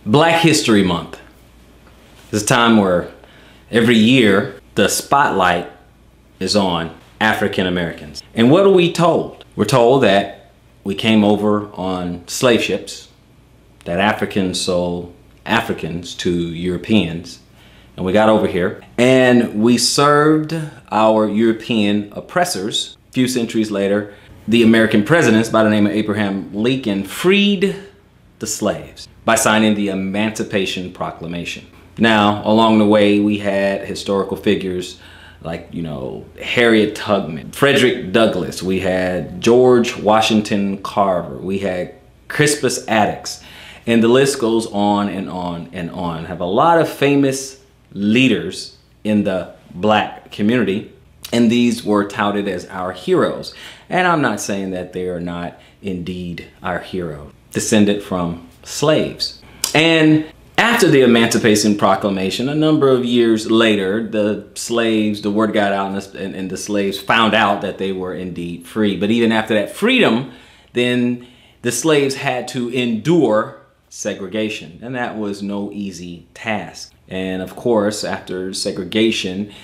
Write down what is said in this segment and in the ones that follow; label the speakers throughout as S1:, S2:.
S1: Black History Month. It's a time where every year the spotlight is on African Americans. And what are we told? We're told that we came over on slave ships, that Africans sold Africans to Europeans, and we got over here and we served our European oppressors. A few centuries later, the American presidents by the name of Abraham Lincoln freed the slaves by signing the Emancipation Proclamation. Now, along the way, we had historical figures like, Harriet Tubman, Frederick Douglass, we had George Washington Carver, we had Crispus Attucks, and the list goes on and on and on. Have a lot of famous leaders in the black community, and these were touted as our heroes. And I'm not saying that they are not indeed our heroes, descended from slaves. And after the Emancipation Proclamation, a number of years later, the word got out and the slaves found out that they were indeed free. But even after that freedom, then the slaves had to endure segregation, and that was no easy task. And of course, after segregation,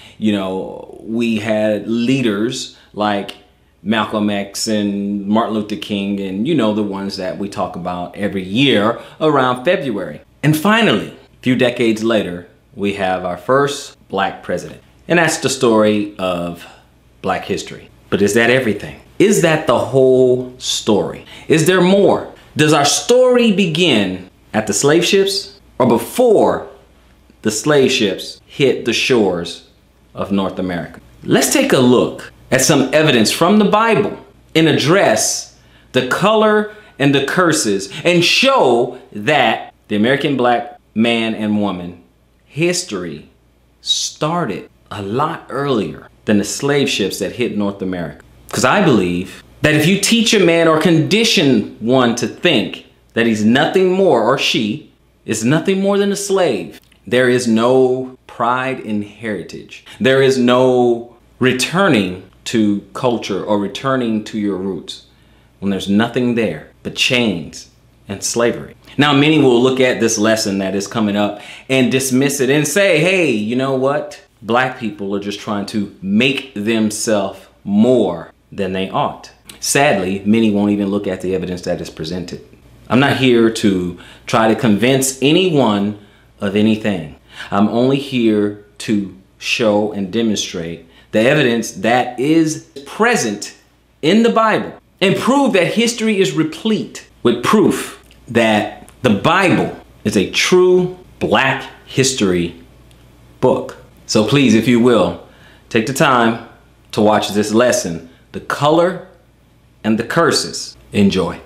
S1: we had leaders like Malcolm X and Martin Luther King, and the ones that we talk about every year around February. And finally, a few decades later, we have our first black president. And that's the story of black history. But is that everything? Is that the whole story? Is there more? Does our story begin at the slave ships or before the slave ships hit the shores of North America? Let's take a look at some evidence from the Bible and address the color and the curses and show that the American black man and woman history started a lot earlier than the slave ships that hit North America. Because I believe that if you teach a man or condition one to think that he's nothing more, or she is nothing more than a slave, there is no pride in heritage. There is no returning to culture or returning to your roots when there's nothing there but chains and slavery. Now, many will look at this lesson that is coming up and dismiss it and say, hey, you know what? Black people are just trying to make themselves more than they ought. Sadly, many won't even look at the evidence that is presented. I'm not here to try to convince anyone of anything. I'm only here to show and demonstrate the evidence that is present in the Bible and prove that history is replete with proof that the Bible is a true black history book. So please, if you will, take the time to watch this lesson, The Color and the Curses. Enjoy.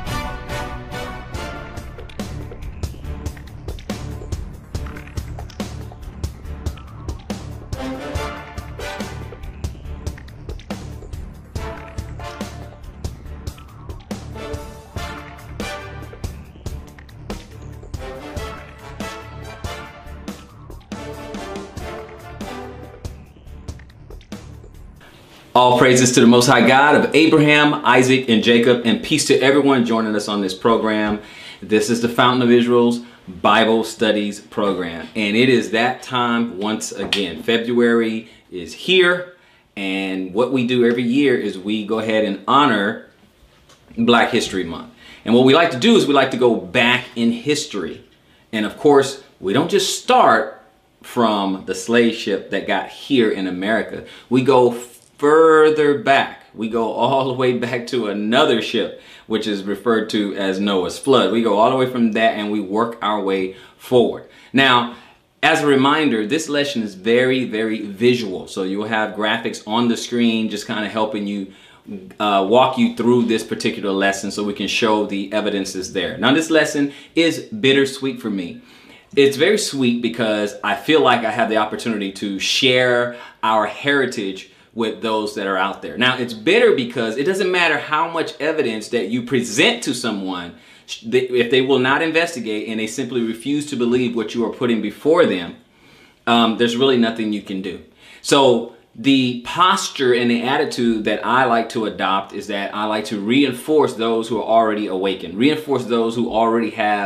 S1: All praises to the Most High God of Abraham, Isaac, and Jacob, and peace to everyone joining us on this program. This is the Fountain of Israel's Bible Studies program, and it is that time once again. February is here, and what we do every year is we go ahead and honor Black History Month. And what we like to do is we like to go back in history. And of course, we don't just start from the slave ship that got here in America. We go further back. We go all the way back to another ship, which is referred to as Noah's flood. We go all the way from that and we work our way forward. Now, as a reminder, this lesson is very, very visual. So you'll have graphics on the screen just kind of helping you walk you through this particular lesson so we can show the evidences there. Now, this lesson is bittersweet for me. It's very sweet because I feel like I have the opportunity to share our heritage with those that are out there. Now, it's bitter because it doesn't matter how much evidence that you present to someone, if they will not investigate and they simply refuse to believe what you are putting before them, there's really nothing you can do. So the posture and the attitude that I like to adopt is that I like to reinforce those who are already awakened, reinforce those who already have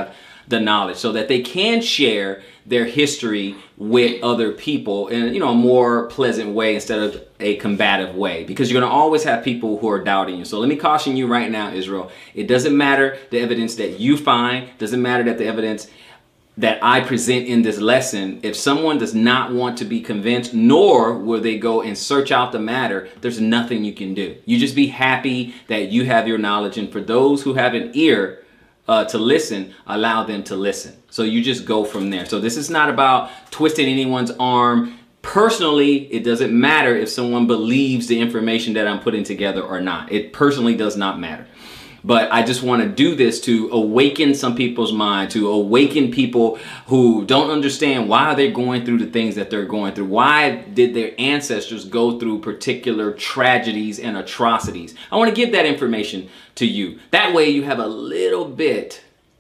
S1: the knowledge so that they can share their history with other people in, you know, a more pleasant way instead of a combative way, because you're going to always have people who are doubting you. So let me caution you right now, Israel. It doesn't matter the evidence that you find, doesn't matter that the evidence that I present in this lesson. If someone does not want to be convinced, nor will they go and search out the matter, there's nothing you can do. You just be happy that you have your knowledge. And for those who have an ear to listen, allow them to listen. So you just go from there. So this is not about twisting anyone's arm. Personally, it doesn't matter if someone believes the information that I'm putting together or not. It personally does not matter. But I just want to do this to awaken some people's mind, to awaken people who don't understand why they're going through the things that they're going through. Why did their ancestors go through particular tragedies and atrocities? I want to give that information to you. That way you have a little bit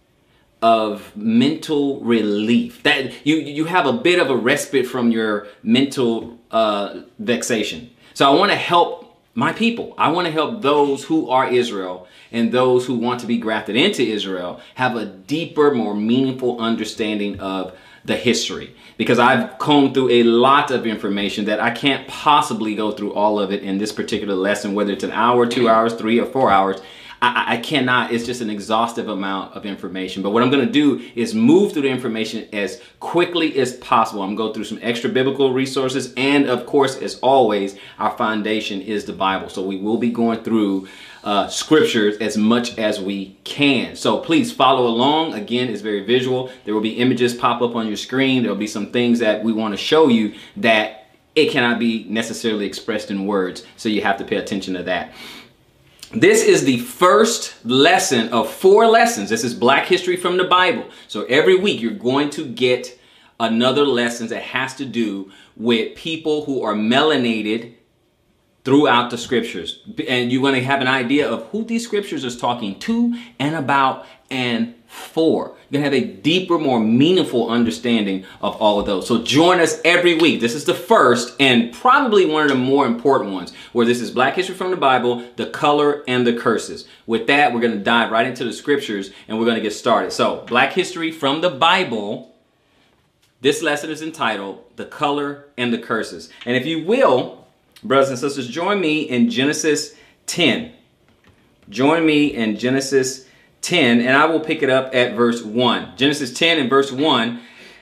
S1: of mental relief. That you have a bit of a respite from your mental vexation. So I want to help my people. I want to help those who are Israel and those who want to be grafted into Israel have a deeper, more meaningful understanding of the history. Because I've combed through a lot of information that I can't possibly go through all of it in this particular lesson, whether it's an hour, 2 hours, 3 or 4 hours. I cannot. It's just an exhaustive amount of information. But what I'm going to do is move through the information as quickly as possible. I'm going to go through some extra biblical resources. And of course, as always, our foundation is the Bible. So we will be going through scriptures as much as we can. So please follow along. Again, it's very visual. There will be images pop up on your screen. There will be some things that we want to show you that it cannot be necessarily expressed in words. So you have to pay attention to that. This is the first lesson of 4 lessons. This is Black History from the Bible. So every week you're going to get another lesson that has to do with people who are melanated throughout the scriptures. And you're going to have an idea of who these scriptures is talking to and about and for. You're going to have a deeper, more meaningful understanding of all of those. So join us every week. This is the first and probably one of the more important ones, where this is Black History from the Bible, the color and the curses. With that, we're going to dive right into the scriptures and we're going to get started. So Black History from the Bible. This lesson is entitled The Color and the Curses. And if you will, brothers and sisters, join me in Genesis 10. Join me in Genesis 10, and I will pick it up at verse 1. Genesis 10 and verse 1,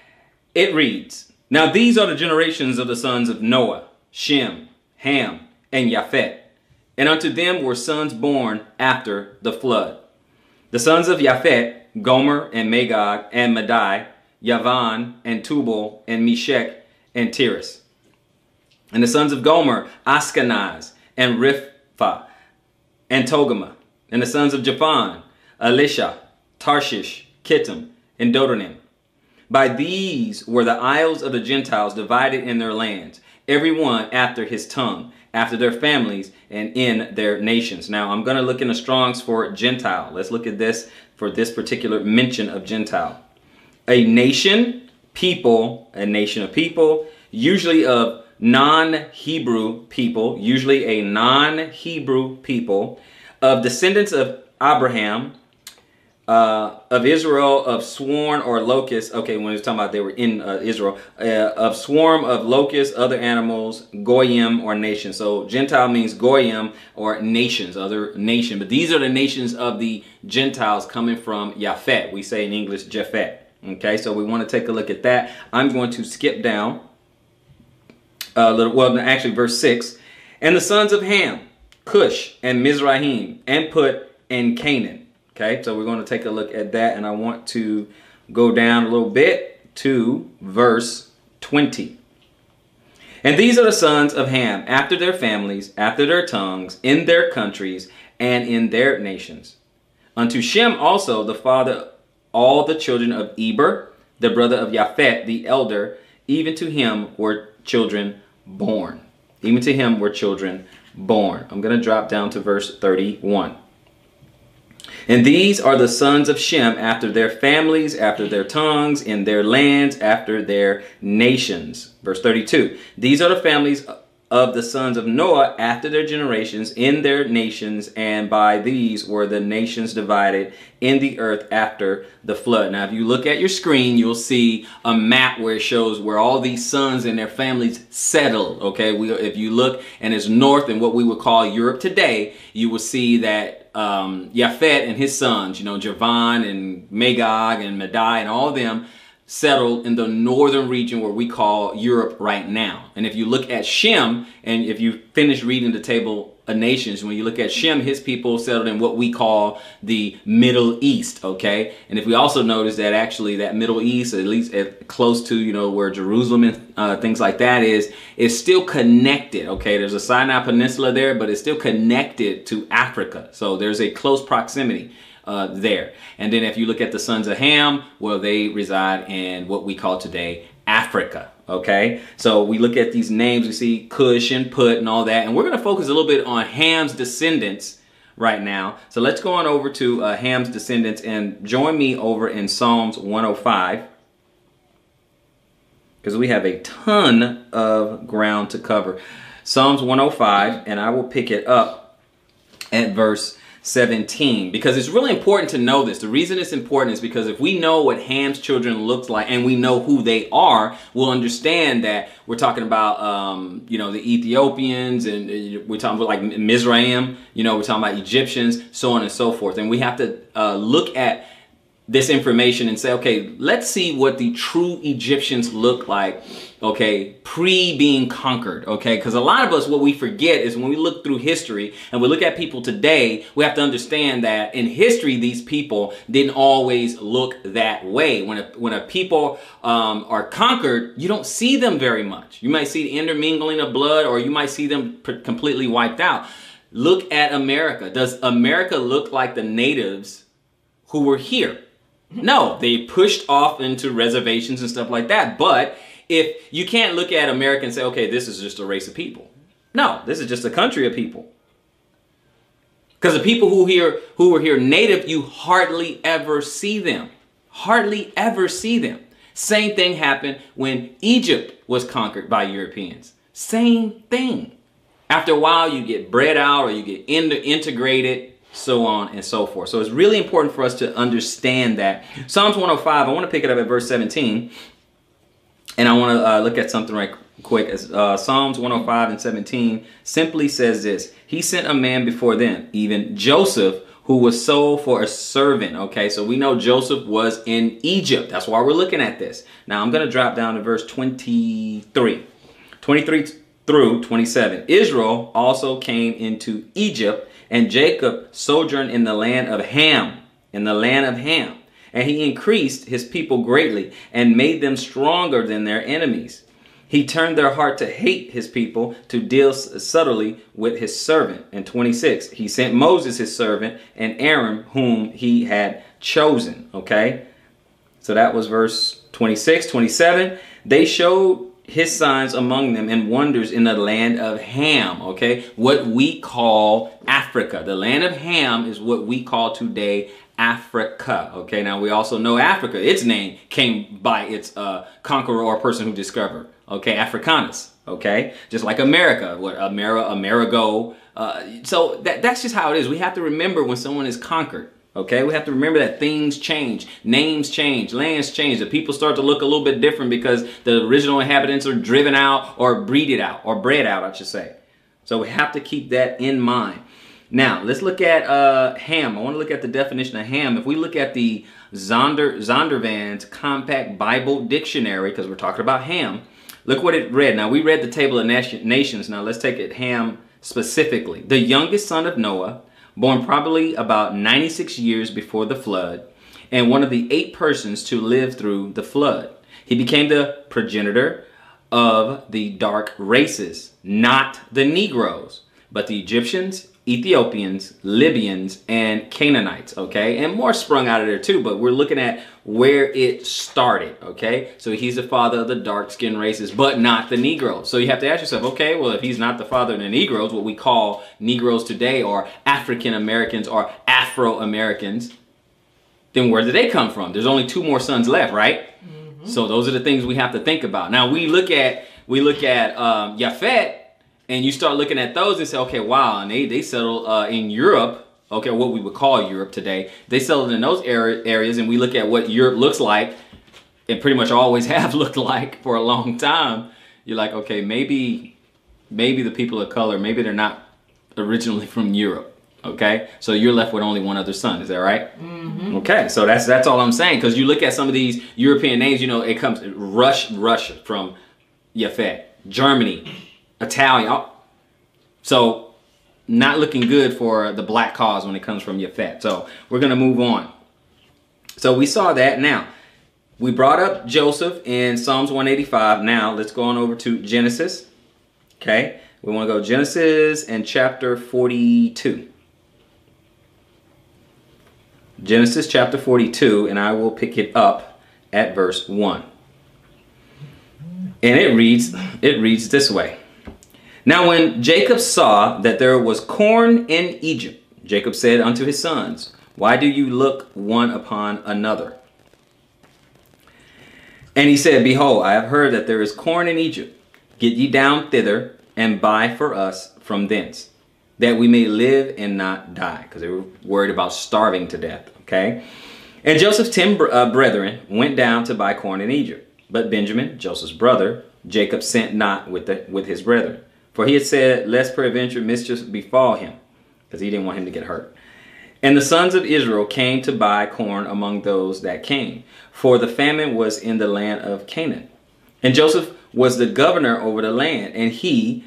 S1: it reads, "Now these are the generations of the sons of Noah, Shem, Ham, and Japheth. And unto them were sons born after the flood. The sons of Japheth, Gomer and Magog and Madai, Yavan and Tubal and Meshech and Tiras. And the sons of Gomer, Ashkenaz and Ripha and Togarmah. And the sons of Japhan, Elisha, Tarshish, Kittim, and Dodanim. By these were the isles of the Gentiles divided in their lands, every one after his tongue, after their families, and in their nations." Now, I'm going to look in the Strong's for Gentile. Let's look at this for this particular mention of Gentile. A nation, people, a nation of people, usually of non-Hebrew people, usually a non-Hebrew people, of descendants of Abraham, of Israel, of swarm or locust. Okay, when he was talking about they were in Israel, of swarm of locusts, other animals, goyim or nation. So Gentile means goyim or nations, other nation. But these are the nations of the Gentiles coming from Japhet. We say in English Japhet. Okay, so we want to take a look at that. I'm going to skip down a little. Well, actually, verse 6. "And the sons of Ham, Cush and Mizraim, and Put and Canaan." Okay, so we're going to take a look at that, and I want to go down a little bit to verse 20. "And these are the sons of Ham, after their families, after their tongues, in their countries, and in their nations. Unto Shem also the father, all the children of Eber, the brother of Japhet, the elder, even to him were children born." Even to him were children born. I'm going to drop down to verse 31. "And these are the sons of Shem after their families, after their tongues, in their lands, after their nations." Verse 32. "These are the families of the sons of Noah after their generations in their nations, and by these were the nations divided in the earth after the flood. Now, if you look at your screen, you'll see a map where it shows where all these sons and their families settled. Okay, if you look and it's north in what we would call Europe today, you will see that Japhet and his sons, Javan and Magog and Madai and all of them settled in the northern region where we call Europe right now. And if you look at Shem, and if you finish reading the table of nations, when you look at Shem, his people settled in what we call the Middle East, okay? And if we also notice that actually that Middle East, at least close to, where Jerusalem and things like that is still connected, okay? There's a Sinai Peninsula there, but it's still connected to Africa. So there's a close proximity there. And then if you look at the sons of Ham, well, they reside in what we call today Africa. Okay, so we look at these names, we see Cush and Put and all that, and we're going to focus a little bit on Ham's descendants right now. So let's go on over to Ham's descendants and join me over in Psalms 105, because we have a ton of ground to cover. Psalms 105, and I will pick it up at verse 17, because it's really important to know this. The reason it's important is because if we know what Ham's children looked like and we know who they are, we'll understand that we're talking about the Ethiopians, and we're talking about like Mizraim, we're talking about Egyptians, so on and so forth. And we have to look at this information and say, okay, let's see what the true Egyptians look like, okay, pre-being conquered, okay? Because a lot of us, what we forget is when we look through history and we look at people today, we have to understand that in history, these people didn't always look that way. When a people are conquered, you don't see them very much. You might see the intermingling of blood, or you might see them completely wiped out. Look at America. Does America look like the natives who were here? No, they pushed off into reservations and stuff like that. But if you can't look at America and say, okay, this is just a race of people. No, this is just a country of people. Because the people who were here native, you hardly ever see them. Hardly ever see them. Same thing happened when Egypt was conquered by Europeans. Same thing. After a while, you get bred out or you get integrated, so on and so forth. So it's really important for us to understand that. Psalms 105, I want to pick it up at verse 17. And I want to look at something right quick. Psalms 105 and 17 simply says this: He sent a man before them, even Joseph, who was sold for a servant. Okay, so we know Joseph was in Egypt. That's why we're looking at this. Now I'm going to drop down to verse 23 through 27. Israel also came into Egypt, and Jacob sojourned in the land of Ham, And he increased his people greatly and made them stronger than their enemies. He turned their heart to hate his people, to deal subtly with his servant. And 26, he sent Moses his servant and Aaron whom he had chosen. Okay, so that was verse 26. 27, they showed his signs among them and wonders in the land of Ham. Okay, what we call Africa. The land of Ham is what we call today Africa. Okay, now we also know Africa, its name came by its conqueror or person who discovered. Okay, Africanus. Okay, just like America, Amerigo. So that's just how it is. We have to remember when someone is conquered. Okay, we have to remember that things change, names change, lands change. The people start to look a little bit different because the original inhabitants are driven out or bred out, I should say. So we have to keep that in mind. Now, let's look at Ham. I want to look at the definition of Ham. If we look at the Zondervan's Compact Bible Dictionary, because we're talking about Ham, look what it read. Now, we read the Table of Nations. Now, let's take it Ham specifically. The youngest son of Noah, born probably about 96 years before the flood, and one of the 8 persons to live through the flood. He became the progenitor of the dark races, not the Negroes, but the Egyptians, Ethiopians, Libyans, and Canaanites, okay? And more sprung out of there too, but we're looking at where it started, okay? So he's the father of the dark-skinned races, but not the Negroes. So you have to ask yourself, okay, well, if he's not the father of the Negroes, what we call Negroes today, or African Americans, or Afro-Americans, then where did they come from? There's only 2 more sons left, right? Mm-hmm. So those are the things we have to think about. Now we look at Japhet, And you start looking at those and say, okay, wow, and they settle in Europe, okay, what we would call Europe today. They settled in those areas, and we look at what Europe looks like, and pretty much always have looked like for a long time. You're like, okay, maybe the people of color, maybe they're not originally from Europe. Okay, so you're left with only one other son. Is that right? Mm-hmm. Okay, so that's all I'm saying. Because you look at some of these European names, you know, it comes Russia from Yafet, Germany, Italian. So not looking good for the black cause when it comes from Yafet. So we're gonna move on. So we saw that. Now we brought up Joseph in Psalms 185. Now let's go on over to Genesis. Okay, we want to go Genesis and chapter 42. Genesis chapter 42, and I will pick it up at verse 1. And it reads this way. Now when Jacob saw that there was corn in Egypt, Jacob said unto his sons, why do you look one upon another? And he said, behold, I have heard that there is corn in Egypt. Get ye down thither, and buy for us from thence, that we may live and not die. Because they were worried about starving to death. Okay. And Joseph's 10 brethren went down to buy corn in Egypt. But Benjamin, Joseph's brother, Jacob sent not with his brethren. For he had said, lest peradventure mischief befall him. Because he didn't want him to get hurt. And the sons of Israel came to buy corn among those that came. For the famine was in the land of Canaan. And Joseph was the governor over the land. And he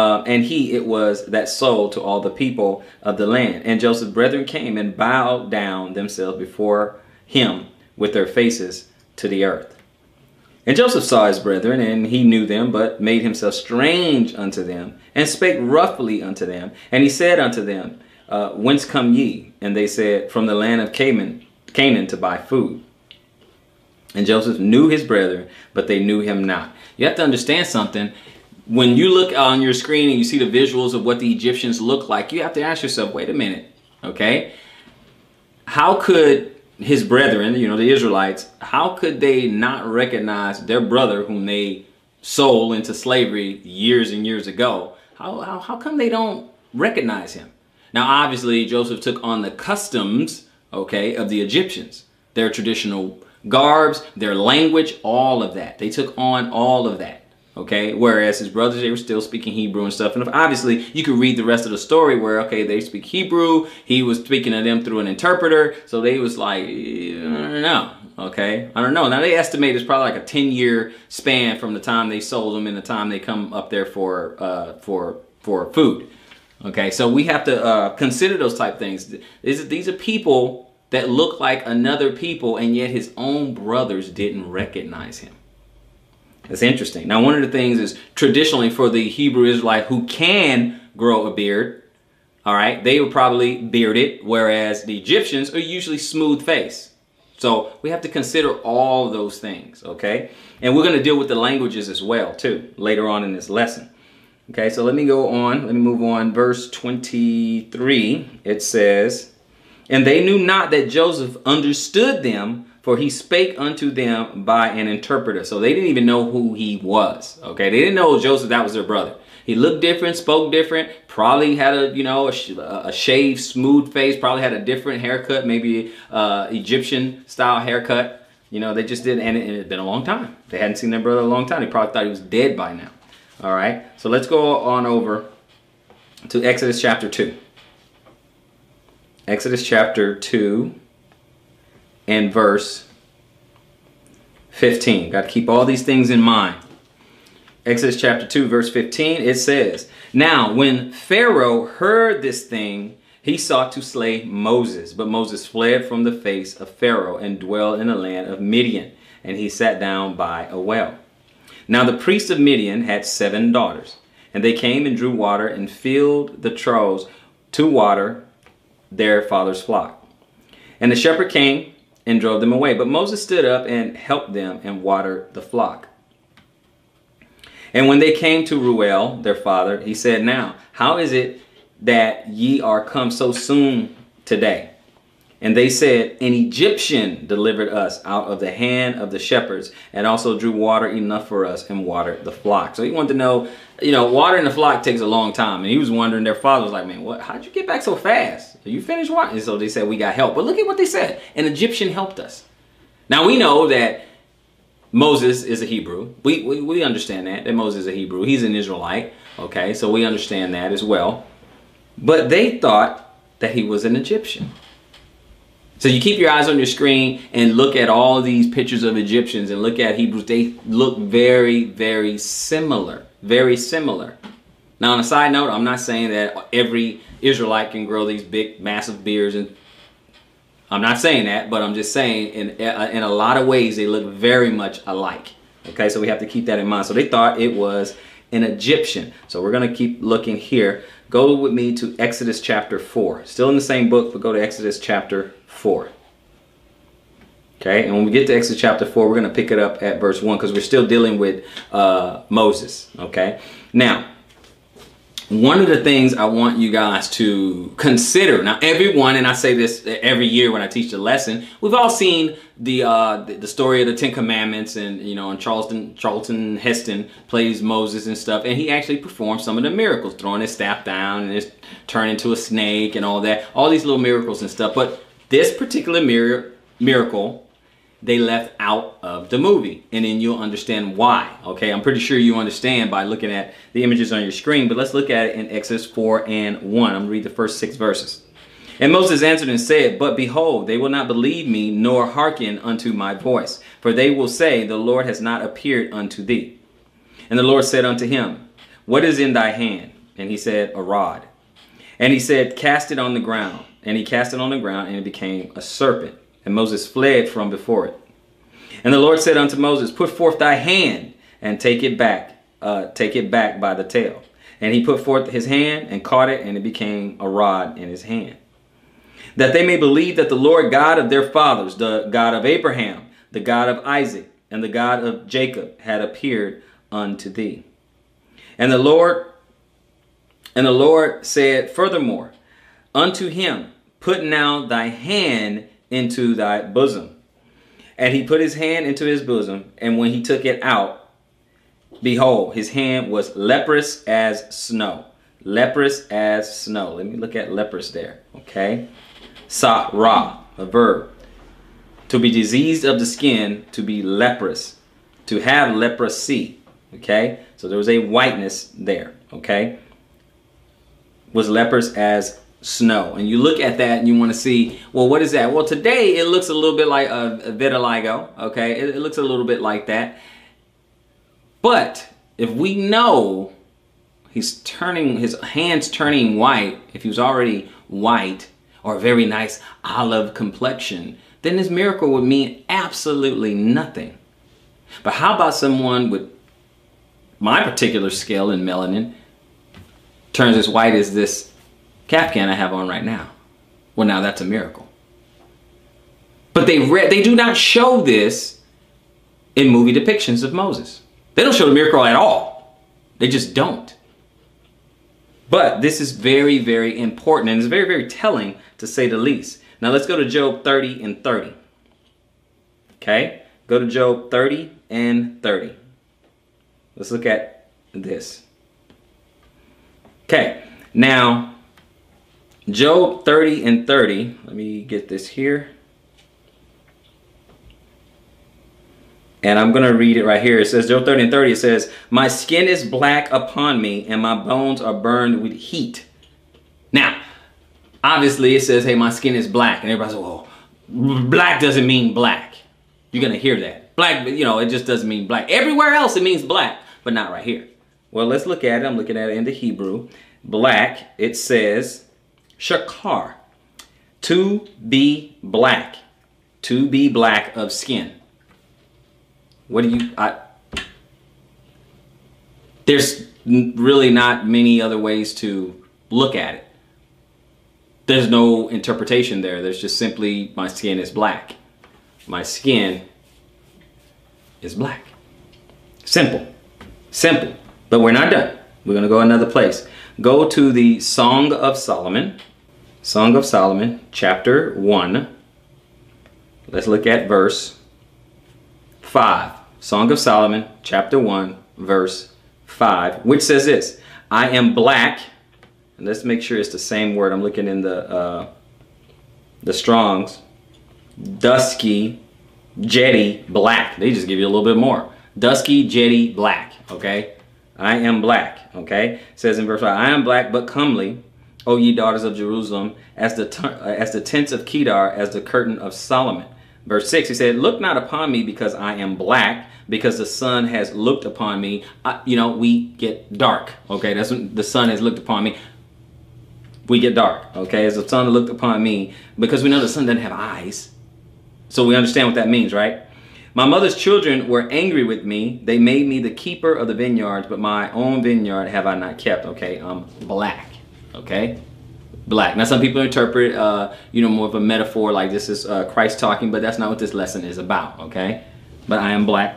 S1: it was that sold to all the people of the land. And Joseph's brethren came and bowed down themselves before him with their faces to the earth. And Joseph saw his brethren, and he knew them, but made himself strange unto them, and spake roughly unto them. And he said unto them, whence come ye? And they said, from the land of Canaan to buy food. And Joseph knew his brethren, but they knew him not. You have to understand something. When you look on your screen and you see the visuals of what the Egyptians look like, you have to ask yourself, wait a minute, okay? How could his brethren, you know, the Israelites, how could they not recognize their brother whom they sold into slavery years and years ago? How come they don't recognize him? Now, obviously, Joseph took on the customs, okay, of the Egyptians, their traditional garbs, their language, all of that. They took on all of that. Okay, whereas his brothers, they were still speaking Hebrew and stuff. And obviously, you could read the rest of the story where, okay, they speak Hebrew. He was speaking to them through an interpreter. So they was like, I don't know. Okay, I don't know. Now, they estimate it's probably like a 10-year span from the time they sold them and the time they come up there for food. Okay, so we have to consider those type things. These are people that look like another people, and yet his own brothers didn't recognize him. That's interesting. Now, one of the things is traditionally for the Hebrew Israelite who can grow a beard, all right, they were probably bearded, whereas the Egyptians are usually smooth face. So we have to consider all of those things, okay? And we're going to deal with the languages as well, too, later on in this lesson. Okay, so let me go on. Let me move on. Verse 23, it says, and they knew not that Joseph understood them, for he spake unto them by an interpreter. So they didn't even know who he was. Okay, they didn't know Joseph, that was their brother. He looked different, spoke different, probably had a shaved, smooth face, probably had a different haircut, maybe Egyptian style haircut. You know, they just didn't, and it had been a long time. They hadn't seen their brother in a long time. They probably thought he was dead by now. All right, so let's go on over to Exodus chapter 2. Exodus chapter 2. And verse 15. Got to keep all these things in mind. Exodus chapter 2, verse 15, it says, now when Pharaoh heard this thing, he sought to slay Moses. But Moses fled from the face of Pharaoh and dwelled in the land of Midian. And he sat down by a well. Now the priest of Midian had 7 daughters. And they came and drew water and filled the troughs to water their father's flock. And the shepherd came and drove them away. But Moses stood up and helped them and watered the flock. And when they came to Reuel, their father, he said, now, how is it that ye are come so soon today? And they said, an Egyptian delivered us out of the hand of the shepherds, and also drew water enough for us and watered the flock. So he wanted to know, watering the flock takes a long time. And he was wondering, their father was like, man, how'd you get back so fast? Are you finished watering? And so they said, we got help. But look at what they said. An Egyptian helped us. Now we know that Moses is a Hebrew. We understand that Moses is a Hebrew. He's an Israelite. Okay, so we understand that as well. But they thought that he was an Egyptian. So you keep your eyes on your screen and look at all these pictures of Egyptians and look at Hebrews. They look very, very similar. Very similar. Now, on a side note, I'm not saying that every Israelite can grow these big, massive beards. And I'm not saying that, but I'm just saying in a lot of ways, they look very much alike. Okay, so we have to keep that in mind. So they thought it was an Egyptian. So we're going to keep looking here. Go with me to Exodus chapter 4. Still in the same book, but go to Exodus chapter 4. Okay, and when we get to Exodus chapter 4, we're going to pick it up at verse 1 because we're still dealing with Moses. Okay, now, one of the things I want you guys to consider, now everyone, and I say this every year when I teach the lesson, we've all seen the story of the Ten Commandments, and and Charlton Heston plays Moses and stuff, and he actually performed some of the miracles, throwing his staff down and it's turned into a snake and all that, all these little miracles and stuff. But this particular miracle they left out of the movie, and then you'll understand why. Okay, I'm pretty sure you understand by looking at the images on your screen, but let's look at it in Exodus 4 and 1. I'm going to read the first 6 verses. And Moses answered and said, but behold, they will not believe me, nor hearken unto my voice. For they will say, the Lord has not appeared unto thee. And the Lord said unto him, what is in thy hand? And he said, a rod. And he said, cast it on the ground. And he cast it on the ground, and it became a serpent. And Moses fled from before it. And the Lord said unto Moses, put forth thy hand, and take it back by the tail. And he put forth his hand, and caught it, and it became a rod in his hand. That they may believe that the Lord God of their fathers, the God of Abraham, the God of Isaac, and the God of Jacob, had appeared unto thee. And the Lord said furthermore unto him, put now thy hand into thy bosom. And he put his hand into his bosom, and when he took it out, behold, his hand was leprous as snow. Leprous as snow. Let me look at leprous there. Okay. Sa-ra, a verb. To be diseased of the skin, to be leprous. To have leprosy. Okay. So there was a whiteness there. Okay. Was leprous as snow. And you look at that and you want to see, well, what is that? Well, today it looks a little bit like a vitiligo. Okay. It looks a little bit like that. But if we know his hands turning white, if he was already white or a very nice olive complexion, then this miracle would mean absolutely nothing. But how about someone with my particular scale in melanin turns as white as this Kaftan I have on right now? Well, now that's a miracle. But they do not show this in movie depictions of Moses. They don't show the miracle at all. They just don't. But this is very, very important, and it's very, very telling, to say the least. Now let's go to Job 30 and 30. Okay? Go to Job 30 and 30. Let's look at this. Okay. Now, Job 30 and 30. Let me get this here. And I'm going to read it right here. It says, Job 30 and 30, it says, my skin is black upon me, and my bones are burned with heat. Now, obviously it says, hey, my skin is black. And everybody's like, well, black doesn't mean black. You're going to hear that. Black, it just doesn't mean black. Everywhere else it means black, but not right here. Well, let's look at it. I'm looking at it in the Hebrew. Black, it says, shakar, to be black. To be black of skin. What do you, there's really not many other ways to look at it. There's no interpretation there. There's just simply, my skin is black. My skin is black. Simple. Simple. But we're not done. We're going to go another place. Go to the Song of Solomon. Song of Solomon, chapter 1. Let's look at verse 5. Song of Solomon, chapter 1, verse 5, which says this: I am black. And let's make sure it's the same word. I'm looking in the Strong's. Dusky, jetty, black. They just give you a little bit more. Dusky, jetty, black. Okay? I am black. Okay? It says in verse 5, I am black but comely, O ye daughters of Jerusalem, as the tents of Kedar, as the curtain of Solomon. Verse 6, he said, look not upon me because I am black, because the sun has looked upon me. We get dark. Okay? That's when the sun has looked upon me. We get dark. Okay? As the sun looked upon me, because we know the sun doesn't have eyes. So we understand what that means, right? My mother's children were angry with me. They made me the keeper of the vineyards, but my own vineyard have I not kept. Okay? I'm black. Okay? Black. Now some people interpret, more of a metaphor, like this is Christ talking, but that's not what this lesson is about. Okay? But I am black,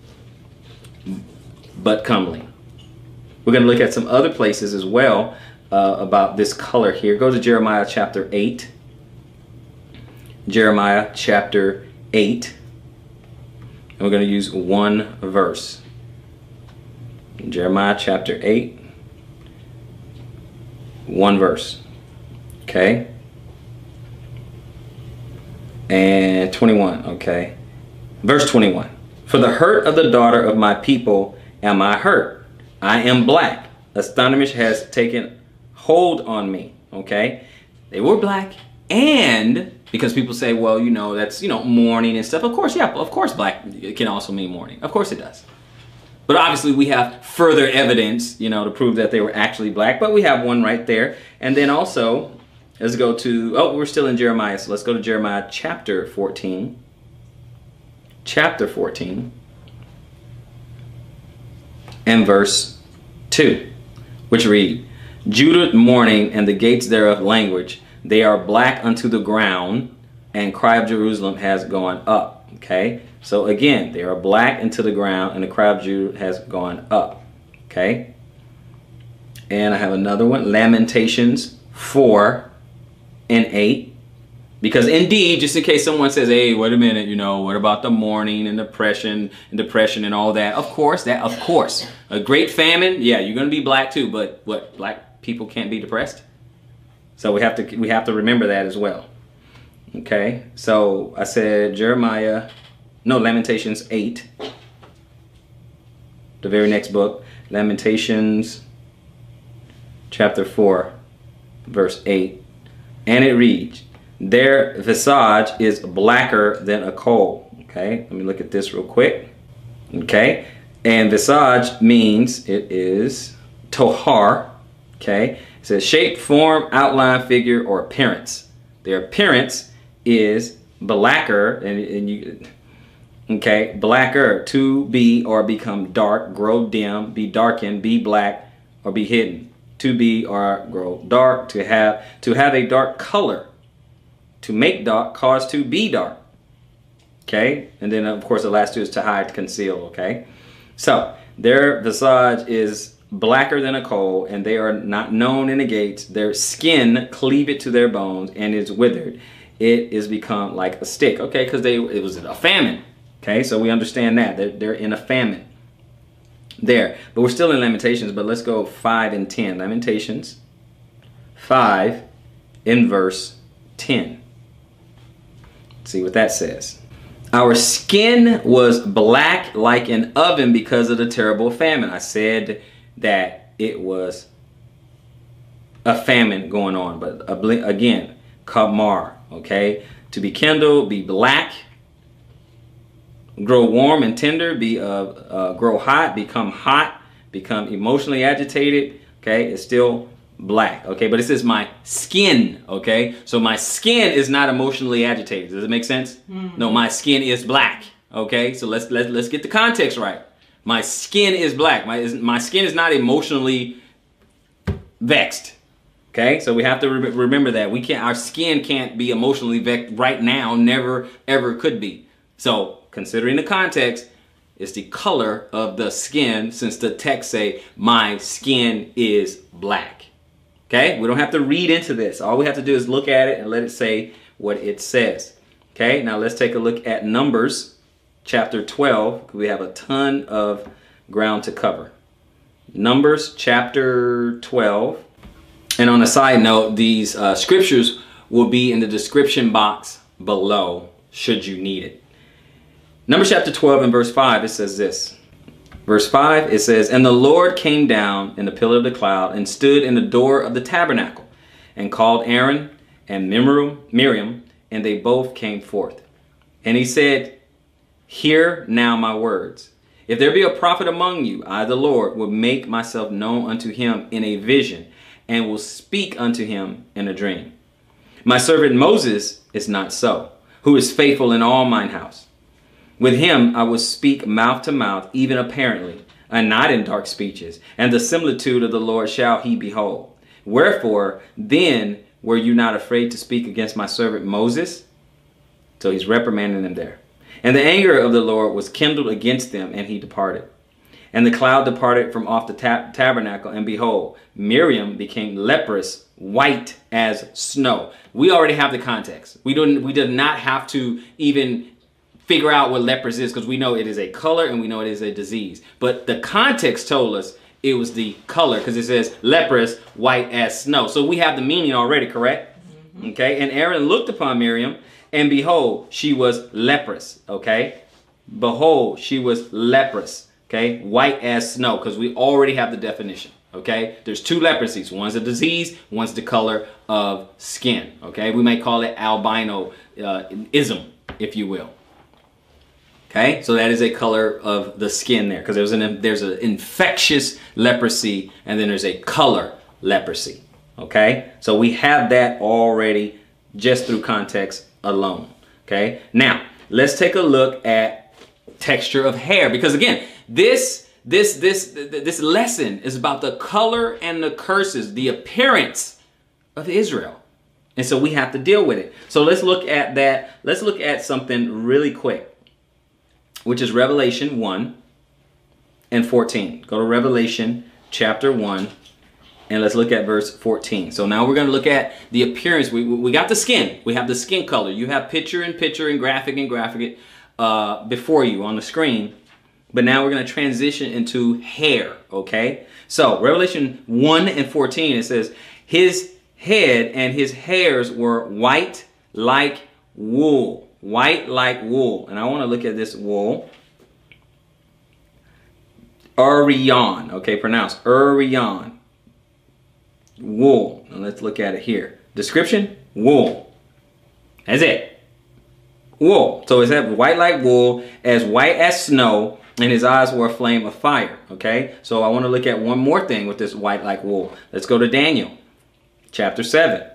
S1: but comely. We're going to look at some other places as well about this color here. Go to Jeremiah chapter 8. Jeremiah chapter 8. And we're going to use one verse. Jeremiah chapter 8. One verse. Okay. And 21. Okay. Verse 21. For the hurt of the daughter of my people am I hurt. I am black. Astonishment has taken hold on me. Okay. They were black, and because people say, well, that's, mourning and stuff. Of course, yeah, of course black can also mean mourning. Of course it does. But obviously we have further evidence, to prove that they were actually black. But we have one right there. And then also, let's go to, we're still in Jeremiah. So let's go to Jeremiah chapter 14. Chapter 14. And verse 2. Which read, Judah mourning and the gates thereof language. They are black unto the ground, and cry of Jerusalem has gone up. Okay, so again, they are black into the ground, and the cry of Judah has gone up. Okay, and I have another one, Lamentations 4 and 8. Because indeed, just in case someone says, hey, wait a minute, what about the mourning and depression and all that? Of course, a great famine, yeah, you're going to be black too, but what, black people can't be depressed? So we have to remember that as well. Okay, so I said Lamentations 8. The very next book, Lamentations chapter 4, verse 8. And it reads, their visage is blacker than a coal. Okay, let me look at this real quick. Okay, and visage means it is tohar. Okay, it says shape, form, outline, figure, or appearance. Their appearance is blacker, blacker, to be or become dark, grow dim, be darkened, be black, or be hidden. To be or grow dark, to have a dark color, to make dark, cause to be dark. Okay, and then of course the last two is to hide, conceal. Okay, so their visage is blacker than a coal, and they are not known in the gates. Their skin cleaveth to their bones and is withered. It is become like a stick. Okay, because it was a famine. Okay, so we understand that they're in a famine there. But we're still in Lamentations, but let's go 5 and 10. Lamentations 5 in verse 10. Let's see what that says. Our skin was black like an oven because of the terrible famine. I said that it was a famine going on, but again, kamar, okay? To be kindled, be black, grow warm and tender, grow hot, become emotionally agitated, okay? It's still black, okay? But it says my skin, okay? So my skin is not emotionally agitated. Does it make sense? Mm-hmm. No, my skin is black, okay? So let's get the context right. My skin is black. My skin is not emotionally vexed. Okay, so we have to remember that our skin can't be emotionally vexed right now. Never, ever could be. So considering the context, it's the color of the skin, since the text say my skin is black. Okay, we don't have to read into this. All we have to do is look at it and let it say what it says. Okay, now let's take a look at Numbers chapter 12. We have a ton of ground to cover. Numbers chapter 12. And on a side note, these scriptures will be in the description box below should you need it. Numbers chapter 12 and verse 5, it says this. Verse 5, it says, "And the Lord came down in the pillar of the cloud and stood in the door of the tabernacle and called Aaron and Miriam, and they both came forth. And he said, Hear now my words. If there be a prophet among you, I, the Lord, will make myself known unto him in a vision and will speak unto him in a dream. My servant Moses is not so, who is faithful in all mine house. With him I will speak mouth to mouth, even apparently, and not in dark speeches. And the similitude of the Lord shall he behold. Wherefore, then were you not afraid to speak against my servant Moses?" So he's reprimanding them there. "And the anger of the Lord was kindled against them, and he departed. And the cloud departed from off the tabernacle, and behold, Miriam became leprous, white as snow." We already have the context. We did not have to even figure out what leprous is, because we know it is a color and we know it is a disease. But the context told us it was the color, because it says leprous, white as snow. So we have the meaning already, correct? Mm-hmm. Okay. "And Aaron looked upon Miriam, and behold, she was leprous." Okay. Behold, she was leprous. Okay. White as snow, because we already have the definition. Okay. There's two leprosies. One's a disease. One's the color of skin. Okay. We may call it albino-ism, if you will. Okay, so that is a color of the skin there, because there's an infectious leprosy, and then there's a color leprosy. Okay, so we have that already just through context alone. Okay, now let's take a look at texture of hair, because again, this lesson is about the color and the curses, the appearance of Israel, and so we have to deal with it. So let's look at that. Let's look at something really quick, which is Revelation 1 and 14. Go to Revelation chapter 1, and let's look at verse 14. So now we're going to look at the appearance. We got the skin. We have the skin color. You have picture and graphic before you on the screen. But now we're going to transition into hair, okay? So Revelation 1 and 14, it says, "His head and his hairs were white like wool." White like wool. And I want to look at this wool. Urion. Okay, pronounced Urion. Wool. And let's look at it here. Description, wool. That's it. Wool. So it's that white like wool, as white as snow, and his eyes were a flame of fire. Okay, so I want to look at one more thing with this white like wool. Let's go to Daniel chapter 7.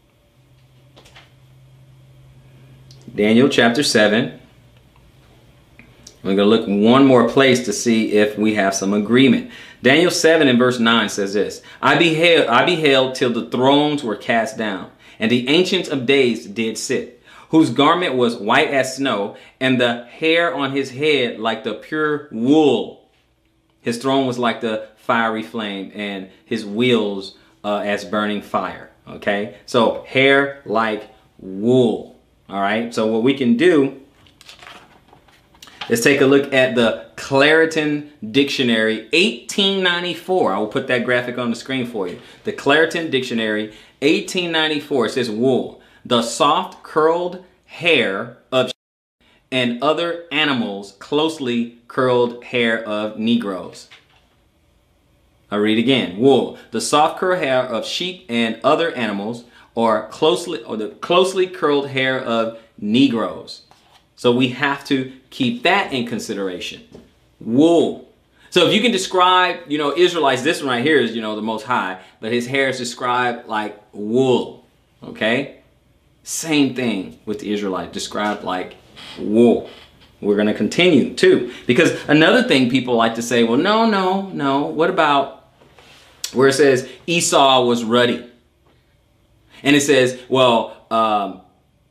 S1: Daniel chapter 7. We're going to look one more place to see if we have some agreement. Daniel 7 and verse 9 says this. I beheld till the thrones were cast down, and the Ancient of Days did sit, whose garment was white as snow, and the hair on his head like the pure wool. His throne was like the fiery flame, and his wheels as burning fire. Okay, so hair like wool. All right, so what we can do is take a look at the Clariton Dictionary 1894. I will put that graphic on the screen for you. The Clariton Dictionary 1894, it says wool, the soft curled hair of and other animals, closely curled hair of Negroes. I'll read again. Wool, the soft curled hair of sheep and other animals, or the closely curled hair of Negroes. So we have to keep that in consideration. Wool. So if you can describe, Israelites, this one right here is, the Most High, but his hair is described like wool. Okay? Same thing with the Israelite, described like wool. We're going to continue too, because another thing people like to say, well, no. What about where it says Esau was ruddy? And it says, well,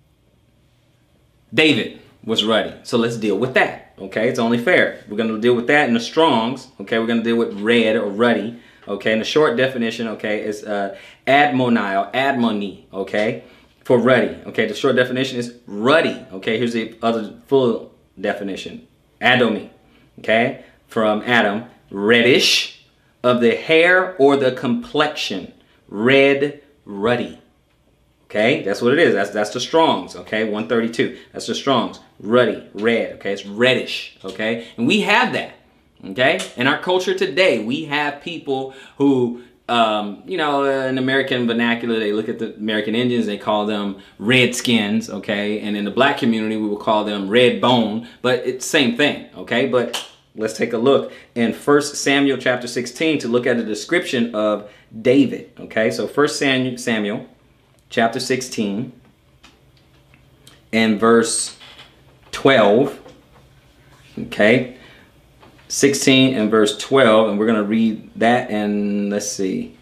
S1: David was ruddy. So let's deal with that. Okay, it's only fair. We're going to deal with that in the Strongs. Okay, we're going to deal with red or ruddy. Okay, and the short definition, okay, is admoni or admoni. Okay, for ruddy. Okay, the short definition is ruddy. Okay, here's the other full definition. Adomi. Okay, from Adam, reddish of the hair or the complexion. Red, ruddy. Okay, that's what it is. That's the Strong's. Okay, 132. That's the Strong's. Ruddy, red. Okay, it's reddish. Okay, and we have that. Okay, in our culture today, we have people who, you know, in American vernacular, they look at the American Indians, they call them redskins. Okay, and in the black community, we will call them red bone, but it's the same thing. Okay, but let's take a look in 1 Samuel chapter 16 to look at a description of David. Okay, so 1 Samuel chapter 16 and verse 12. Okay, 16 and verse 12, and we're going to read that, and let's see.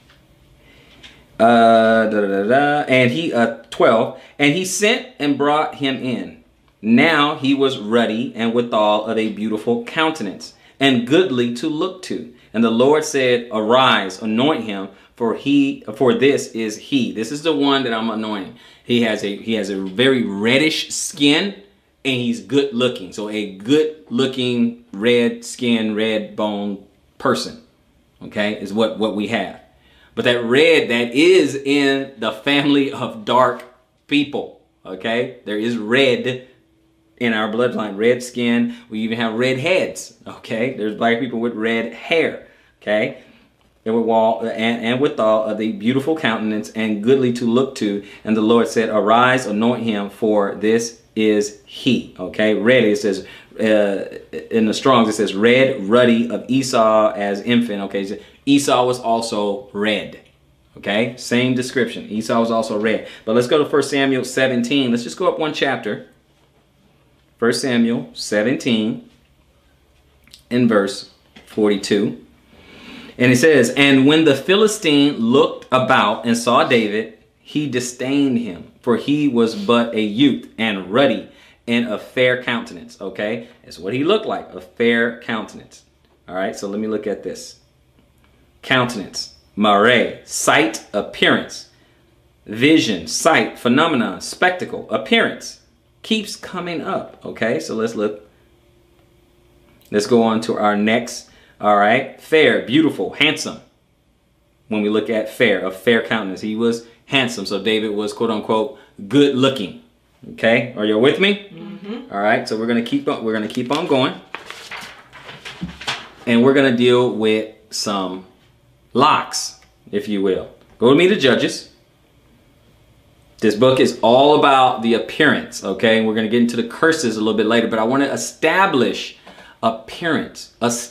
S1: And he 12, and he sent and brought him in. Now he was ruddy and withal of a beautiful countenance, and goodly to look to. And the Lord said, arise, anoint him, for this is he. This is the one that I'm anointing. He has a very reddish skin, and he's good looking. So a good looking red skin, red bone person, okay, is what we have. But that red, that is in the family of dark people, okay? There is red in our bloodline, red skin. We even have red heads, okay? There's black people with red hair, okay? And withal of the beautiful countenance and goodly to look to. And the Lord said, arise, anoint him, for this is he. Okay, red, it says in the Strong's, it says red, ruddy of Esau as infant. Okay, so Esau was also red. Okay, same description. Esau was also red. But let's go to 1 Samuel 17. Let's just go up one chapter. 1 Samuel 17 in verse 42. And it says, and when the Philistine looked about and saw David, he disdained him, for he was but a youth and ruddy and of fair countenance. Okay, that's what he looked like, a fair countenance. All right, so let me look at this. Countenance, mare, sight, appearance, vision, sight, phenomenon, spectacle, appearance, keeps coming up. Okay, so let's look. Let's go on to our next. All right, fair, beautiful, handsome. When we look at fair, a fair countenance, he was handsome. So David was, quote unquote, good looking. Okay, are you with me? Mm-hmm. All right, so we're gonna keep on going, and we're gonna deal with some locks, if you will. Go with me to Judges. This book is all about the appearance. Okay, we're gonna get into the curses a little bit later, but I want to establish appearance,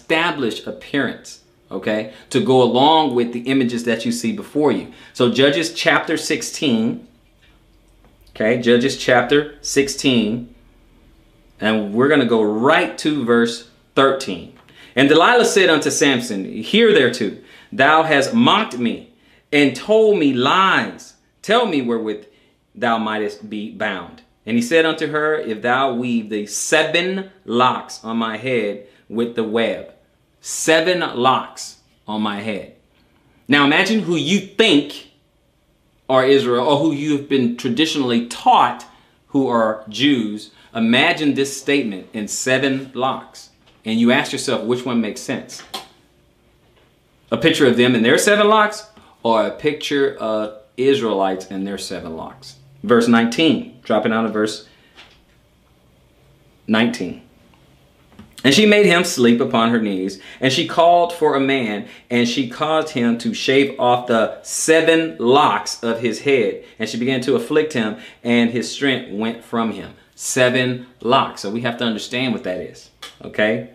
S1: okay, to go along with the images that you see before you. So Judges chapter 16, okay, Judges chapter 16, and we're going to go right to verse 13. And Delilah said unto Samson, hear thereto, thou hast mocked me and told me lies. Tell me wherewith thou mightest be bound. And he said unto her, if thou weave the 7 locks on my head with the web. 7 locks on my head. Now imagine who you think are Israel, or who you've been traditionally taught who are Jews. Imagine this statement in 7 locks. And you ask yourself, which one makes sense? A picture of them and their 7 locks, or a picture of Israelites and their 7 locks? Verse 19, dropping out of verse 19. And she made him sleep upon her knees, and she called for a man, and she caused him to shave off the 7 locks of his head. And she began to afflict him, and his strength went from him. 7 locks. So we have to understand what that is. Okay?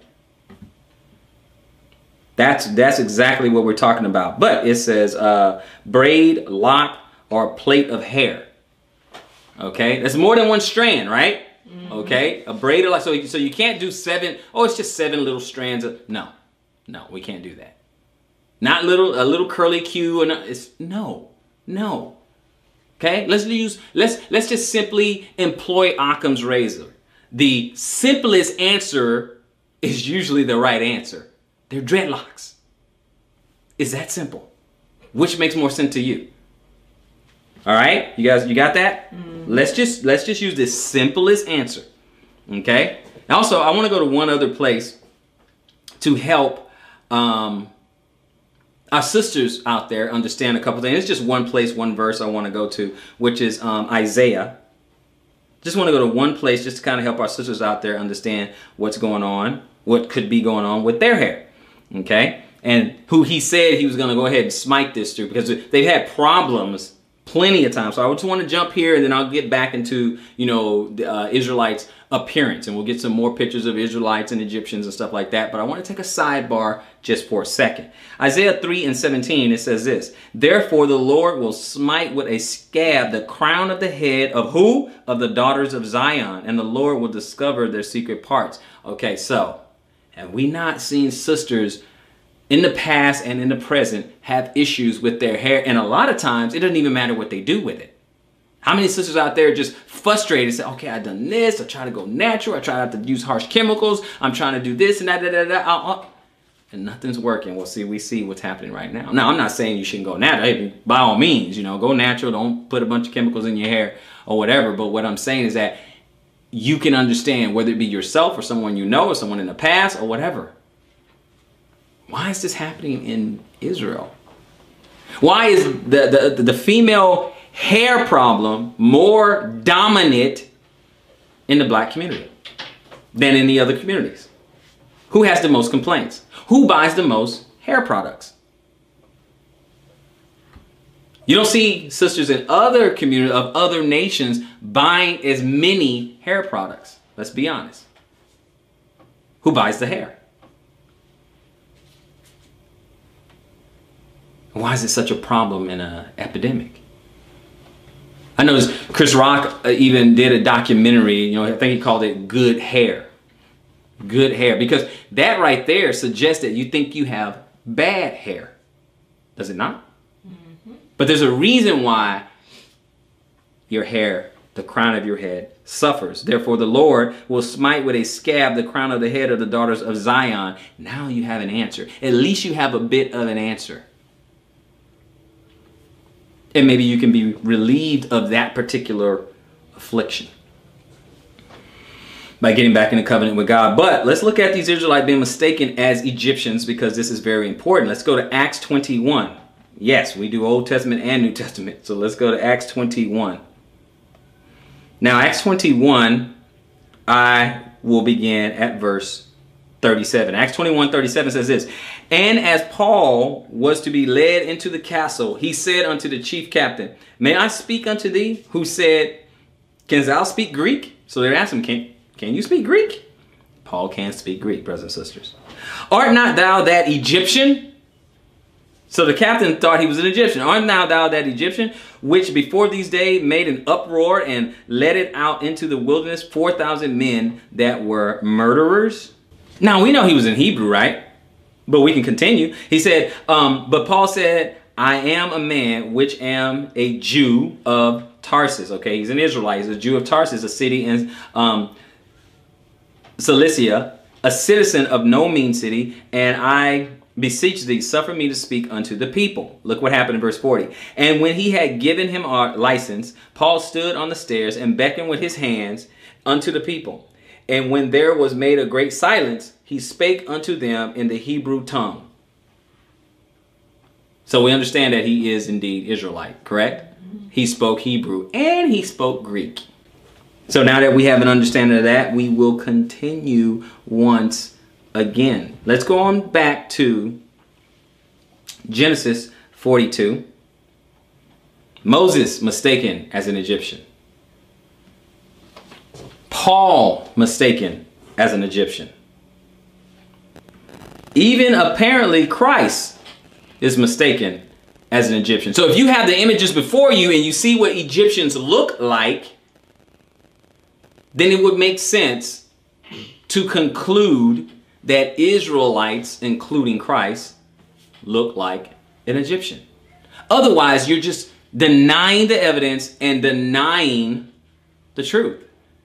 S1: That's exactly what we're talking about. But it says braid, lock, or plait of hair. Okay, that's more than 1 strand, right? Mm-hmm. Okay, a braid or like so you can't do 7. Oh, it's just 7 little strands of no, we can't do that. Not a little curly Q, and it's no. Okay, let's just simply employ Occam's razor. The simplest answer is usually the right answer. They're dreadlocks. It's that simple. Which makes more sense to you? All right, you guys, you got that? Let's just use the simplest answer. Okay. Also, I want to go to one other place to help our sisters out there understand a couple things. It's just one place, one verse I want to go to, which is Isaiah. Just want to go to one place just to kind of help our sisters out there understand what's going on, what could be going on with their hair. Okay. And who he said he was going to go ahead and smite this through, because they've had problems plenty of times. So I just want to jump here, and then I'll get back into, you know, the Israelites' appearance, and we'll get some more pictures of Israelites and Egyptians and stuff like that. But I want to take a sidebar just for a second. Isaiah 3:17, it says this: "Therefore the Lord will smite with a scab the crown of the head of who? Of the daughters of Zion, and the Lord will discover their secret parts." Okay, so have we not seen sisters in the past and in the present have issues with their hair? And a lot of times it doesn't even matter what they do with it. How many sisters out there just frustrated, say, okay, I've done this, I try to go natural, I try not to use harsh chemicals, I'm trying to do this and that, and nothing's working. Well, see, we see what's happening right now. Now, I'm not saying you shouldn't go natural. Hey, by all means, you know, go natural, don't put a bunch of chemicals in your hair or whatever. But what I'm saying is that you can understand, whether it be yourself or someone you know or someone in the past or whatever. Why is this happening in Israel? Why is the female hair problem more dominant in the black community than in the other communities? Who has the most complaints? Who buys the most hair products? You don't see sisters in other communities of other nations buying as many hair products. Let's be honest. Who buys the hair? Why is it such a problem and an epidemic? I noticed Chris Rock even did a documentary, you know, I think he called it Good Hair. Good hair. Because that right there suggests that you think you have bad hair. Does it not? Mm-hmm. But there's a reason why your hair, the crown of your head, suffers. Therefore the Lord will smite with a scab the crown of the head of the daughters of Zion. Now you have an answer. At least you have a bit of an answer. And maybe you can be relieved of that particular affliction by getting back in the covenant with God. But let's look at these Israelites being mistaken as Egyptians, because this is very important. Let's go to Acts 21. Yes, we do Old Testament and New Testament. So let's go to Acts 21. Now, Acts 21, I will begin at verse 37. Acts 21:37 says this: "And as Paul was to be led into the castle, he said unto the chief captain, May I speak unto thee? Who said, Canst thou speak Greek? So they asked him, Can you speak Greek? Paul can speak Greek, brothers and sisters. Art not thou that Egyptian? So the captain thought he was an Egyptian. Art not thou that Egyptian, which before these days made an uproar and led it out into the wilderness 4,000 men that were murderers? Now, we know he was in Hebrew, right? But we can continue. He said, but Paul said, I am a man which am a Jew of Tarsus. Okay, he's an Israelite. He's a Jew of Tarsus, a city in Cilicia, a citizen of no mean city, and I beseech thee, suffer me to speak unto the people. Look what happened in verse 40. And when he had given him a license, Paul stood on the stairs and beckoned with his hands unto the people. And when there was made a great silence, he spake unto them in the Hebrew tongue. So we understand that he is indeed Israelite, correct? He spoke Hebrew and he spoke Greek. So now that we have an understanding of that, we will continue once again. Let's go on back to Genesis 42. Moses mistaken as an Egyptian. Paul mistaken as an Egyptian. Even apparently Christ is mistaken as an Egyptian. So if you have the images before you and you see what Egyptians look like, then it would make sense to conclude that Israelites, including Christ, look like an Egyptian. Otherwise, you're just denying the evidence and denying the truth.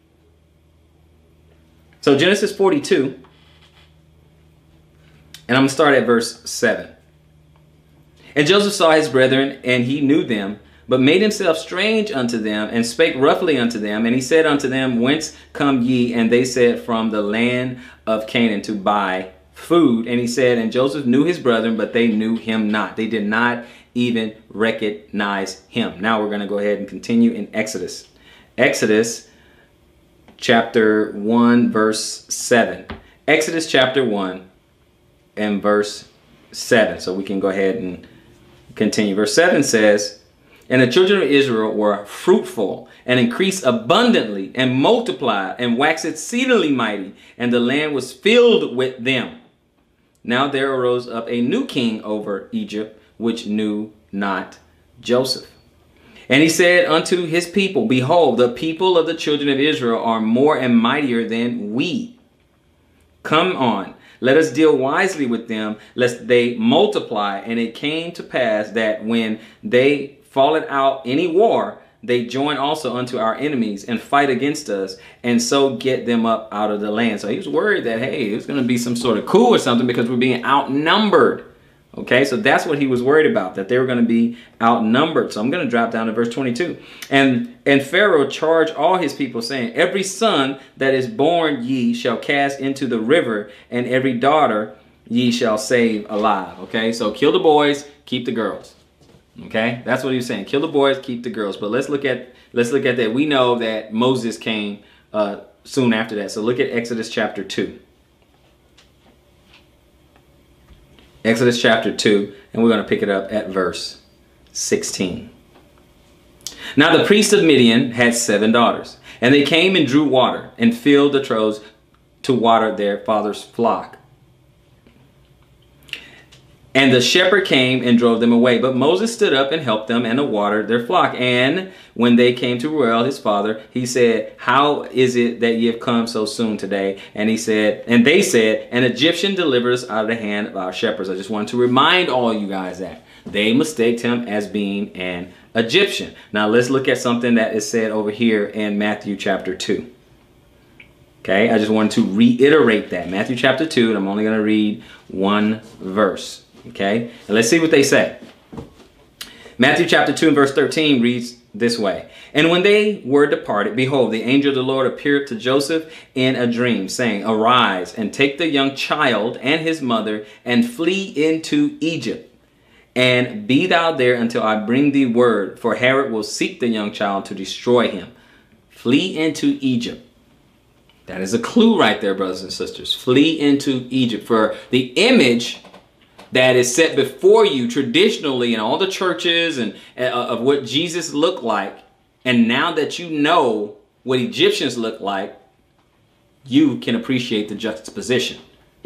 S1: So Genesis 42, and I'm going to start at verse 7. And Joseph saw his brethren, and he knew them, but made himself strange unto them, and spake roughly unto them. And he said unto them, Whence come ye? And they said, From the land of Canaan, to buy food. And he said, And Joseph knew his brethren, but they knew him not. They did not even recognize him. Now we're going to go ahead and continue in Exodus. Exodus chapter 1, verse 7. Exodus chapter 1 and verse 7. So we can go ahead and continue. Verse 7 says, And the children of Israel were fruitful and increased abundantly and multiplied and waxed exceedingly mighty, and the land was filled with them. Now there arose up a new king over Egypt, which knew not Joseph. And he said unto his people, Behold, the people of the children of Israel are more and mightier than we. Come on, let us deal wisely with them, lest they multiply. And it came to pass that when they falleth out any war, they join also unto our enemies and fight against us, and so get them up out of the land. So he was worried that, hey, it was going to be some sort of coup or something because we're being outnumbered. Okay, so that's what he was worried about, that they were going to be outnumbered. So I'm going to drop down to verse 22. And Pharaoh charged all his people, saying, Every son that is born ye shall cast into the river, and every daughter ye shall save alive. Okay, so kill the boys, keep the girls. Okay, that's what he was saying. Kill the boys, keep the girls. But let's look at that. We know that Moses came soon after that. So look at Exodus chapter 2. Exodus chapter 2, and we're going to pick it up at verse 16. Now the priest of Midian had 7 daughters, and they came and drew water and filled the troughs to water their father's flock. And the shepherd came and drove them away. But Moses stood up and helped them and watered their flock. And when they came to Reuel, his father, he said, How is it that ye have come so soon today? And they said, An Egyptian delivered us out of the hand of our shepherds. I just wanted to remind all you guys that they mistaked him as being an Egyptian. Now let's look at something that is said over here in Matthew chapter 2. Okay, I just wanted to reiterate that. Matthew chapter 2, and I'm only going to read one verse. Okay, and let's see what they say. Matthew chapter 2 and verse 13 reads this way. And when they were departed, behold, the angel of the Lord appeared to Joseph in a dream, saying, Arise and take the young child and his mother and flee into Egypt. And be thou there until I bring thee word, for Herod will seek the young child to destroy him. Flee into Egypt. That is a clue right there, brothers and sisters. Flee into Egypt. For the image that is set before you traditionally in all the churches and of what Jesus looked like, and now that you know what Egyptians look like, you can appreciate the juxtaposition.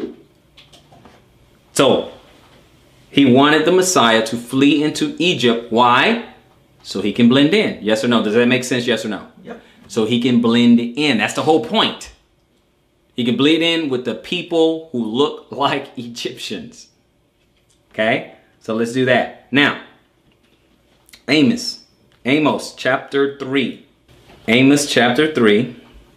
S1: So he wanted the Messiah to flee into Egypt. Why? So he can blend in. Yes or no? Does that make sense? Yes or no? Yep. So he can blend in. That's the whole point. He can blend in with the people who look like Egyptians. Okay, so let's do that. Now, Amos chapter 3. Amos chapter 3.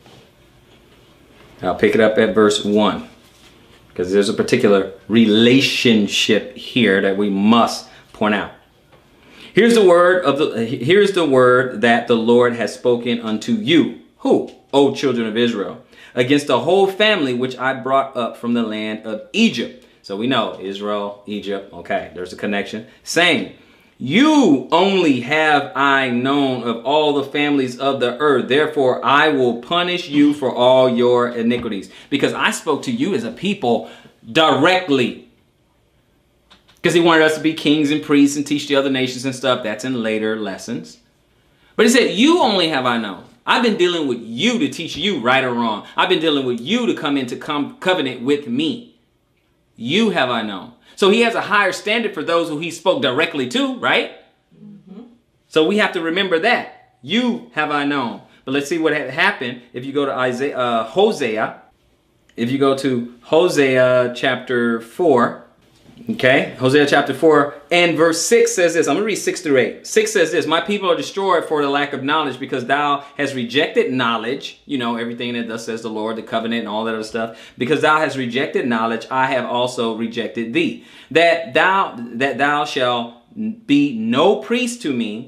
S1: I'll pick it up at verse 1. Because there's a particular relationship here that we must point out. Here's the word that the Lord has spoken unto you. Who? O children of Israel, against the whole family which I brought up from the land of Egypt. So we know Israel, Egypt. Okay, there's a connection. Saying, You only have I known of all the families of the earth. Therefore, I will punish you for all your iniquities. Because I spoke to you as a people directly. Because he wanted us to be kings and priests and teach the other nations and stuff. That's in later lessons. But he said, You only have I known. I've been dealing with you to teach you right or wrong. I've been dealing with you to come into covenant with me. You have I known. So he has a higher standard for those who he spoke directly to, right? Mm-hmm. So we have to remember that. You have I known. But let's see what had happened if you go to Hosea. If you go to Hosea chapter 4. Okay, Hosea chapter 4 and verse 6 says this. I'm going to read 6 through 8. 6 says this. My people are destroyed for the lack of knowledge, because thou hast rejected knowledge. You know, everything that thus says the Lord, the covenant and all that other stuff. Because thou hast rejected knowledge, I have also rejected thee. That thou shalt be no priest to me,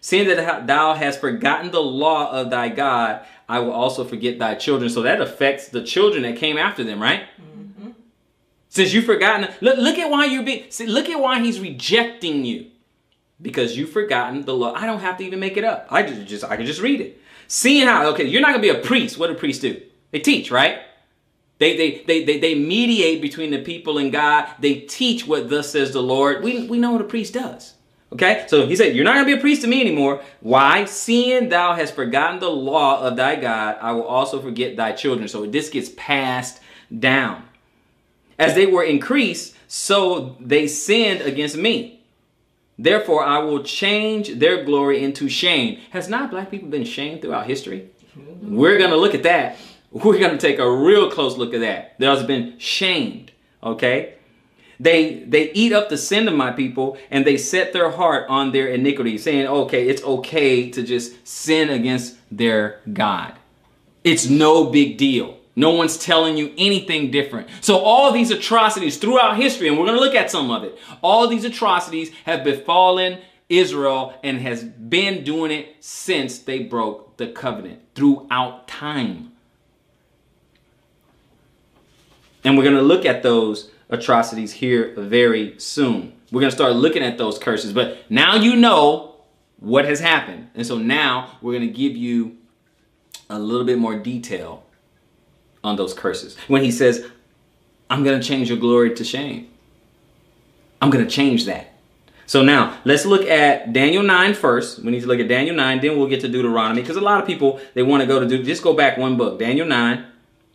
S1: Seeing that thou hast forgotten the law of thy God, I will also forget thy children. So that affects the children that came after them, right? Mm-hmm. Since you've forgotten, look at why look at why he's rejecting you. Because you've forgotten the law. I don't have to even make it up. I can just read it. Seeing how, okay, you're not going to be a priest. What do priests do? They teach, right? They mediate between the people and God. They teach what thus says the Lord. We know what a priest does. Okay, so he said, you're not going to be a priest to me anymore. Why? Seeing thou hast forgotten the law of thy God, I will also forget thy children. So this gets passed down. As they were increased, so they sinned against me. Therefore, I will change their glory into shame. Has not black people been shamed throughout history? We're going to look at that. We're going to take a real close look at that. There's been shamed, okay? They eat up the sin of my people, and they set their heart on their iniquity, saying, okay, it's okay to just sin against their God. It's no big deal. No one's telling you anything different. So all these atrocities throughout history, and we're going to look at some of it, all these atrocities have befallen Israel and has been doing it since they broke the covenant throughout time. And we're going to look at those atrocities here very soon. We're going to start looking at those curses. But now you know what has happened. And so now we're going to give you a little bit more detail on those curses. When he says, I'm going to change your glory to shame. I'm going to change that. So now let's look at Daniel 9 first. We need to look at Daniel 9. Then we'll get to Deuteronomy. Because a lot of people, they want to go to just go back one book. Daniel 9.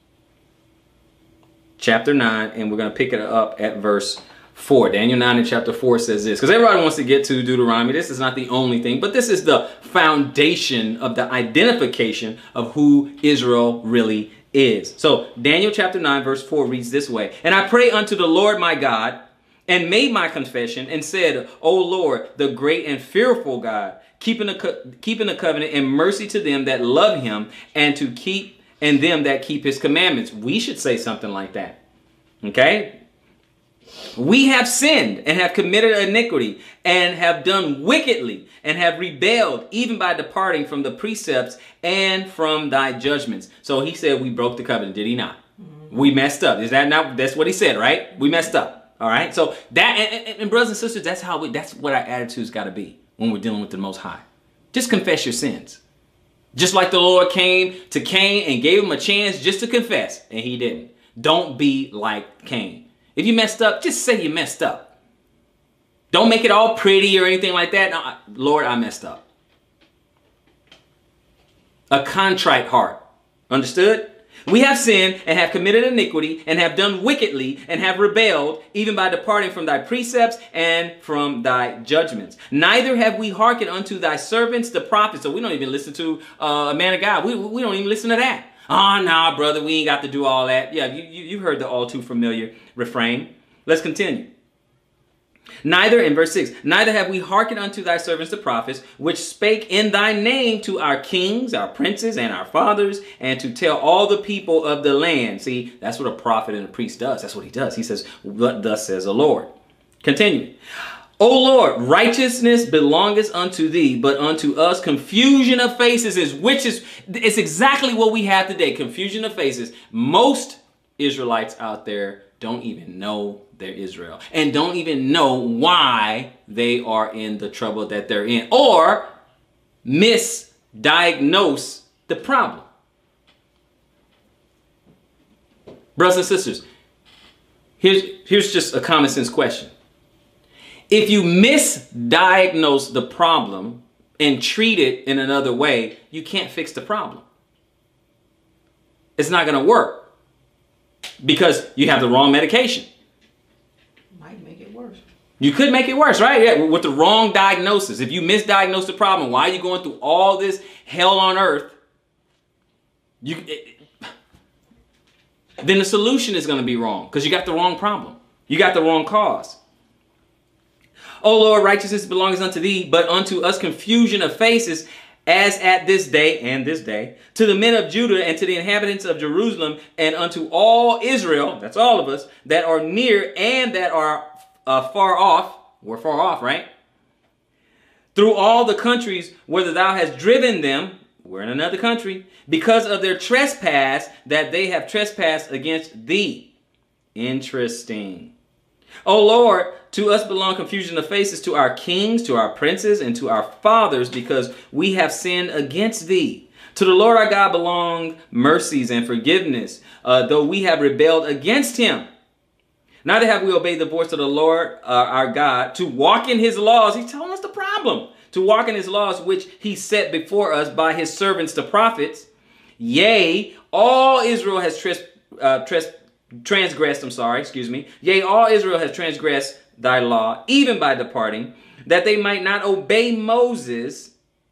S1: Chapter 9, and we're going to pick it up at verse 4. Daniel 9 and chapter 4 says this, because everybody wants to get to Deuteronomy. This is not the only thing, but this is the foundation of the identification of who Israel really is. So Daniel chapter 9 verse 4 reads this way, and I pray unto the Lord my God, and made my confession, and said, O Lord, the great and fearful God, keeping the covenant and mercy to them that love him, and them that keep his commandments. We should say something like that. Okay? We have sinned and have committed iniquity and have done wickedly and have rebelled even by departing from the precepts and from thy judgments. So he said we broke the covenant, did he not? Mm-hmm. We messed up. Is that not? That's what he said, right? We messed up. All right? So that, and brothers and sisters, that's what our attitude's got to be when we're dealing with the Most High. Just confess your sins. Just like the Lord came to Cain and gave him a chance just to confess, and he didn't. Don't be like Cain. If you messed up, just say you messed up. Don't make it all pretty or anything like that. No, Lord, I messed up. A contrite heart. Understood? We have sinned and have committed iniquity and have done wickedly and have rebelled, even by departing from thy precepts and from thy judgments. Neither have we hearkened unto thy servants, the prophets. So we don't even listen to a man of God. We don't even listen to that. Oh, nah, brother, we ain't got to do all that. Yeah, you heard the all too familiar refrain. Let's continue. Neither, in verse 6, neither have we hearkened unto thy servants the prophets, which spake in thy name to our kings, our princes, and our fathers, and to tell all the people of the land. See, that's what a prophet and a priest does. That's what he does. He says, thus says the Lord. Continue. O Lord, righteousness belongeth unto thee, but unto us confusion of faces it's exactly what we have today. Confusion of faces. Most Israelites out there don't even know they're Israel and don't even know why they are in the trouble that they're in, or misdiagnose the problem. Brothers and sisters, here's just a common sense question. If you misdiagnose the problem and treat it in another way, you can't fix the problem. It's not going to work. Because you have the wrong medication.
S2: Might make it worse.
S1: You could make it worse, right? Yeah, with the wrong diagnosis. If you misdiagnose the problem, why are you going through all this hell on earth? Then the solution is going to be wrong because you got the wrong problem. You got the wrong cause. O Lord, righteousness belongs unto thee, but unto us confusion of faces, as at this day and this day, to the men of Judah and to the inhabitants of Jerusalem and unto all Israel, that's all of us, that are near and that are far off. We're far off, right? through all the countries whither thou hast driven them, we're in another country, because of their trespass that they have trespassed against thee. Interesting. O Lord, to us belong confusion of faces, to our kings, to our princes, and to our fathers, because we have sinned against thee. To the Lord our God belong mercies and forgiveness, though we have rebelled against him. Neither have we obeyed the voice of the Lord our God to walk in his laws. He's telling us the problem. To walk in his laws, which he set before us by his servants, the prophets. Yea, all Israel has transgressed, Yea, all Israel has transgressed thy law, even by departing, that they might not obey Moses,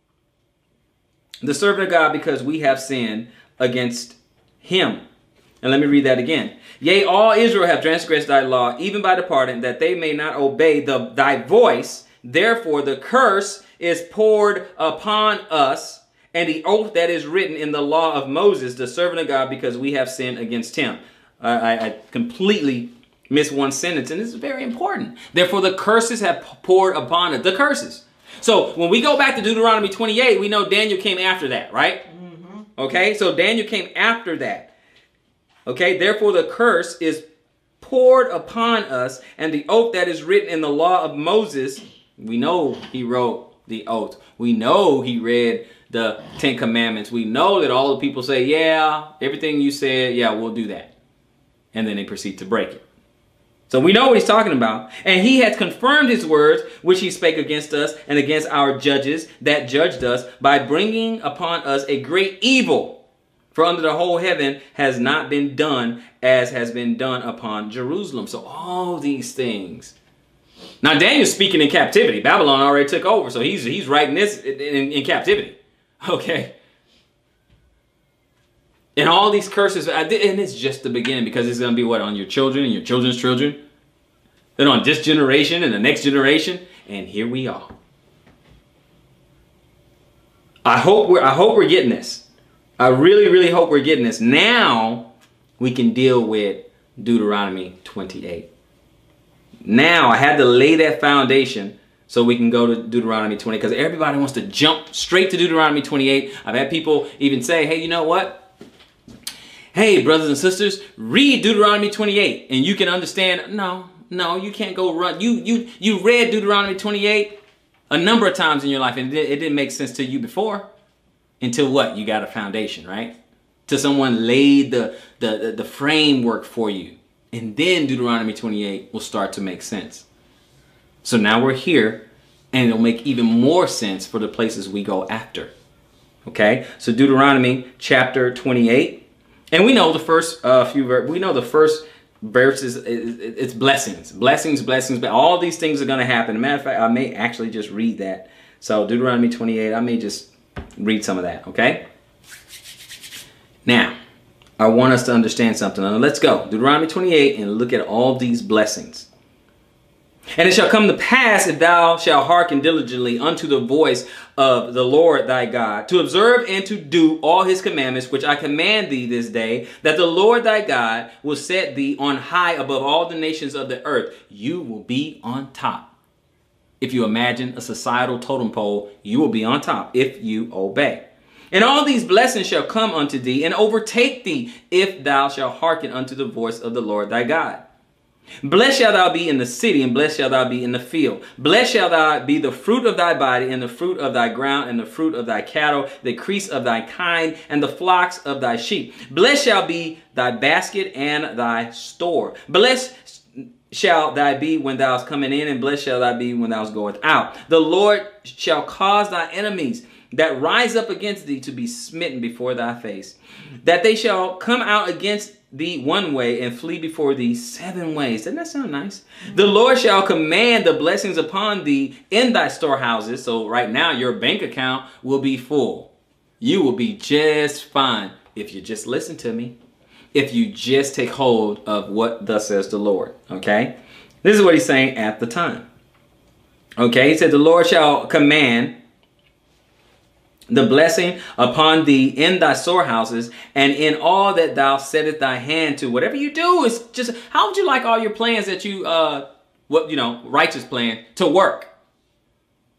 S1: the servant of God, because we have sinned against him. And let me read that again. Yea, all Israel have transgressed thy law, even by departing, that they may not obey thy voice. Therefore, the curse is poured upon us, and the oath that is written in the law of Moses, the servant of God, because we have sinned against him. I completely missed one sentence, and this is very important. Therefore, the curses have poured upon us. The curses. So when we go back to Deuteronomy 28, we know Daniel came after that, right? Mm-hmm. Okay, so Daniel came after that. Okay, therefore the curse is poured upon us, and the oath that is written in the law of Moses, we know he wrote the oath. We know he read the 10 Commandments. We know that all the people say, yeah, everything you said, yeah, we'll do that. And then they proceed to break it. So we know what he's talking about. And he has confirmed his words, which he spake against us and against our judges that judged us, by bringing upon us a great evil. For under the whole heaven has not been done as has been done upon Jerusalem. So all these things. Now Daniel's speaking in captivity. Babylon already took over. So he's writing this in captivity. Okay. And all these curses, and it's just the beginning, because it's going to be what? On your children and your children's children. Then on this generation and the next generation. And here we are. I hope we're getting this. I really, really hope we're getting this. Now we can deal with Deuteronomy 28. Now I had to lay that foundation so we can go to Deuteronomy 20, because everybody wants to jump straight to Deuteronomy 28. I've had people even say, hey, you know what? Hey, brothers and sisters, read Deuteronomy 28 and you can understand. No, you can't go run. You read Deuteronomy 28 a number of times in your life, and it didn't make sense to you before. Until what? You got a foundation, right? Till someone laid the framework for you. And then Deuteronomy 28 will start to make sense. So now we're here, and it'll make even more sense for the places we go after. Okay? So Deuteronomy chapter 28. And we know the first verses, it's blessings. Blessings, but all these things are going to happen. As a matter of fact, I may actually just read that. So Deuteronomy 28, I may just read some of that, okay? Now, I want us to understand something. Now, let's go. Deuteronomy 28 and look at all these blessings. And it shall come to pass, if thou shalt hearken diligently unto the voice of the Lord thy God, to observe and to do all his commandments, which I command thee this day, that the Lord thy God will set thee on high above all the nations of the earth. You will be on top. If you imagine a societal totem pole, you will be on top if you obey. And all these blessings shall come unto thee and overtake thee, if thou shalt hearken unto the voice of the Lord thy God. Blessed shalt thou be in the city, and blessed shalt thou be in the field. Blessed shall thou be the fruit of thy body, and the fruit of thy ground, and the fruit of thy cattle, the increase of thy kind, and the flocks of thy sheep. Blessed shall be thy basket and thy store. Blessed shall thy be when thou art coming in, and blessed shall thy be when thou goest out. The Lord shall cause thy enemies that rise up against thee to be smitten before thy face, that they shall come out against thee one way and flee before thee 7 ways. Doesn't that sound nice? The Lord shall command the blessings upon thee in thy storehouses. So right now your bank account will be full. You will be just fine if you just listen to me. If you just take hold of what thus says the Lord. Okay? This is what he's saying at the time. Okay? He said, the Lord shall command the blessing upon thee in thy storehouses, and in all that thou settest thy hand to. Whatever you do is just, how would you like all your plans that you, righteous plan, to work?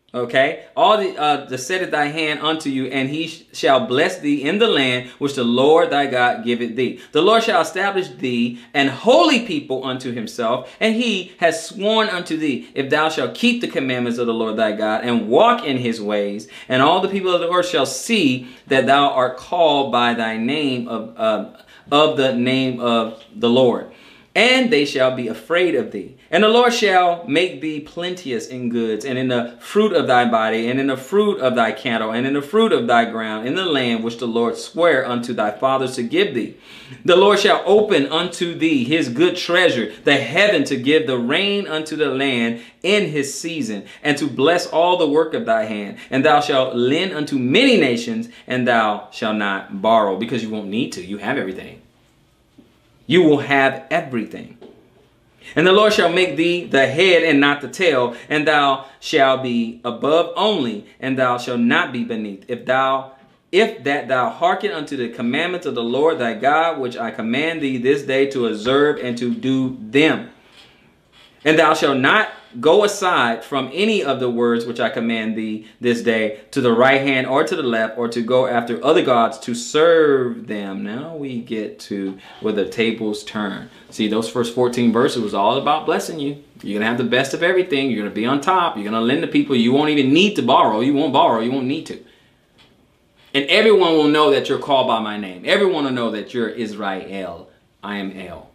S1: Okay, all the setteth thy hand unto you, and he shall bless thee in the land which the Lord thy God giveth thee. The Lord shall establish thee an holy people unto himself, and he has sworn unto thee, if thou shalt keep the commandments of the Lord thy God, and walk in his ways, and all the people of the earth shall see that thou art called by thy name of the name of the Lord. And they shall be afraid of thee. And the Lord shall make thee plenteous in goods, and in the fruit of thy body, and in the fruit of thy cattle, and in the fruit of thy ground, in the land which the Lord sware unto thy fathers to give thee. The Lord shall open unto thee his good treasure, the heaven, to give the rain unto the land in his season, and to bless all the work of thy hand. And thou shalt lend unto many nations, and thou shalt not borrow, because you won't need to. You have everything. You will have everything. And the Lord shall make thee the head and not the tail, and thou shalt be above only, and thou shalt not be beneath. If that thou hearken unto the commandments of the Lord thy God, which I command thee this day to observe and to do them. And thou shalt not go aside from any of the words which I command thee this day, to the right hand or to the left, or to go after other gods to serve them. Now we get to where the tables turn. See, those first 14 verses was all about blessing you. You're going to have the best of everything. You're going to be on top. You're going to lend to people. You won't even need to borrow. You won't borrow. You won't need to. And everyone will know that you're called by my name. Everyone will know that you're Israel. I am El.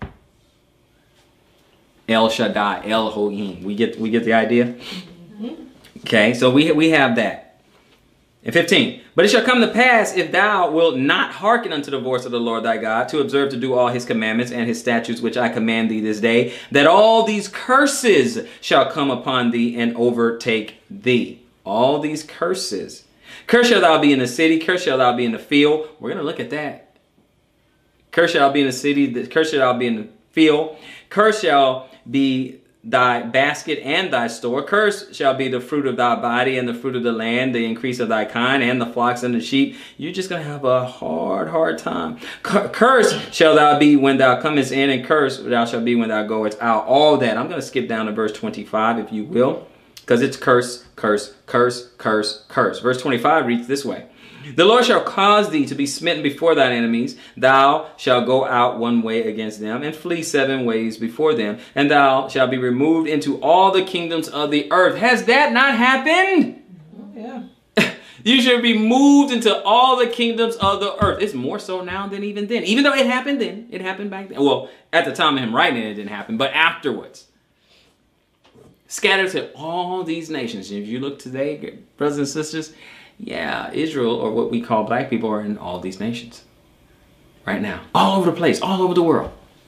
S1: El Shaddai, Elohim. We get the idea? Okay, so we have that. And 15. But it shall come to pass, if thou wilt not hearken unto the voice of the Lord thy God, to observe to do all his commandments and his statutes which I command thee this day, that all these curses shall come upon thee and overtake thee. All these curses. Cursed shall thou be in the city, cursed shall thou be in the field. We're going to look at that. Cursed shall thou be in the city, cursed shall thou be in the field. Cursed shall be thy basket and thy store. Cursed shall be the fruit of thy body and the fruit of the land, the increase of thy kind, and the flocks and the sheep. You're just going to have a hard time. Cursed shall thou be when thou comest in, and cursed thou shalt be when thou goest out. All that. I'm going to skip down to verse 25, if you will, because it's curse, curse, curse, curse, curse. Verse 25 reads this way. The Lord shall cause thee to be smitten before thine enemies. Thou shalt go out one way against them, and flee 7 ways before them. And thou shalt be removed into all the kingdoms of the earth. Has that not happened?
S2: Yeah.
S1: You should be moved into all the kingdoms of the earth. It's more so now than even then. Even though it happened then. It happened back then. Well, at the time of him writing it didn't happen. But afterwards. Scattered to all these nations. If you look today, brothers and sisters, yeah, Israel, or what we call black people, are in all these nations right now. All over the place, all over the world.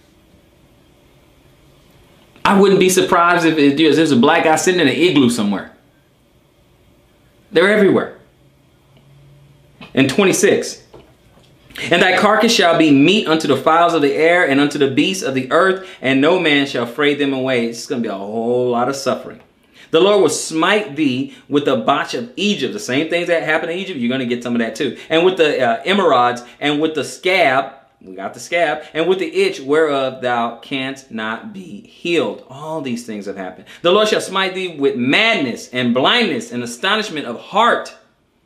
S1: I wouldn't be surprised if there's a black guy sitting in an igloo somewhere. They're everywhere. And 26. And thy carcass shall be meat unto the fowls of the air and unto the beasts of the earth, and no man shall fray them away. It's going to be a whole lot of suffering. The Lord will smite thee with the botch of Egypt. The same things that happened in Egypt, you're going to get some of that too. And with the emerods, and with the scab, we got the scab, and with the itch whereof thou canst not be healed. All these things have happened. The Lord shall smite thee with madness and blindness and astonishment of heart.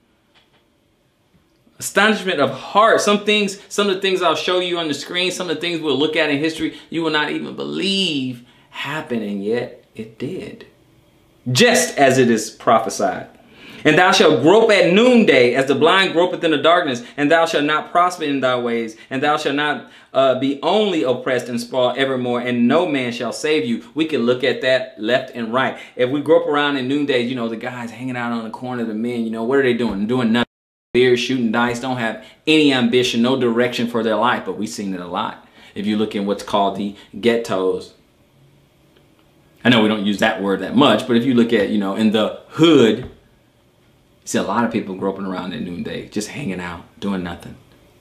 S1: Astonishment of heart. Some of the things I'll show you on the screen, some of the things we'll look at in history, you will not even believe happened, and yet it did. Just as it is prophesied. And thou shalt grope at noonday, as the blind gropeth in the darkness, and thou shalt not prosper in thy ways, and thou shalt not be only oppressed and spoiled evermore, and no man shall save you. We can look at that left and right. If we grope around in noonday, you know, the guys hanging out on the corner, the men, you know, what are they doing? Doing nothing. Beer, shooting dice, don't have any ambition, no direction for their life. But we've seen it a lot. If you look in what's called the ghettos. I know we don't use that word that much, but if you look at, you know, in the hood, you see a lot of people groping around at noonday, just hanging out, doing nothing.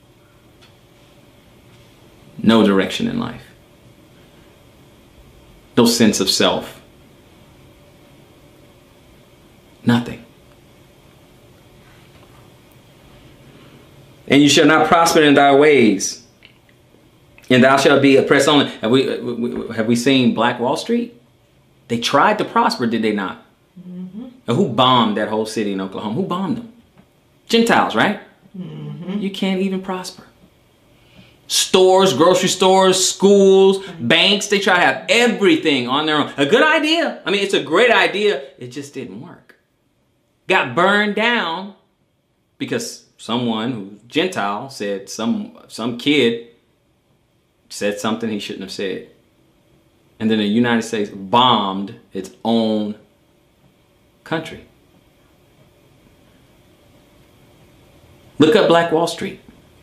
S1: No direction in life. No sense of self. Nothing. And you shall not prosper in thy ways, and thou shalt be oppressed only. Have we seen Black Wall Street? They tried to prosper, did they not? Mm-hmm. And who bombed that whole city in Oklahoma? Who bombed them? Gentiles, right? You can't even prosper. Stores, grocery stores, schools, banks, they try to have everything on their own. A good idea. I mean, it's a great idea. It just didn't work. Got burned down because someone who's Gentile said, some kid said something he shouldn't have said. And then the United States bombed its own country. Look up Black Wall Street.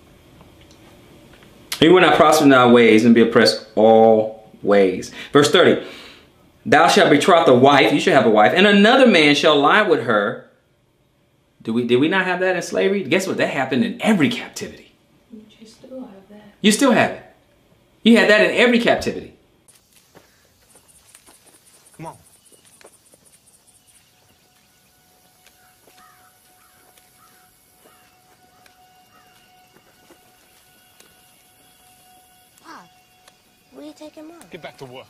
S1: He will not prosper in thy ways and be oppressed always. Verse 30. Thou shalt betroth a wife, you shall have a wife, and another man shall lie with her. Did we not have that in slavery? Guess what? That happened in every captivity.
S2: You still have that.
S1: You still have it. You had that in every captivity.
S3: Come on.
S4: Pop, where you taking Mom?
S3: Get back to work.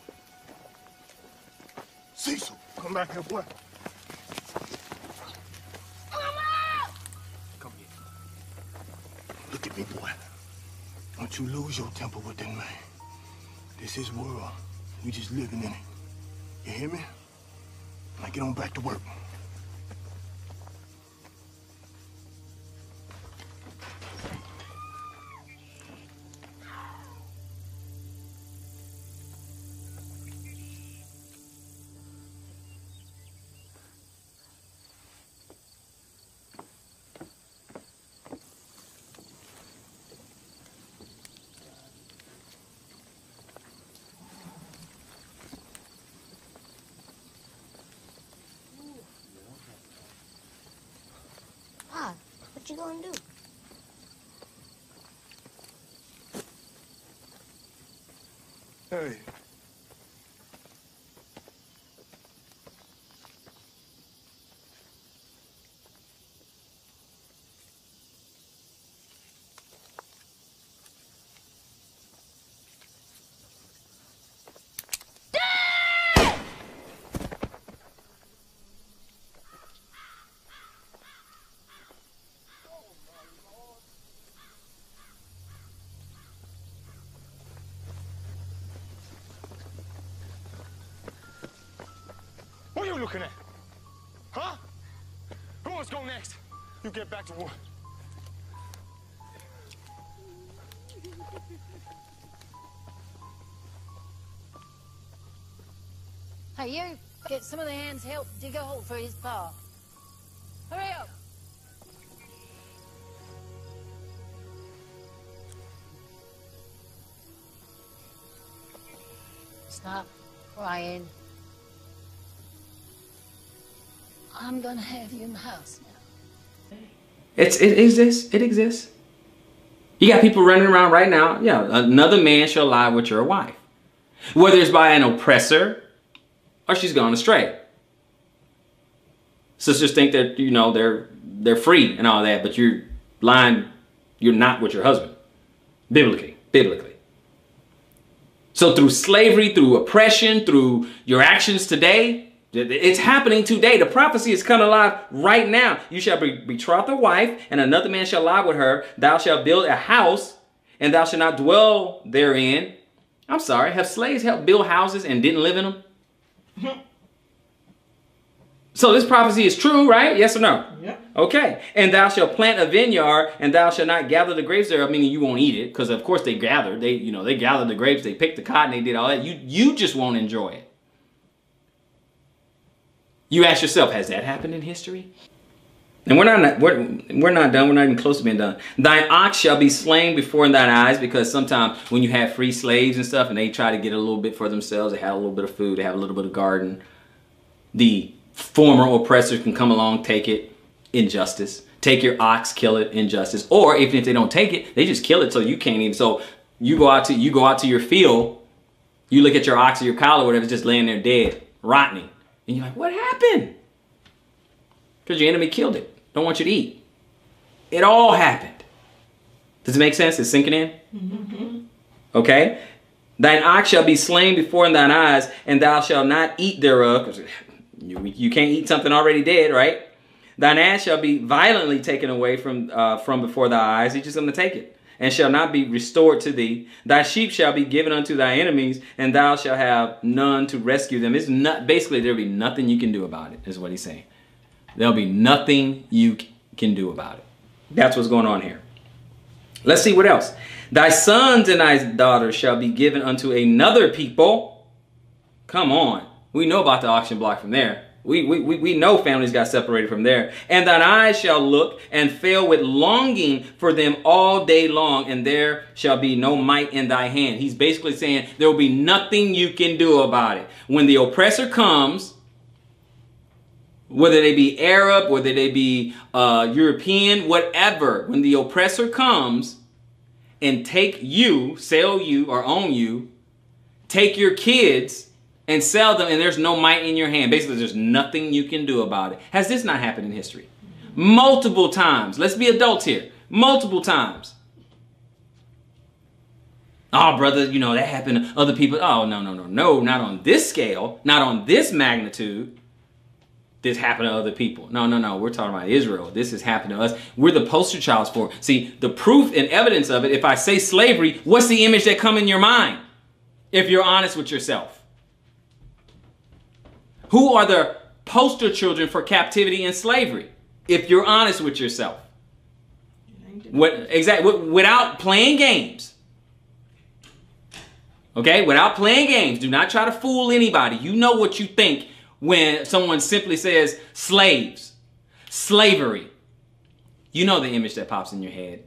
S3: Cecil, come back here, boy. Come here. Look at me, boy. Don't you lose your temper with that man. This is world. We just living in it. You hear me? Now get on back to work.
S4: Pop, what you gonna do?
S3: Hey. What are you looking at? Huh? Who wants to go next? You get back to work.
S5: Hey, you, get some of the hands help dig a hole for his paw. Hurry up. Stop crying. I'm gonna have you in the house now.
S1: It exists. It exists. You got people running around right now. Yeah, another man shall lie with your wife. Whether it's by an oppressor or she's gone astray. Sisters think that, you know, they're free and all that, but you're lying, you're not with your husband. Biblically. So through slavery, through oppression, through your actions today, it's happening today. The prophecy is coming alive right now. You shall betroth a wife, and another man shall lie with her. Thou shalt build a house, and thou shalt not dwell therein. I'm sorry, have slaves helped build houses and didn't live in them? So this prophecy is true, right? Yes or no?
S2: Yeah.
S1: Okay. And thou shalt plant a vineyard, and thou shalt not gather the grapes thereof, meaning you won't eat it, because of course they gathered. They gathered the grapes, they picked the cotton, they did all that. You just won't enjoy it. You ask yourself, has that happened in history? And we're not done. We're not even close to being done. Thine ox shall be slain before thine eyes, because sometimes when you have free slaves and stuff and they try to get a little bit for themselves, they have a little bit of food, they have a little bit of garden, the former oppressors can come along, take it, injustice. Take your ox, kill it, injustice. Or even if they don't take it, they just kill it so you can't even. So you go out to your field, you look at your ox or your cow or whatever, it's just laying there dead, rotting. And you're like, what happened? Because your enemy killed it. Don't want you to eat. It all happened. Does it make sense? It's sinking in? Mm-hmm. Okay? Thine ox shall be slain before thine eyes, and thou shalt not eat thereof. You can't eat something already dead, right? Thine ass shall be violently taken away from before thy eyes. He's just going to take it, and shall not be restored to thee. Thy sheep shall be given unto thy enemies, and thou shalt have none to rescue them. It's not, basically, there'll be nothing you can do about it, is what he's saying. There'll be nothing you can do about it. That's what's going on here. Let's see what else. Thy sons and thy daughters shall be given unto another people. Come on. We know about the auction block from there. We know families got separated from there. And thine eyes shall look and fail with longing for them all day long, and there shall be no might in thy hand. He's basically saying there will be nothing you can do about it. When the oppressor comes, whether they be Arab, whether they be European, whatever, when the oppressor comes and take you, sell you or own you, take your kids and sell them, and there's no might in your hand. Basically, there's nothing you can do about it. Has this not happened in history? Multiple times. Let's be adults here. Multiple times. Oh, brother, you know, that happened to other people. Oh, no, not on this scale, not on this magnitude. This happened to other people. No. We're talking about Israel. This has happened to us. We're the poster childs for it. See, the proof and evidence of it, if I say slavery, what's the image that come in your mind? If you're honest with yourself. Who are the poster children for captivity and slavery? If you're honest with yourself. Without playing games. Okay? Without playing games. Do not try to fool anybody. You know what you think when someone simply says slaves. Slavery. You know the image that pops in your head.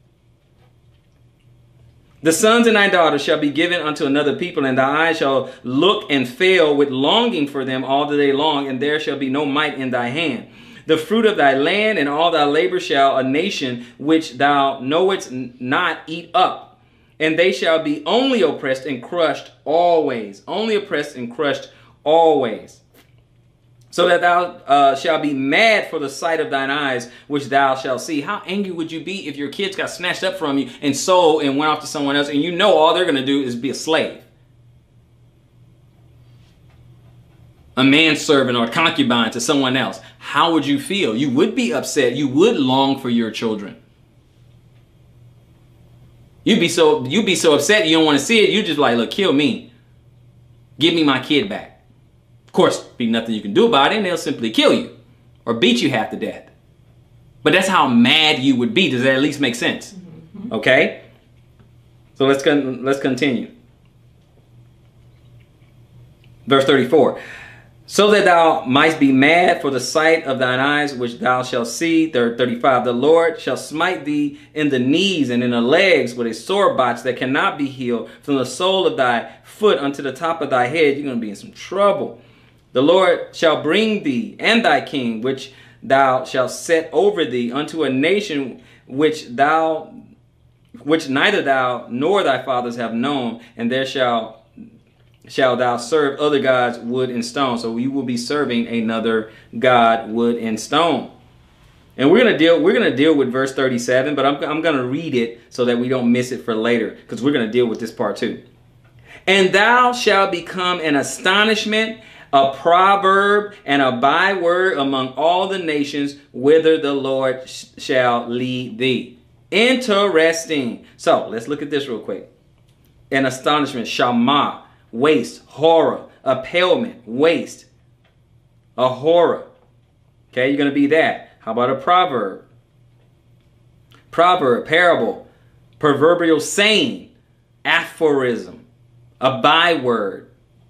S1: The sons and thy daughters shall be given unto another people, and thy eyes shall look and fail with longing for them all the day long, and there shall be no might in thy hand. The fruit of thy land and all thy labor shall a nation which thou knowest not eat up, and they shall be only oppressed and crushed always. Only oppressed and crushed always. So that thou shalt be mad for the sight of thine eyes, which thou shalt see. How angry would you be if your kids got snatched up from you and sold and went off to someone else, and you know all they're going to do is be a slave? A manservant or a concubine to someone else. How would you feel? You would be upset. You would long for your children. You'd be so upset you don't want to see it. You just like, look, kill me. Give me my kid back. Of course, be nothing you can do about it, and they'll simply kill you or beat you half to death. But that's how mad you would be. Does that at least make sense? Okay? So let's continue. Verse 34. So that thou mightst be mad for the sight of thine eyes, which thou shalt see. 35. The Lord shall smite thee in the knees and in the legs with a sore botch that cannot be healed. From the sole of thy foot unto the top of thy head, you're going to be in some trouble. The Lord shall bring thee and thy king, which thou shalt set over thee, unto a nation which neither thou nor thy fathers have known, and there shall thou serve other gods, wood and stone. So you will be serving another god, wood and stone. And we're gonna deal with verse 37, but I'm gonna read it so that we don't miss it for later, because we're gonna deal with this part too. And thou shalt become an astonishment, a proverb, and a byword among all the nations whither the Lord shall lead thee. Interesting. So let's look at this real quick. An astonishment, shama, waste, horror, impalement, waste, a horror. Okay, you're going to be that. How about a proverb? Proverb, parable, proverbial saying, aphorism, a byword.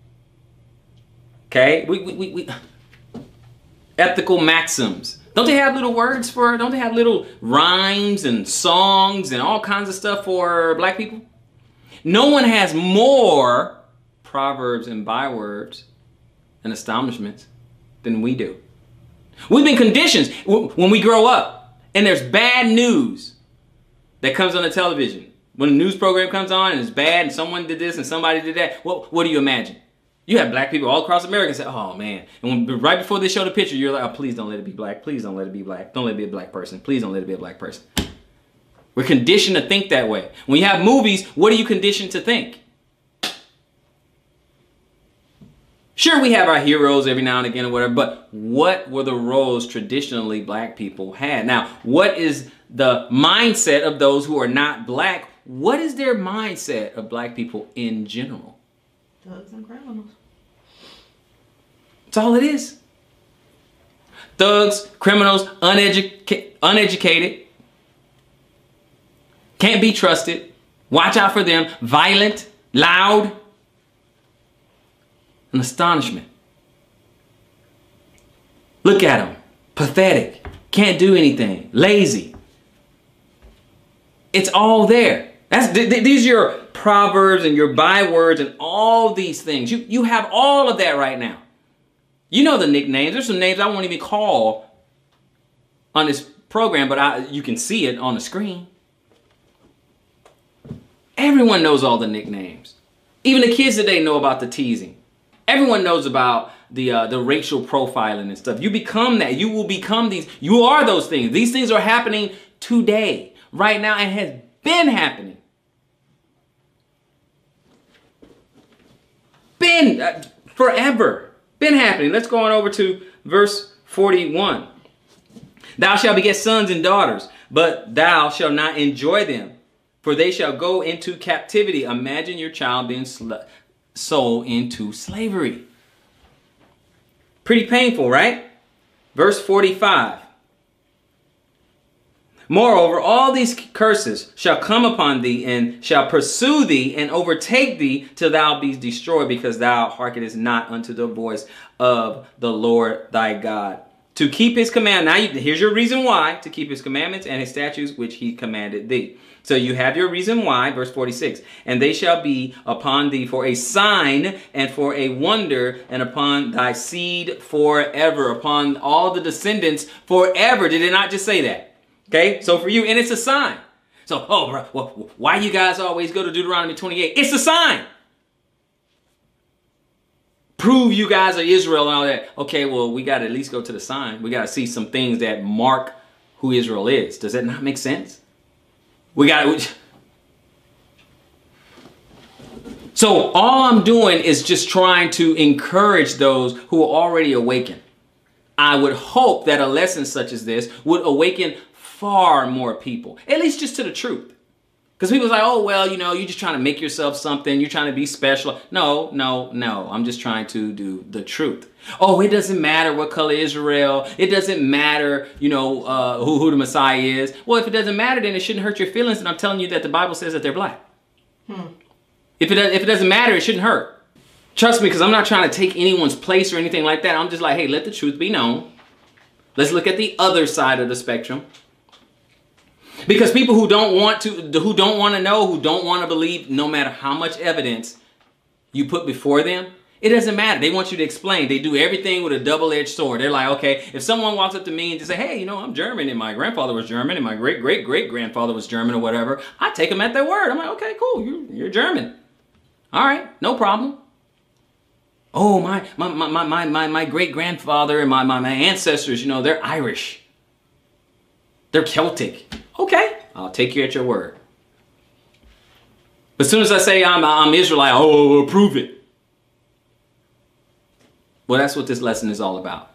S1: Okay, we ethical maxims. Don't they have little words for it? Don't they have little rhymes and songs and all kinds of stuff for black people? No one has more proverbs and bywords and astonishments than we do. We've been conditioned when we grow up and there's bad news that comes on the television. When a news program comes on and it's bad and someone did this and somebody did that, what do you imagine? You have black people all across America say, oh man. And right before they show the picture, you're like, oh, please don't let it be black. Please don't let it be black. Don't let it be a black person. Please don't let it be a black person. We're conditioned to think that way. When you have movies, what are you conditioned to think? Sure, we have our heroes every now and again or whatever, but what were the roles traditionally black people had? Now, what is the mindset of those who are not black? What is their mindset of black people in general?
S2: Thugs and criminals.
S1: That's all it is. Thugs, criminals, uneducated, can't be trusted, watch out for them, violent, loud, and astonishment. Look at them, pathetic, can't do anything, lazy. It's all there. These are your proverbs and your bywords and all these things. You have all of that right now. You know the nicknames. There's some names I won't even call on this program, but you can see it on the screen. Everyone knows all the nicknames. Even the kids today know about the teasing. Everyone knows about the racial profiling and stuff. You become that. You will become these. You are those things. These things are happening today, right now, and has been happening. Forever. Been happening. Let's go on over to verse 41. Thou shalt beget sons and daughters, but thou shalt not enjoy them, for they shall go into captivity. Imagine your child being sold into slavery. Pretty painful, right? Verse 45. Moreover, all these curses shall come upon thee, and shall pursue thee, and overtake thee, till thou be destroyed, because thou hearkenest not unto the voice of the Lord thy God. To keep his command. Now, here's your reason why. To keep his commandments and his statutes, which he commanded thee. So you have your reason why. Verse 46. And they shall be upon thee for a sign and for a wonder, and upon thy seed forever. Upon all the descendants forever. Did it not just say that? Okay, so for you, and it's a sign. So, oh, bro, well, why you guys always go to Deuteronomy 28? It's a sign. Prove you guys are Israel and all that. Okay, well, we got to at least go to the sign. We got to see some things that mark who Israel is. Does that not make sense? So all I'm doing is just trying to encourage those who are already awakened. I would hope that a lesson such as this would awaken far more people, at least just to the truth. Because people's like, oh, well, you know, you're just trying to make yourself something. You're trying to be special. No. I'm just trying to do the truth. Oh, it doesn't matter what color Israel. It doesn't matter, you know, who the Messiah is. Well, if it doesn't matter, then it shouldn't hurt your feelings. And I'm telling you that the Bible says that they're black. If it doesn't matter, it shouldn't hurt. Trust me, because I'm not trying to take anyone's place or anything like that. I'm just like, hey, let the truth be known. Let's look at the other side of the spectrum. Because people who don't want to know, who don't want to believe, no matter how much evidence you put before them, it doesn't matter. They want you to explain. They do everything with a double-edged sword. They're like, okay, if someone walks up to me and just say, hey, you know, I'm German, and my grandfather was German, and my great-great-great-grandfather was German or whatever, I take them at their word. I'm like, okay, cool, you're German. All right, no problem. Oh, my great-grandfather and my ancestors, you know, they're Irish. They're Celtic. Okay, I'll take you at your word. But as soon as I say I'm Israelite, oh, prove it. Well, that's what this lesson is all about.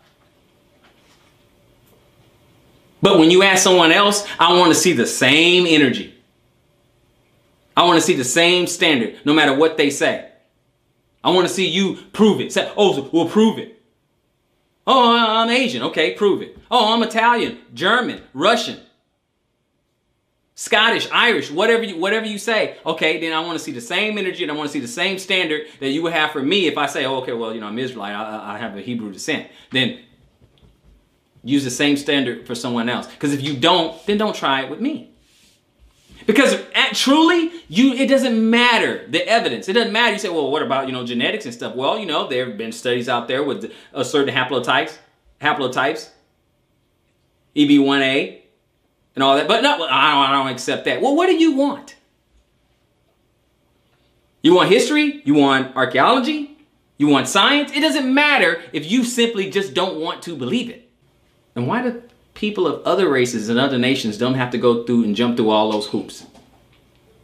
S1: But when you ask someone else, I want to see the same energy. I want to see the same standard, no matter what they say. I want to see you prove it. Say, oh, we'll prove it. Oh, I'm Asian. Okay, prove it. Oh, I'm Italian, German, Russian, Scottish, Irish, whatever you say. Okay, then I want to see the same energy, and I want to see the same standard that you would have for me if I say, oh, okay, well, you know, I'm Israelite. I have a Hebrew descent. Then use the same standard for someone else. Because if you don't, then don't try it with me. Because truly, it doesn't matter, the evidence. It doesn't matter. You say, well, what about, you know, genetics and stuff? Well, you know, there have been studies out there with certain haplotypes, EB1A, and all that. But no, I don't accept that. Well, what do you want? You want history? You want archaeology? You want science? It doesn't matter if you simply just don't want to believe it. And why do people of other races and other nations don't have to go through and jump through all those hoops?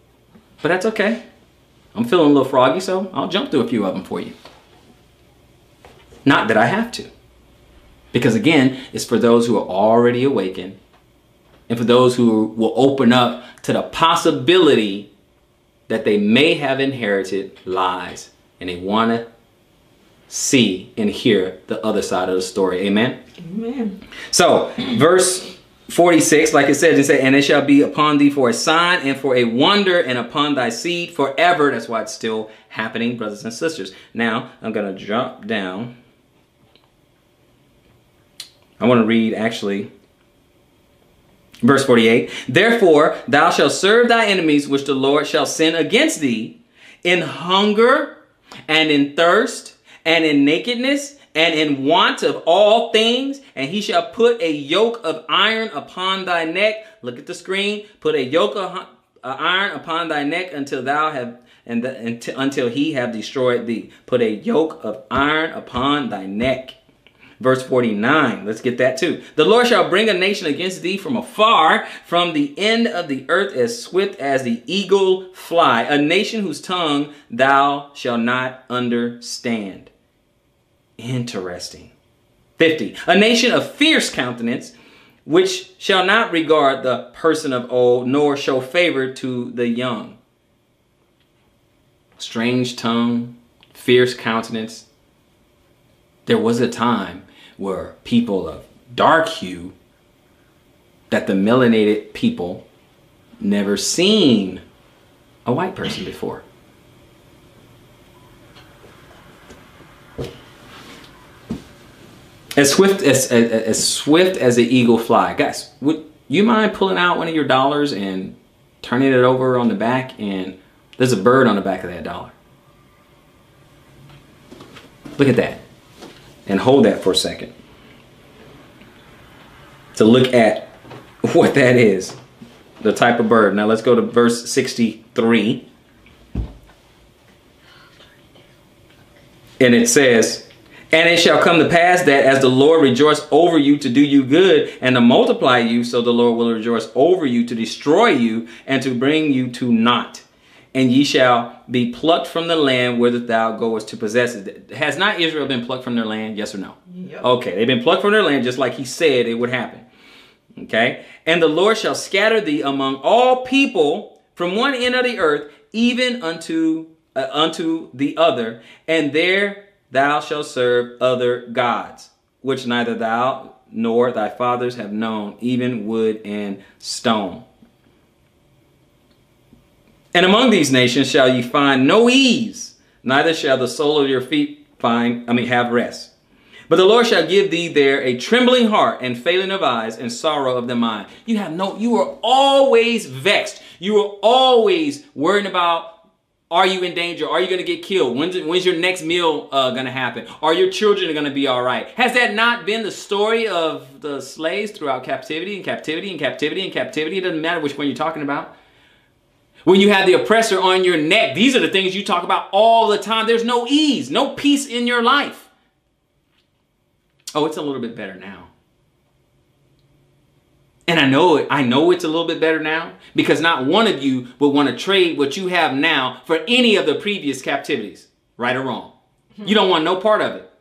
S1: But that's okay. I'm feeling a little froggy, so I'll jump through a few of them for you. Not that I have to. Because again, it's for those who are already awakened and for those who will open up to the possibility that they may have inherited lies and they want to see and hear the other side of the story. Amen?
S2: Amen.
S1: So, verse 46, like it says, and it shall be upon thee for a sign and for a wonder and upon thy seed forever. That's why it's still happening, brothers and sisters. Now, I'm going to drop down. I want to read actually verse 48. Therefore, thou shalt serve thy enemies, which the Lord shall send against thee in hunger and in thirst and in nakedness and in want of all things, and he shall put a yoke of iron upon thy neck. Look at the screen. Put a yoke of iron upon thy neck until thou have until he have destroyed thee. Put a yoke of iron upon thy neck. Verse 49, let's get that too. The Lord shall bring a nation against thee from afar, from the end of the earth, as swift as the eagle fly, a nation whose tongue thou shalt not understand. Interesting. 50, a nation of fierce countenance, which shall not regard the person of old, nor show favor to the young. Strange tongue, fierce countenance. There was a time where people of dark hue that the melanated people never seen a white person before. As swift as the eagle fly. Guys, would you mind pulling out one of your dollars and turning it over on the back? And there's a bird on the back of that dollar. Look at that. And hold that for a second to look at what that is, the type of bird. Now let's go to verse 63. And it says, and it shall come to pass that as the Lord rejoice over you to do you good and to multiply you, so the Lord will rejoice over you to destroy you and to bring you to naught. And ye shall be plucked from the land whither thou goest to possess it. Has not Israel been plucked from their land? Yes or no?
S2: Yep.
S1: Okay, they've been plucked from their land just like he said it would happen. Okay, and the Lord shall scatter thee among all people from one end of the earth, even unto the other, and there thou shalt serve other gods, which neither thou nor thy fathers have known, even wood and stone. And among these nations shall ye find no ease, neither shall the sole of your feet have rest. But the Lord shall give thee there a trembling heart and failing of eyes and sorrow of the mind. You are always vexed. You are always worrying about, are you in danger? Are you going to get killed? When's your next meal going to happen? Are your children going to be all right? Has that not been the story of the slaves throughout captivity and captivity and captivity and captivity? It doesn't matter which one you're talking about. When you have the oppressor on your neck, these are the things you talk about all the time. There's no ease, no peace in your life. Oh, it's a little bit better now. And I know it's a little bit better now because not one of you would want to trade what you have now for any of the previous captivities, right or wrong. You don't want no part of it.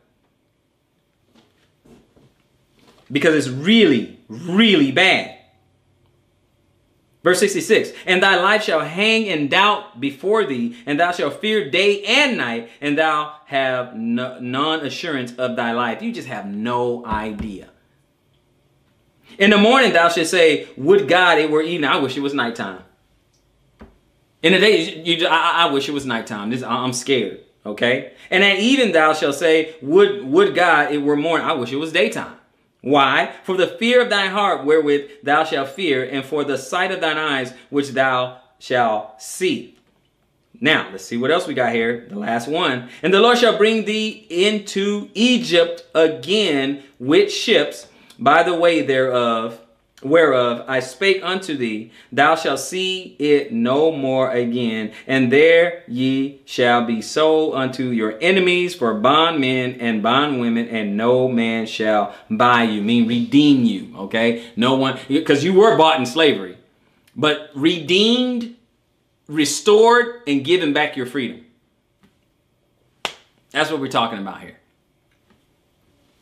S1: Because it's really, really bad. Verse 66, and thy life shall hang in doubt before thee, and thou shalt fear day and night, and thou have none assurance of thy life. You just have no idea. In the morning thou shalt say, would God it were evening. I wish it was nighttime. In the day, I wish it was nighttime. I'm scared, okay? And at even thou shalt say, would God it were morning. I wish it was daytime. Why? For the fear of thine heart wherewith thou shalt fear, and for the sight of thine eyes which thou shalt see. Now, let's see what else we got here. The last one. And the Lord shall bring thee into Egypt again with ships by the way thereof, whereof I spake unto thee. Thou shalt see it no more again. And there ye shall be sold unto your enemies for bondmen and bondwomen, and no man shall buy you. Mean redeem you, okay? No one, because you were bought in slavery. But redeemed, restored, and given back your freedom. That's what we're talking about here.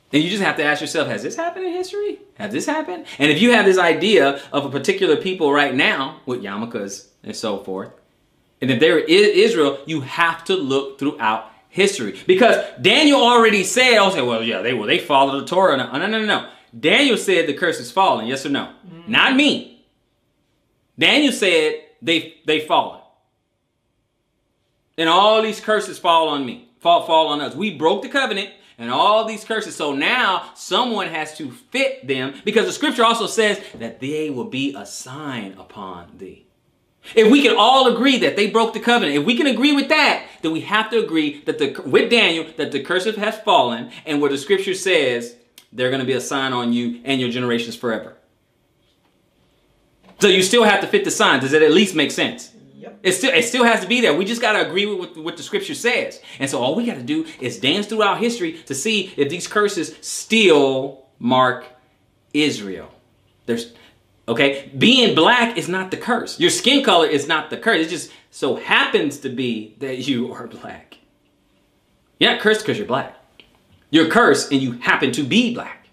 S1: And you just have to ask yourself, has this happened in history? Has this happened? And if you have this idea of a particular people right now with yarmulkes and so forth, and if there is Israel, you have to look throughout history. Because Daniel already said, I'll say, well, yeah, they follow the Torah. No. Daniel said the curse is fallen, yes or no? Not me. Daniel said they fallen. And all these curses fall on me, fall on us. We broke the covenant and all these curses. So now someone has to fit them, because the scripture also says that they will be a sign upon thee. If we can all agree that they broke the covenant, if we can agree with that, then we have to agree that with Daniel that the curse has fallen, and what the scripture says, they're going to be a sign on you and your generations forever. So you still have to fit the sign. Does it at least make sense?
S2: Yep.
S1: It still has to be there. We just got to agree with what the scripture says. And so all we got to do is dance throughout history to see if these curses still mark Israel. Okay, being black is not the curse. Your skin color is not the curse. It just so happens to be that you are black. You're not cursed because you're black. You're cursed and you happen to be black.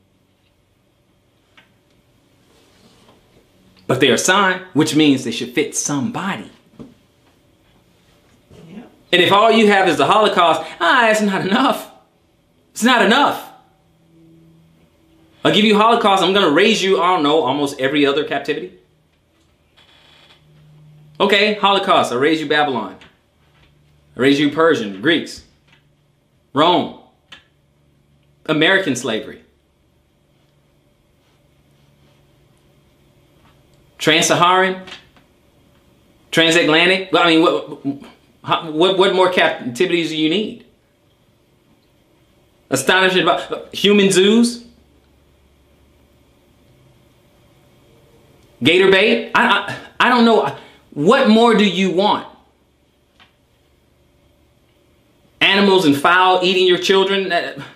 S1: But they are a sign, which means they should fit somebody.
S2: Yeah.
S1: And if all you have is the Holocaust, that's not enough. It's not enough. I'll give you Holocaust. I'm going to raise you, I don't know, almost every other captivity. Okay, Holocaust. I'll raise you Babylon. I'll raise you Persian, Greeks, Rome, American slavery, Trans-Saharan, Transatlantic. I mean, what more captivities do you need? Astonishing about human zoos. Gator bait? I don't know. What more do you want? Animals and fowl eating your children?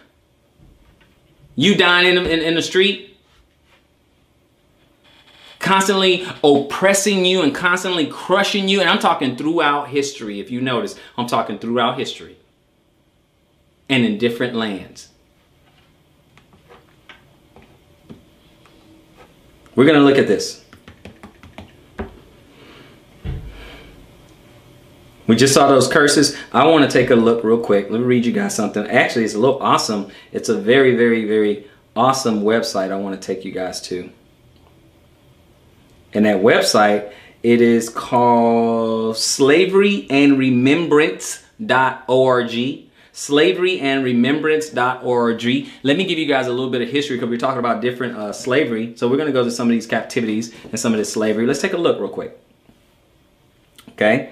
S1: You dying in the street? Constantly oppressing you and constantly crushing you. And I'm talking throughout history. If you notice, I'm talking throughout history. And in different lands. We're going to look at this. We just saw those curses. I want to take a look real quick. Let me read you guys something. Actually, it's a little awesome. It's a very, very, very awesome website I want to take you guys to. And that website, it is called slaveryandremembrance.org. Slaveryandremembrance.org. Let me give you guys a little bit of history, because we're talking about different slavery. So we're going to go to some of these captivities and some of this slavery. Let's take a look real quick. Okay.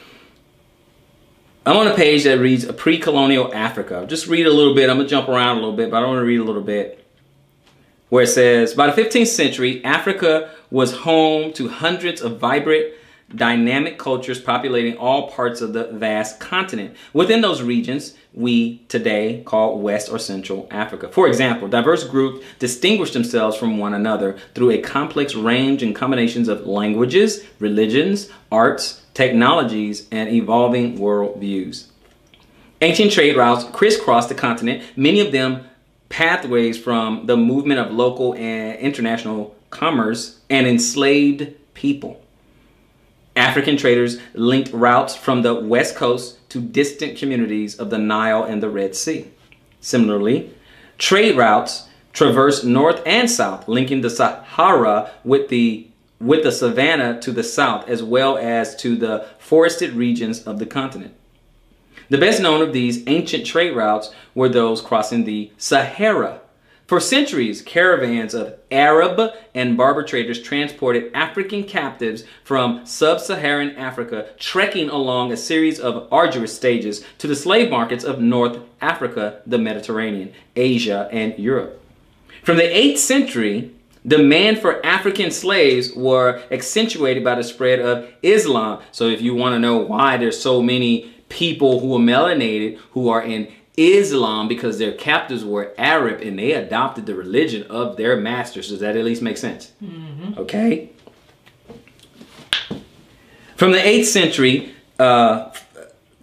S1: I'm on a page that reads a pre-colonial Africa. Just read a little bit. I'm going to jump around a little bit, but I want to read a little bit. Where it says, by the 15th century, Africa was home to hundreds of vibrant, dynamic cultures populating all parts of the vast continent. Within those regions, we today call West or Central Africa. For example, diverse groups distinguish themselves from one another through a complex range and combinations of languages, religions, arts, technologies, and evolving worldviews. Ancient trade routes crisscross the continent, many of them pathways from the movement of local and international commerce and enslaved people. African traders linked routes from the West Coast to distant communities of the Nile and the Red Sea. Similarly, trade routes traversed north and south, linking the Sahara with the savanna to the south, as well as to the forested regions of the continent. The best known of these ancient trade routes were those crossing the Sahara. For centuries, caravans of Arab and Berber traders transported African captives from sub-Saharan Africa, trekking along a series of arduous stages to the slave markets of North Africa, the Mediterranean, Asia, and Europe. From the 8th century, demand for African slaves were accentuated by the spread of Islam. So if you want to know why there's so many people who are melanated who are in Islam, because their captives were Arab and they adopted the religion of their masters. Does that at least make sense? Mm-hmm. Okay. From the 8th century,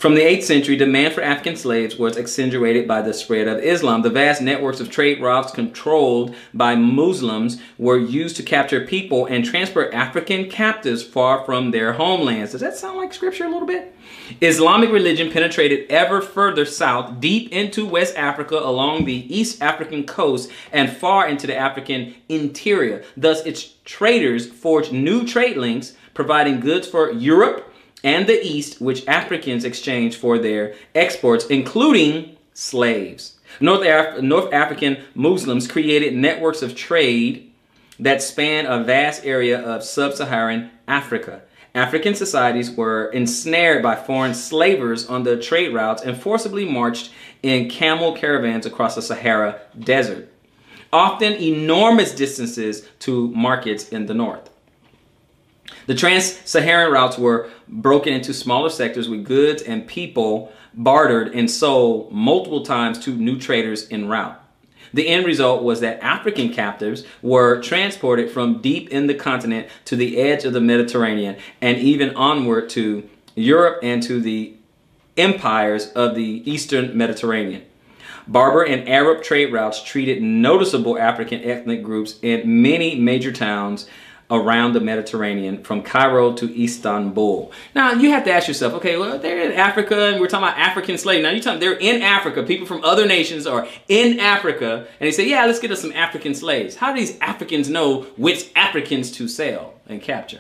S1: From the 8th century, demand for African slaves was accentuated by the spread of Islam. The vast networks of trade routes controlled by Muslims were used to capture people and transport African captives far from their homelands. Does that sound like scripture a little bit? Islamic religion penetrated ever further south, deep into West Africa, along the East African coast, and far into the African interior. Thus, its traders forged new trade links, providing goods for Europe and the East, which Africans exchanged for their exports, including slaves. North African Muslims created networks of trade that span a vast area of sub-Saharan Africa. African societies were ensnared by foreign slavers on the trade routes and forcibly marched in camel caravans across the Sahara Desert, often enormous distances to markets in the north. The trans-Saharan routes were broken into smaller sectors with goods and people bartered and sold multiple times to new traders en route. The end result was that African captives were transported from deep in the continent to the edge of the Mediterranean and even onward to Europe and to the empires of the Eastern Mediterranean. Berber and Arab trade routes treated noticeable African ethnic groups in many major towns around the Mediterranean, from Cairo to Istanbul. Now, you have to ask yourself, okay, well, they're in Africa, and we're talking about African slaves. Now, you're talking, they're in Africa. People from other nations are in Africa, and they say, yeah, let's get us some African slaves. How do these Africans know which Africans to sell and capture?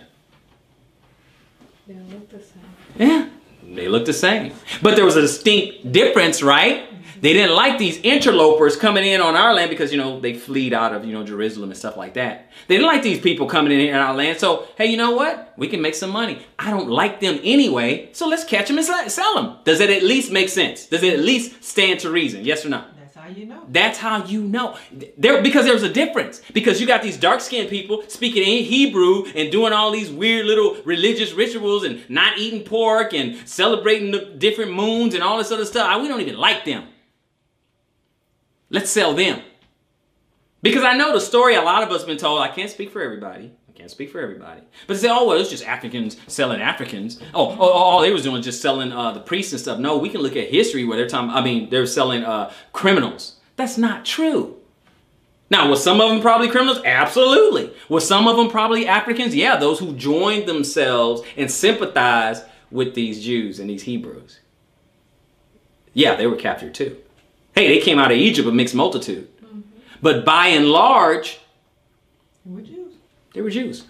S2: They look the same.
S1: Yeah, they look the same. But there was a distinct difference, right? They didn't like these interlopers coming in on our land because, you know, they fled out of, Jerusalem and stuff like that. They didn't like these people coming in our land. So, hey, you know what? We can make some money. I don't like them anyway, so let's catch them and sell them. Does it at least make sense? Does it at least stand to reason? Yes or no?
S2: That's how you know.
S1: That's how you know. Because there's a difference. Because you got these dark-skinned people speaking in Hebrew and doing all these weird little religious rituals and not eating pork and celebrating the different moons and all this other stuff. We don't even like them. Let's sell them. Because I know the story a lot of us have been told. I can't speak for everybody. But they say, oh, well, it's just Africans selling Africans. All they was doing was just selling the priests and stuff. No, we can look at history where they're selling criminals. That's not true. Now, were some of them probably criminals? Absolutely. Were some of them probably Africans? Yeah, those who joined themselves and sympathized with these Jews and these Hebrews. Yeah, they were captured too. Hey, they came out of Egypt, a mixed multitude. Mm-hmm. But by and large,
S2: they were Jews.
S1: They were Jews.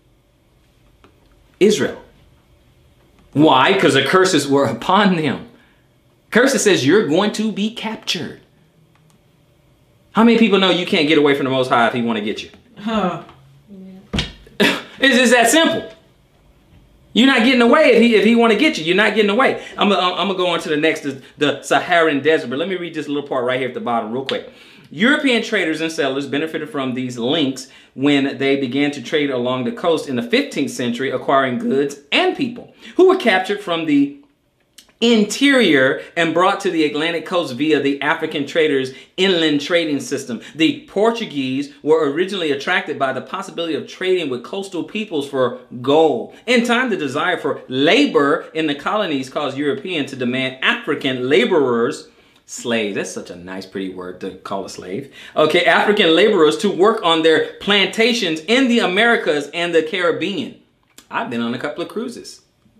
S1: Israel. Why? Because the curses were upon them. Curses says you're going to be captured. How many people know you can't get away from the Most High if He want to get you?
S2: Huh.
S1: Yeah. It's just that simple. You're not getting away if he want to get you. You're not getting away. I'm gonna go on to the next, the Saharan Desert. But let me read this little part right here at the bottom real quick. European traders and settlers benefited from these links when they began to trade along the coast in the 15th century, acquiring goods and people who were captured from the interior and brought to the Atlantic coast via the African traders' inland trading system. The Portuguese were originally attracted by the possibility of trading with coastal peoples for gold. In time, the desire for labor in the colonies caused Europeans to demand African laborers, slaves, that's such a nice pretty word to call a slave, okay, African laborers to work on their plantations in the Americas and the Caribbean. I've been on a couple of cruises.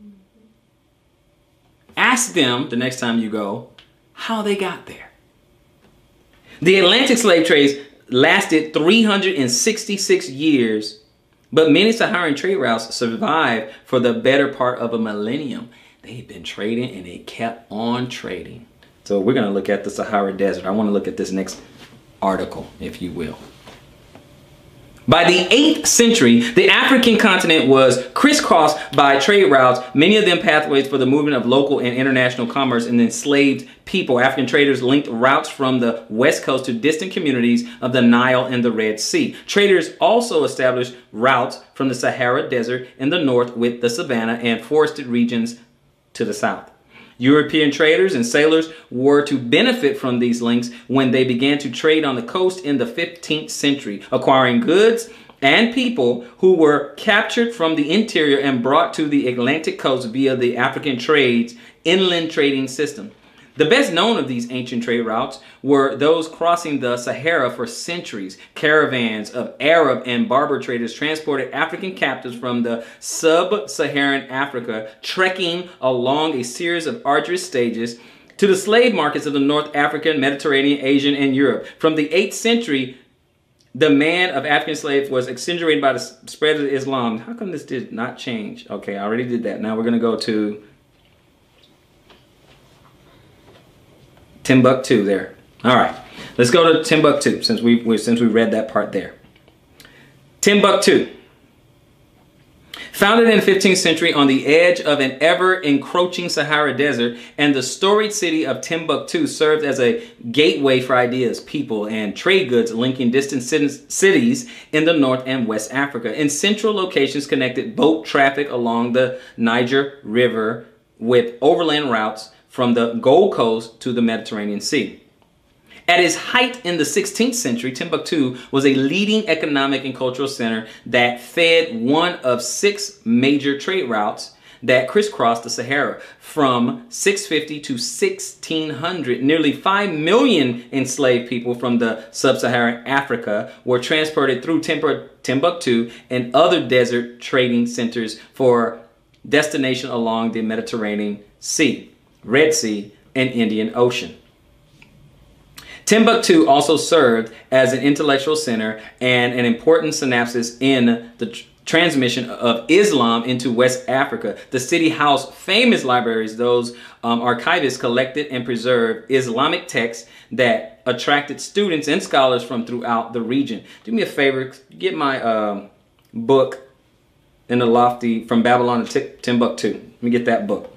S1: Ask them the next time you go how they got there. The Atlantic slave trades lasted 366 years, but many Saharan trade routes survived for the better part of a millennium. They've been trading and they kept on trading. So we're going to look at the Sahara Desert. I want to look at this next article, if you will. By the 8th century, the African continent was crisscrossed by trade routes, many of them pathways for the movement of local and international commerce and enslaved people. African traders linked routes from the west coast to distant communities of the Nile and the Red Sea. Traders also established routes from the Sahara Desert in the north with the savanna and forested regions to the south. European traders and sailors were to benefit from these links when they began to trade on the coast in the 15th century, acquiring goods and people who were captured from the interior and brought to the Atlantic coast via the African trade's inland trading system. The best known of these ancient trade routes were those crossing the Sahara for centuries. Caravans of Arab and Berber traders transported African captives from the sub-Saharan Africa, trekking along a series of arduous stages to the slave markets of the North African, Mediterranean, Asian, and Europe. From the 8th century, the man of African slaves was accentuated by the spread of Islam. How come this did not change? Okay, I already did that. Now we're going to go to Timbuktu there. All right, let's go to Timbuktu since we read that part there. Timbuktu. Founded in the 15th century on the edge of an ever-encroaching Sahara Desert, and the storied city of Timbuktu served as a gateway for ideas, people, and trade goods linking distant cities in the North and West Africa. In central locations connected boat traffic along the Niger River with overland routes from the Gold Coast to the Mediterranean Sea. At its height in the 16th century, Timbuktu was a leading economic and cultural center that fed one of 6 major trade routes that crisscrossed the Sahara. From 650 to 1600, nearly 5 million enslaved people from the sub-Saharan Africa were transported through Timbuktu and other desert trading centers for destination along the Mediterranean Sea, Red Sea, and Indian Ocean. Timbuktu also served as an intellectual center and an important synapse in the transmission of Islam into West Africa. The city housed famous libraries. Those archivists collected and preserved Islamic texts that attracted students and scholars from throughout the region. Do me a favor, get my book in the lofty From Babylon to Timbuktu. Let me get that book.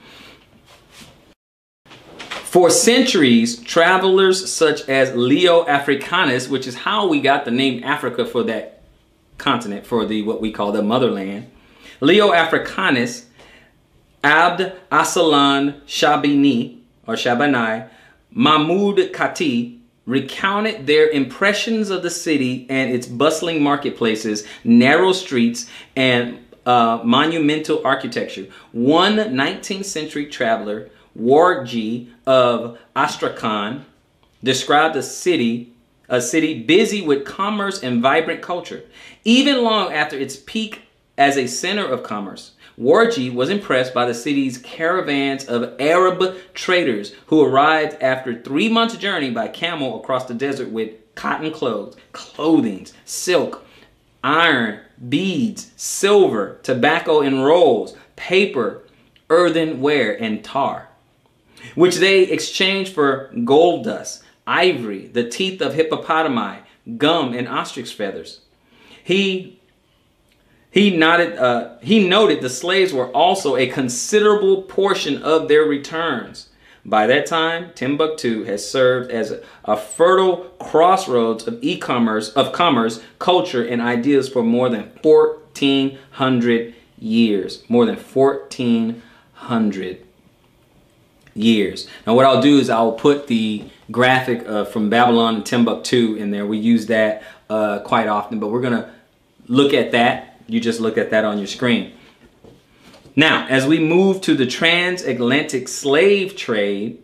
S1: For centuries, travelers such as Leo Africanus, which is how we got the name Africa for that continent, for what we call the motherland, Leo Africanus, Abd Aslan Shabini, or Shabani, Mahmud Kati, recounted their impressions of the city and its bustling marketplaces, narrow streets, and monumental architecture. One 19th century traveler, Warji of Astrakhan, described a city busy with commerce and vibrant culture. Even long after its peak as a center of commerce, Warji was impressed by the city's caravans of Arab traders who arrived after 3 months' journey by camel across the desert with cotton clothing, silk, iron, beads, silver, tobacco in rolls, paper, earthenware, and tar, which they exchanged for gold dust, ivory, the teeth of hippopotami, gum, and ostrich feathers. He noted the slaves were also a considerable portion of their returns. By that time, Timbuktu has served as a fertile crossroads of commerce, culture, and ideas for more than 1,400 years. More than 1,400 years. Now what I'll do is I'll put the graphic From Babylon to Timbuktu in there. We use that quite often, but we're going to look at that. You just look at that on your screen. Now, as we move to the transatlantic slave trade,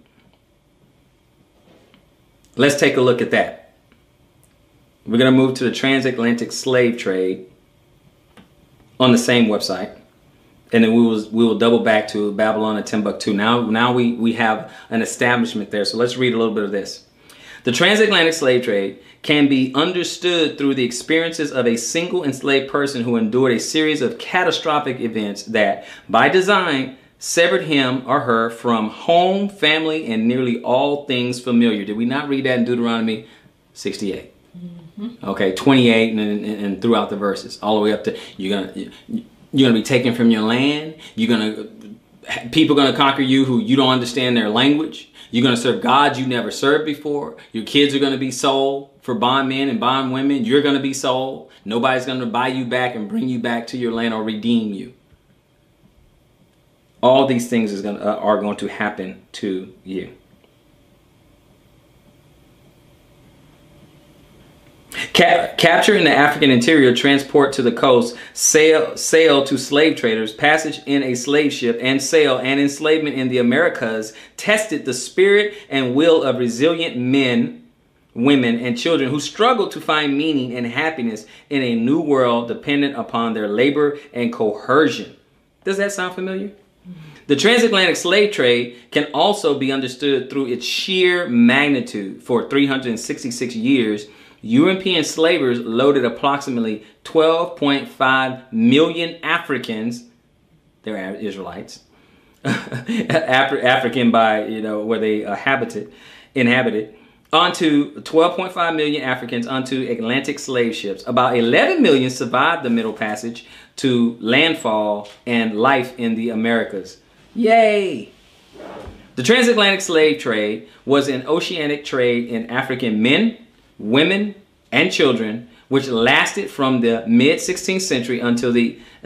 S1: let's take a look at that. We're going to move to the transatlantic slave trade on the same website. And then we will double back to Babylon and Timbuktu. Now we have an establishment there. So let's read a little bit of this. The transatlantic slave trade can be understood through the experiences of a single enslaved person who endured a series of catastrophic events that, by design, severed him or her from home, family, and nearly all things familiar. Did we not read that in Deuteronomy 68? Mm-hmm. Okay, 28 and throughout the verses, all the way up to you're gonna be taken from your land. People are gonna conquer you who you don't understand their language. You're gonna serve gods you never served before. Your kids are gonna be sold for bondmen and bondwomen. You're gonna be sold. Nobody's gonna buy you back and bring you back to your land or redeem you. All these things are going to happen to you. Capture in the African interior, transport to the coast, sale to slave traders, passage in a slave ship, and sale and enslavement in the Americas tested the spirit and will of resilient men, women, and children who struggled to find meaning and happiness in a new world dependent upon their labor and coercion. Does that sound familiar? The transatlantic slave trade can also be understood through its sheer magnitude. For 366 years, European slavers loaded approximately 12.5 million Africans, they're Israelites, African by, where they inhabited, onto 12.5 million Africans onto Atlantic slave ships. About 11 million survived the Middle Passage to landfall and life in the Americas. Yay! The transatlantic slave trade was an oceanic trade in African men, women, and children, which lasted from the mid-16th century until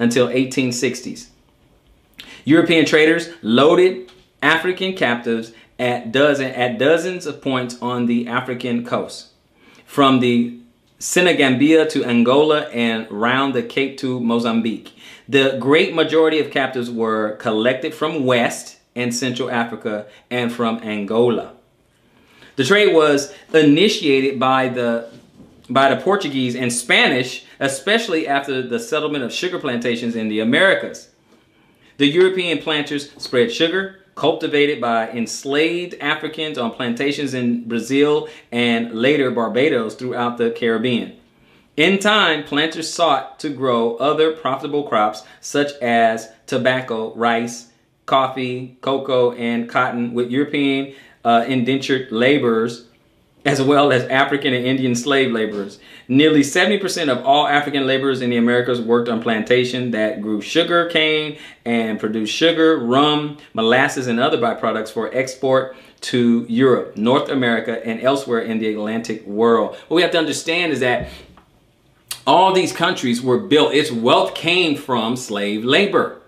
S1: 1860s. European traders loaded African captives at dozens of points on the African coast, from the Senegambia to Angola and round the Cape to Mozambique. The great majority of captives were collected from West and Central Africa and from Angola. The trade was initiated by the Portuguese and Spanish, especially after the settlement of sugar plantations in the Americas. The European planters spread sugar, cultivated by enslaved Africans on plantations in Brazil and later Barbados throughout the Caribbean. In time, planters sought to grow other profitable crops such as tobacco, rice, coffee, cocoa, and cotton, with European indentured laborers as well as African and Indian slave laborers. Nearly 70% of all African laborers in the Americas worked on plantations that grew sugar cane and produced sugar, rum, molasses, and other byproducts for export to Europe, North America, and elsewhere in the Atlantic world. What we have to understand is that all these countries were built, its wealth came from slave labor.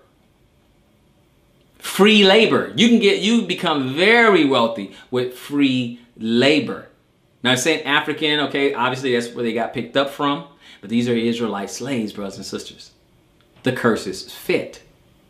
S1: Free labor. You become very wealthy with free labor. Now, I'm saying African, okay, obviously that's where they got picked up from, but these are Israelite slaves, brothers and sisters. The curses fit.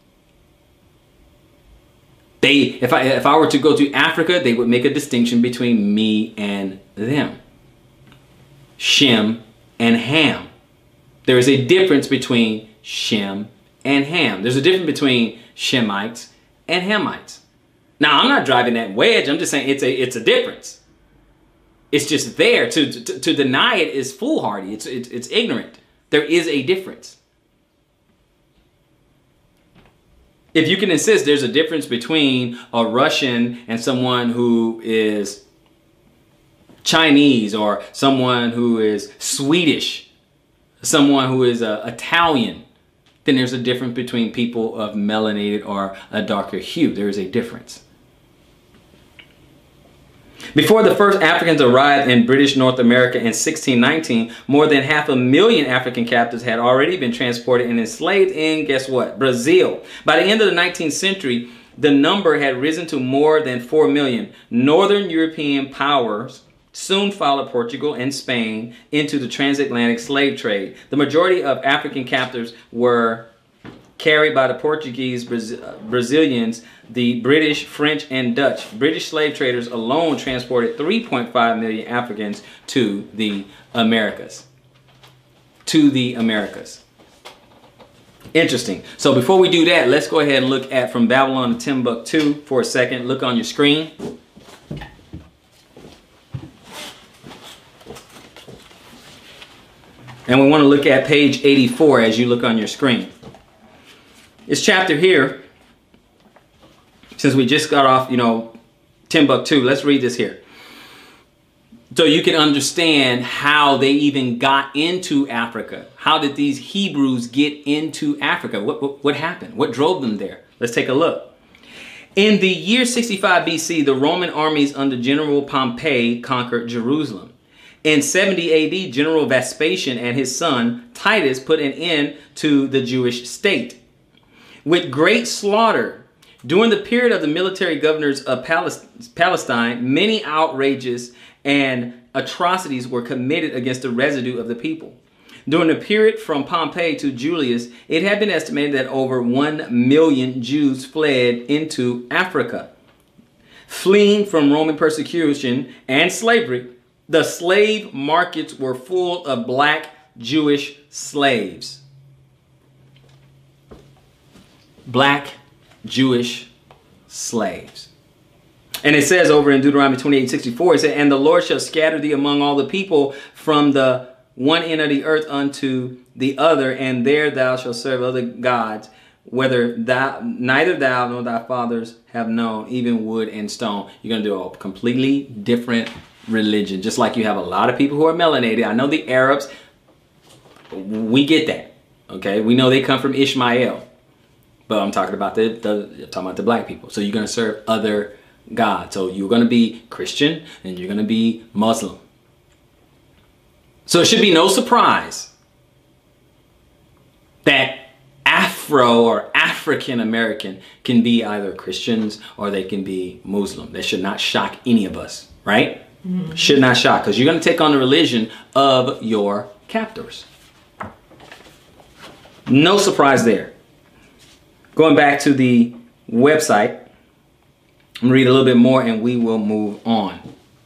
S1: If I were to go to Africa, they would make a distinction between me and them. Shem and Ham. There is a difference between Shem and Ham. There's a difference between Shemites and Hamites. Now, I'm not driving that wedge. I'm just saying it's a difference. It's just there. To deny it is foolhardy. It's ignorant. There is a difference. If you can insist there's a difference between a Russian and someone who is Chinese, or someone who is Swedish, someone who is Italian, then there's a difference between people of melanated or a darker hue. There is a difference. Before the first Africans arrived in British North America in 1619, more than 500,000 African captives had already been transported and enslaved in, guess what, Brazil. By the end of the 19th century, the number had risen to more than 4 million. Northern European powers soon followed Portugal and Spain into the transatlantic slave trade. The majority of African captives were carried by the Portuguese, Brazilians, the British, French, and Dutch. British slave traders alone transported 3.5 million Africans to the Americas. Interesting. So before we do that, let's go ahead and look at From Babylon to Timbuktu for a second. Look on your screen. And we want to look at page 84 as you look on your screen. This chapter here, since we just got off, Timbuktu, let's read this here. So you can understand how they even got into Africa. How did these Hebrews get into Africa? What happened? What drove them there? Let's take a look. In the year 65 BC, the Roman armies under General Pompey conquered Jerusalem. In 70 AD, General Vespasian and his son Titus put an end to the Jewish state. With great slaughter, during the period of the military governors of Palestine, many outrages and atrocities were committed against the residue of the people. During the period from Pompey to Julius, it had been estimated that over 1 million Jews fled into Africa. Fleeing from Roman persecution and slavery, the slave markets were full of black Jewish slaves. Black Jewish slaves. And it says over in Deuteronomy 28:64, it said, "And the Lord shall scatter thee among all the people from the one end of the earth unto the other, and there thou shalt serve other gods, whether neither thou nor thy fathers have known, even wood and stone." You're going to do a completely different religion, just like you have a lot of people who are melanated. I know the Arabs, we get that. Okay, we know they come from Ishmael, but I'm talking about the black people. So you're going to serve other gods. So you're going to be Christian and you're going to be Muslim. So it should be no surprise that Afro or African American can be either Christians or they can be Muslim. That should not shock any of us, right? Mm-hmm. Should not shock, because you're going to take on the religion of your captors. No surprise there. Going back to the website, I'm going to read a little bit more and we will move on.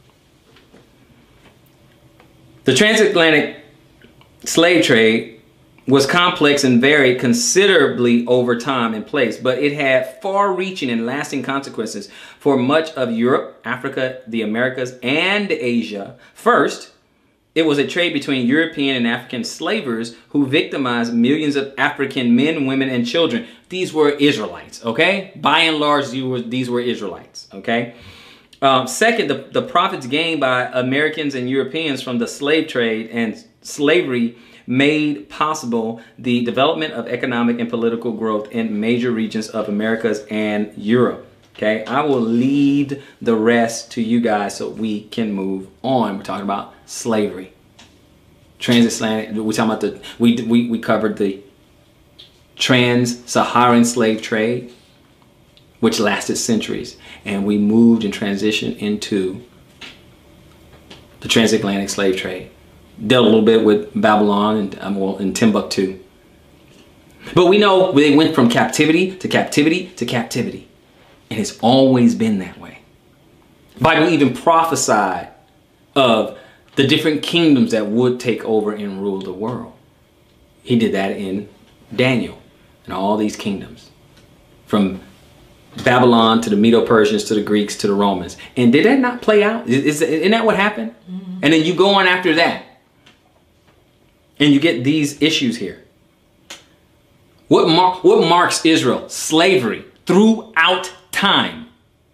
S1: The transatlantic slave trade was complex and varied considerably over time and place, but it had far-reaching and lasting consequences for much of Europe, Africa, the Americas, and Asia. First, it was a trade between European and African slavers who victimized millions of African men, women, and children. These were Israelites, okay? By and large, these were Israelites, okay? Second, the profits gained by Americans and Europeans from the slave trade and slavery made possible the development of economic and political growth in major regions of Americas and Europe. Okay, I will leave the rest to you guys so we can move on. We're talking about slavery, transatlantic. We're talking about we covered the trans-Saharan slave trade, which lasted centuries, and we moved and transitioned into the transatlantic slave trade. Dealt a little bit with Babylon and Timbuktu. But we know they went from captivity to captivity to captivity. And it's always been that way. The Bible even prophesied of the different kingdoms that would take over and rule the world. He did that in Daniel and all these kingdoms. From Babylon to the Medo-Persians to the Greeks to the Romans. And did that not play out? Isn't that what happened? Mm-hmm. And then you go on after that. And you get these issues here. What marks Israel? Slavery throughout time.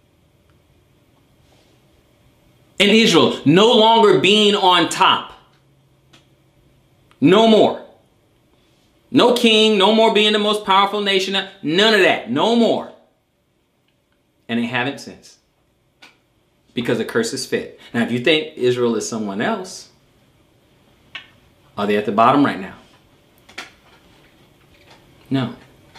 S1: And Israel no longer being on top. No more. No king, no more being the most powerful nation. None of that. No more. And they haven't since. Because the curse is fit. Now, if you think Israel is someone else, are they at the bottom right now? No.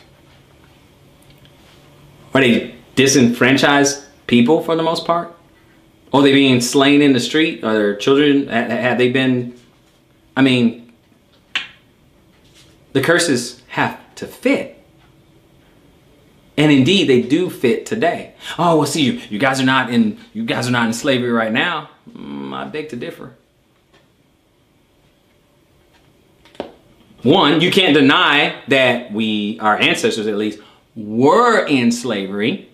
S1: Are they disenfranchised people for the most part? Are they being slain in the street? Are their children, have they been, I mean, the curses have to fit. And indeed, they do fit today. Oh, well, see, you guys are not in slavery right now. I beg to differ. One, you can't deny that our ancestors at least, were in slavery.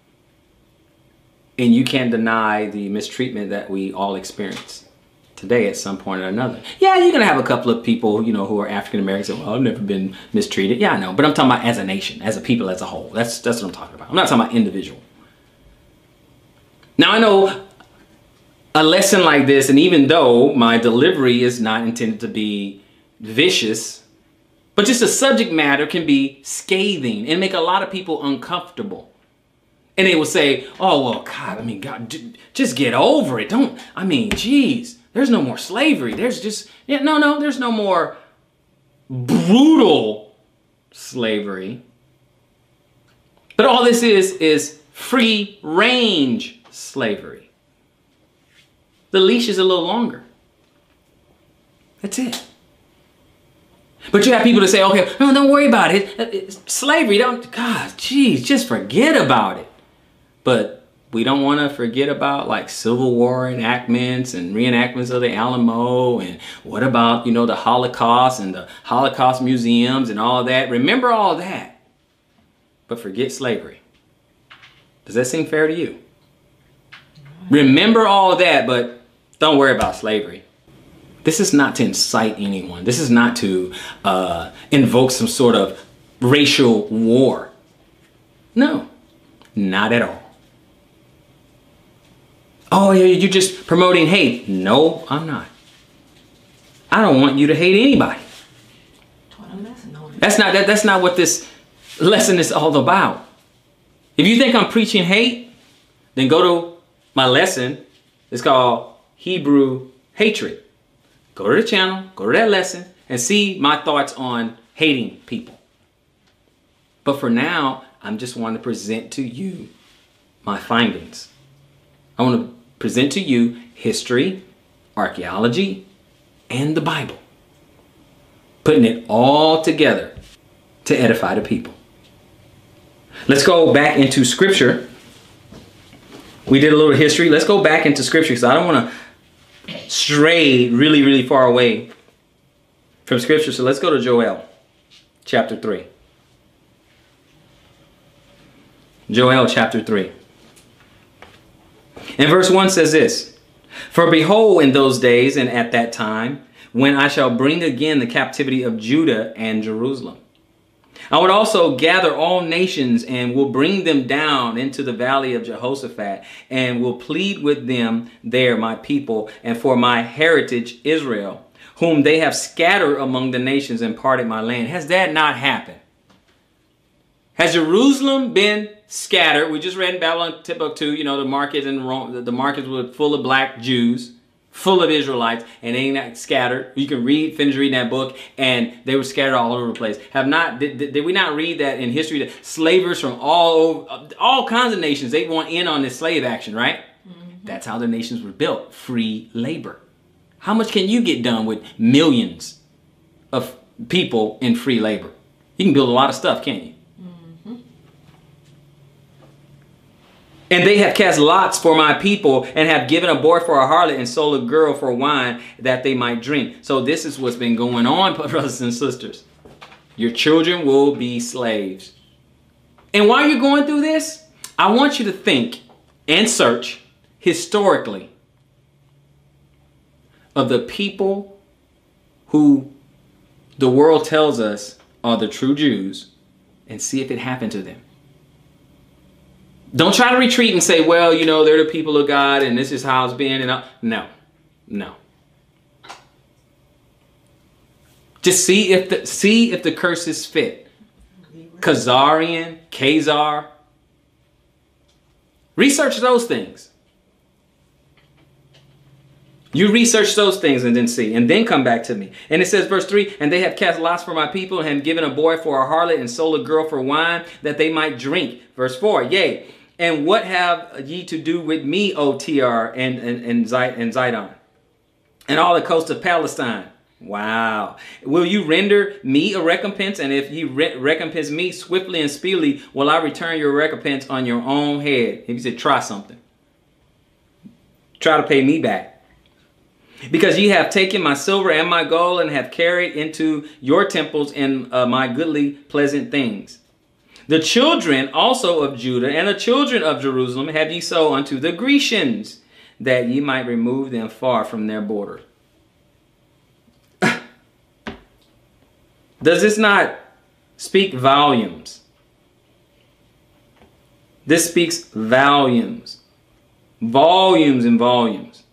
S1: And you can't deny the mistreatment that we all experience today at some point or another. Yeah, you're going to have a couple of people, who are African Americans. Well, I've never been mistreated. Yeah, I know. But I'm talking about as a nation, as a people, as a whole. That's what I'm talking about. I'm not talking about individual. Now, I know a lesson like this, and even though my delivery is not intended to be vicious, but just the subject matter can be scathing and make a lot of people uncomfortable. And they will say, oh, well, God, I mean, God, just get over it. Geez, there's no more slavery. There's just, there's no more brutal slavery. But all this is free range slavery. The leash is a little longer. That's it. But you have people that say, okay, no, don't worry about it. It's slavery, God, geez, just forget about it. But we don't want to forget about like Civil War enactments and reenactments of the Alamo. And what about, you know, the Holocaust and the Holocaust museums and all that. Remember all that, but forget slavery. Does that seem fair to you? Remember all that, but don't worry about slavery. This is not to incite anyone. This is not to invoke some sort of racial war. No, not at all. Oh, you're just promoting hate. No, I'm not. I don't want you to hate anybody. That's not what this lesson is all about. If you think I'm preaching hate, then go to my lesson. It's called Hebrew Hatred. Go to the channel, go to that lesson, and see my thoughts on hating people. But for now, I'm just wanting to present to you my findings. I want to present to you history, archaeology, and the Bible. Putting it all together to edify the people. Let's go back into scripture. We did a little history. Let's go back into scripture because I don't want to stray really, really far away from scripture. So let's go to Joel chapter 3. Joel chapter 3. And verse 1 says this: For behold, in those days and at that time, when I shall bring again the captivity of Judah and Jerusalem, I would also gather all nations and will bring them down into the valley of Jehoshaphat and will plead with them there, my people, and for my heritage Israel, whom they have scattered among the nations and parted my land. Has that not happened? Has Jerusalem been scattered? We just read in Babylon Timbuktu, you know, the markets in Rome, the markets were full of black Jews, full of Israelites, and they not scattered. You can finish reading that book, and they were scattered all over the place. Did we not read that in history that slavers from all kinds of nations, they want in on this slave action, right? Mm-hmm. That's how the nations were built, free labor. How much can you get done with millions of people in free labor? You can build a lot of stuff, can't you? And they have cast lots for my people and have given a boy for a harlot and sold a girl for wine that they might drink. So this is what's been going on, brothers and sisters. Your children will be slaves. And while you're going through this, I want you to think and search historically of the people who the world tells us are the true Jews and see if it happened to them. Don't try to retreat and say, well, you know, they're the people of God and this is how it's been. And no. Just see if the curses fit. Khazarian, Khazar. Research those things. You research those things and then see, and then come back to me. And it says, verse 3, and they have cast lots for my people and have given a boy for a harlot and sold a girl for wine that they might drink. Verse 4, yea. And what have ye to do with me, O Tyre and Zidon, and all the coast of Palestine? Wow. Will you render me a recompense? And if ye recompense me swiftly and speedily, will I return your recompense on your own head? He said, try something. Try to pay me back. Because ye have taken my silver and my gold and have carried into your temples and my goodly pleasant things. The children also of Judah and the children of Jerusalem have ye sold unto the Grecians, that ye might remove them far from their border. Does this not speak volumes? This speaks volumes. Volumes and volumes.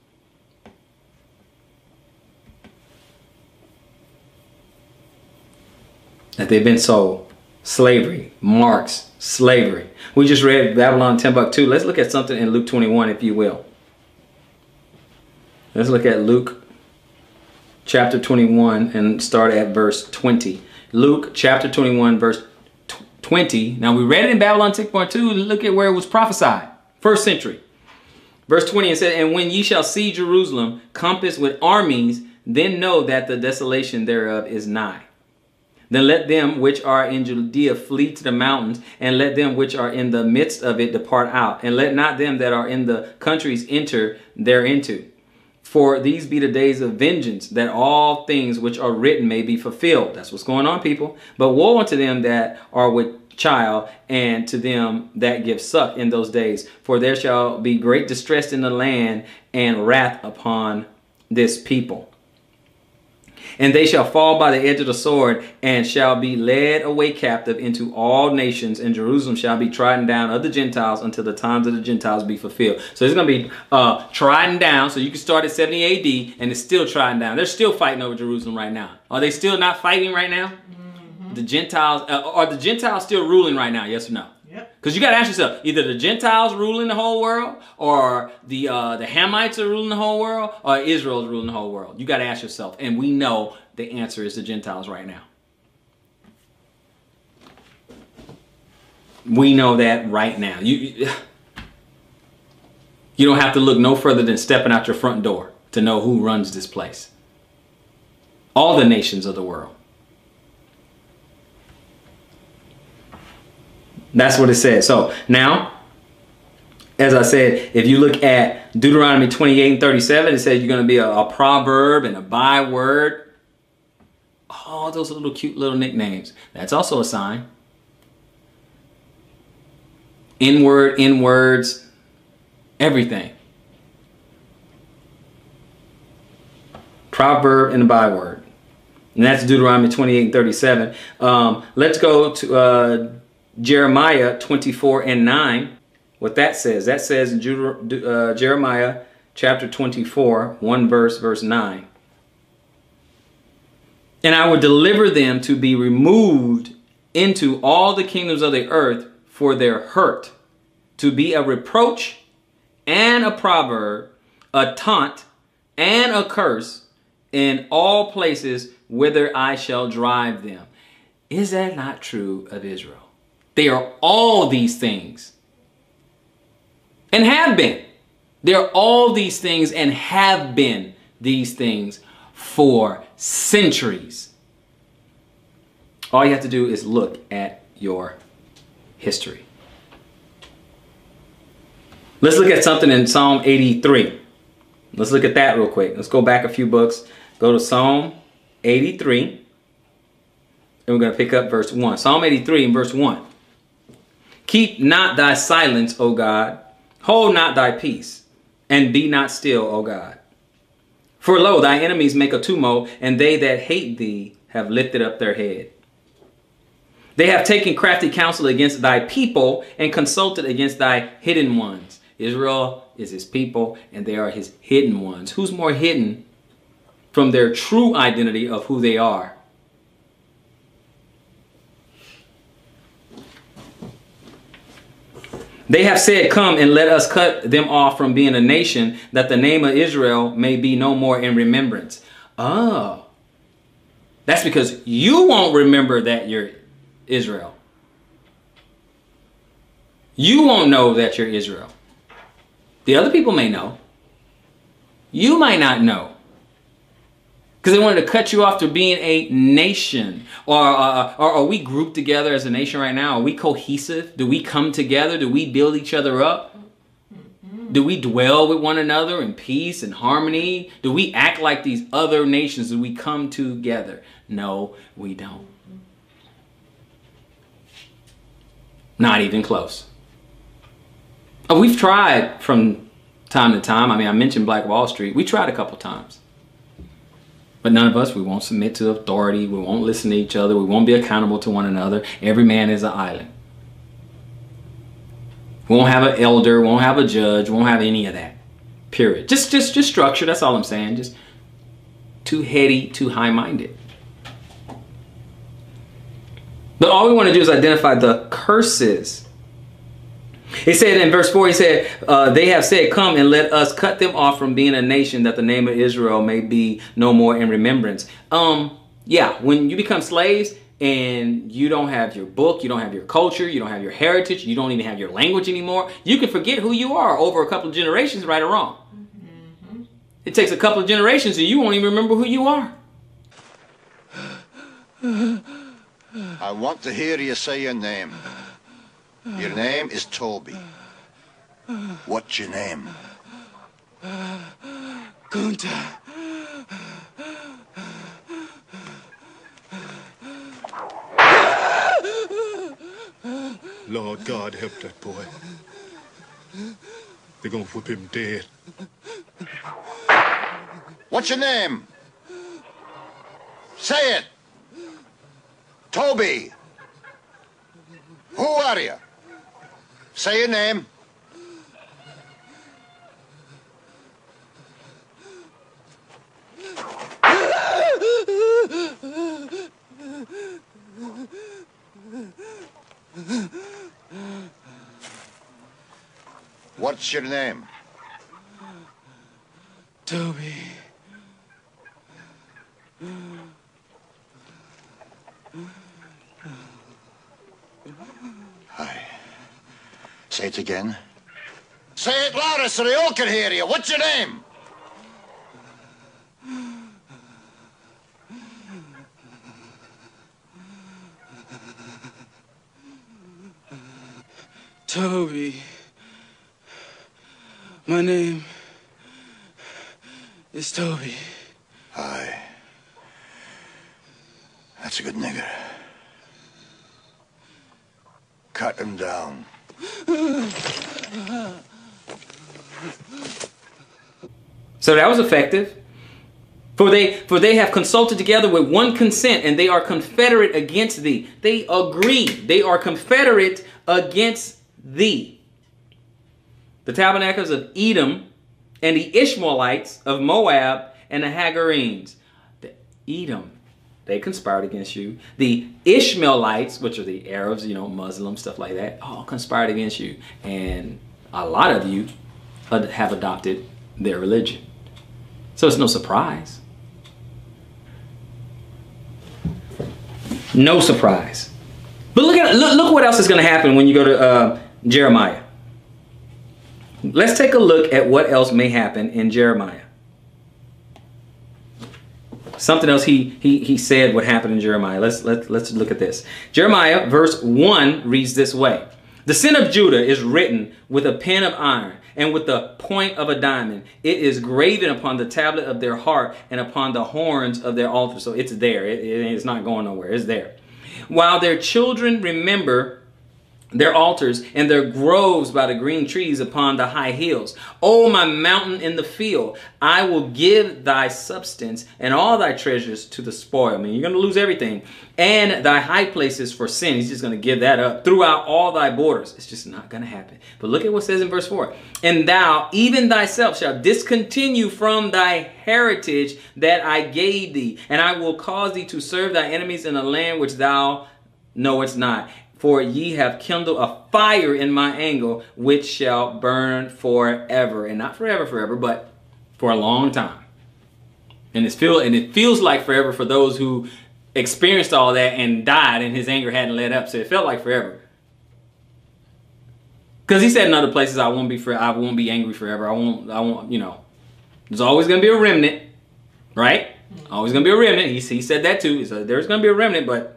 S1: That they've been sold. Slavery marks slavery. We just read Babylon Timbuktu. Let's look at something in Luke 21, if you will. Let's look at Luke chapter 21 and start at verse 20. Luke chapter 21, verse 20. Now we read it in Babylon Timbuktu. Look at where it was prophesied. First century. Verse 20, it said, and when ye shall see Jerusalem compassed with armies, then know that the desolation thereof is nigh. Then let them which are in Judea flee to the mountains, and let them which are in the midst of it depart out, and let not them that are in the countries enter thereinto. For these be the days of vengeance, that all things which are written may be fulfilled. That's what's going on, people. But woe unto them that are with child, and to them that give suck in those days. For there shall be great distress in the land, and wrath upon this people. And they shall fall by the edge of the sword, and shall be led away captive into all nations, and Jerusalem shall be trodden down of the Gentiles until the times of the Gentiles be fulfilled. So it's going to be trodden down. So you can start at 70 AD, and it's still trodden down. They're still fighting over Jerusalem right now. Are they still not fighting right now? Mm-hmm. The Gentiles, are the Gentiles still ruling right now? Yes or no? Because you got to ask yourself, either the Gentiles ruling the whole world, or the Hamites are ruling the whole world, or Israel is ruling the whole world. You got to ask yourself. And we know the answer is the Gentiles right now. We know that right now. You don't have to look no further than stepping out your front door to know who runs this place. All the nations of the world. That's what it says. So now, as I said, if you look at Deuteronomy 28 and 37, it says you're going to be a proverb and a byword. Oh, those little cute little nicknames. That's also a sign. Inward, inwards, everything. Proverb and a byword. And that's Deuteronomy 28 and 37. Let's go to Jeremiah 24 and 9. What that says. That says in Jeremiah chapter 24, verse 9. And I will deliver them to be removed into all the kingdoms of the earth for their hurt, to be a reproach and a proverb, a taunt and a curse in all places whither I shall drive them. Is that not true of Israel? They are all these things and have been. They are all these things and have been these things for centuries. All you have to do is look at your history. Let's look at something in Psalm 83. Let's look at that real quick. Let's go back a few books. Go to Psalm 83. And we're going to pick up verse 1. Psalm 83 and verse 1. Keep not thy silence, O God. Hold not thy peace, and be not still, O God. For lo, thy enemies make a tumult, and they that hate thee have lifted up their head. They have taken crafty counsel against thy people, and consulted against thy hidden ones. Israel is his people, and they are his hidden ones. Who's more hidden from their true identity of who they are? They have said, come and let us cut them off from being a nation, that the name of Israel may be no more in remembrance. Oh, that's because you won't remember that you're Israel. You won't know that you're Israel. The other people may know. You might not know. Because they wanted to cut you off to being a nation. Or are we grouped together as a nation right now? Are we cohesive? Do we come together? Do we build each other up? Do we dwell with one another in peace and harmony? Do we act like these other nations? Do we come together? No, we don't. Not even close. We've tried from time to time. I mean, I mentioned Black Wall Street. We tried a couple times. But none of us, we won't submit to authority. We won't listen to each other. We won't be accountable to one another. Every man is an island. We won't have an elder. We won't have a judge. We won't have any of that. Period. Just structure. That's all I'm saying. Just too heady, too high-minded. But all we want to do is identify the curses. He said in verse 4, he said, they have said, come and let us cut them off from being a nation, that the name of Israel may be no more in remembrance. Yeah, when you become slaves, and you don't have your book, you don't have your culture, you don't have your heritage, you don't even have your language anymore, you can forget who you are over a couple of generations, right or wrong. Mm-hmm. It takes a couple of generations and you won't even remember who you are.
S6: I want to hear you say your name. Your name is Toby. What's your name?
S7: Kunta.
S3: Lord God help that boy. They're gonna whip him dead.
S6: What's your name? Say it. Toby. Who are you? Say your name. What's your name?
S7: Toby.
S6: Hi. Say it again. Say it louder so they all can hear you. What's your name?
S7: Toby. My name is Toby.
S6: Hi. That's a good nigger. Cut him down.
S1: So that was effective. For they have consulted together with one consent, and they are confederate against thee. They agree. They are confederate against thee. The tabernacles of Edom and the Ishmaelites of Moab and the Hagarenes. The Edom, they conspired against you. The Ishmaelites, which are the Arabs, Muslims, stuff like that, all conspired against you. And a lot of you have adopted their religion. So it's no surprise. No surprise. But look what else is going to happen when you go to Jeremiah. Let's take a look at what else may happen in Jeremiah. Something else he said would happen in Jeremiah. Let's look at this. Jeremiah verse 1 reads this way. The sin of Judah is written with a pen of iron and with the point of a diamond. It is graven upon the tablet of their heart and upon the horns of their altar. So it's there. It's not going nowhere. It's there. While their children remember their altars and their groves by the green trees upon the high hills. O my mountain in the field, I will give thy substance and all thy treasures to the spoil. I mean, you're going to lose everything. And thy high places for sin. He's just going to give that up throughout all thy borders. It's just not going to happen. But look at what it says in verse 4. And thou, even thyself, shalt discontinue from thy heritage that I gave thee. And I will cause thee to serve thy enemies in a land which thou knowest not. For ye have kindled a fire in my anger, which shall burn forever. And not forever, but for a long time. And it feels like forever for those who experienced all that and died and his anger hadn't let up. So it felt like forever. Because he said in other places, I won't be angry forever. I won't, There's always going to be a remnant, right? Always going to be a remnant. He said that too. He said there's going to be a remnant, but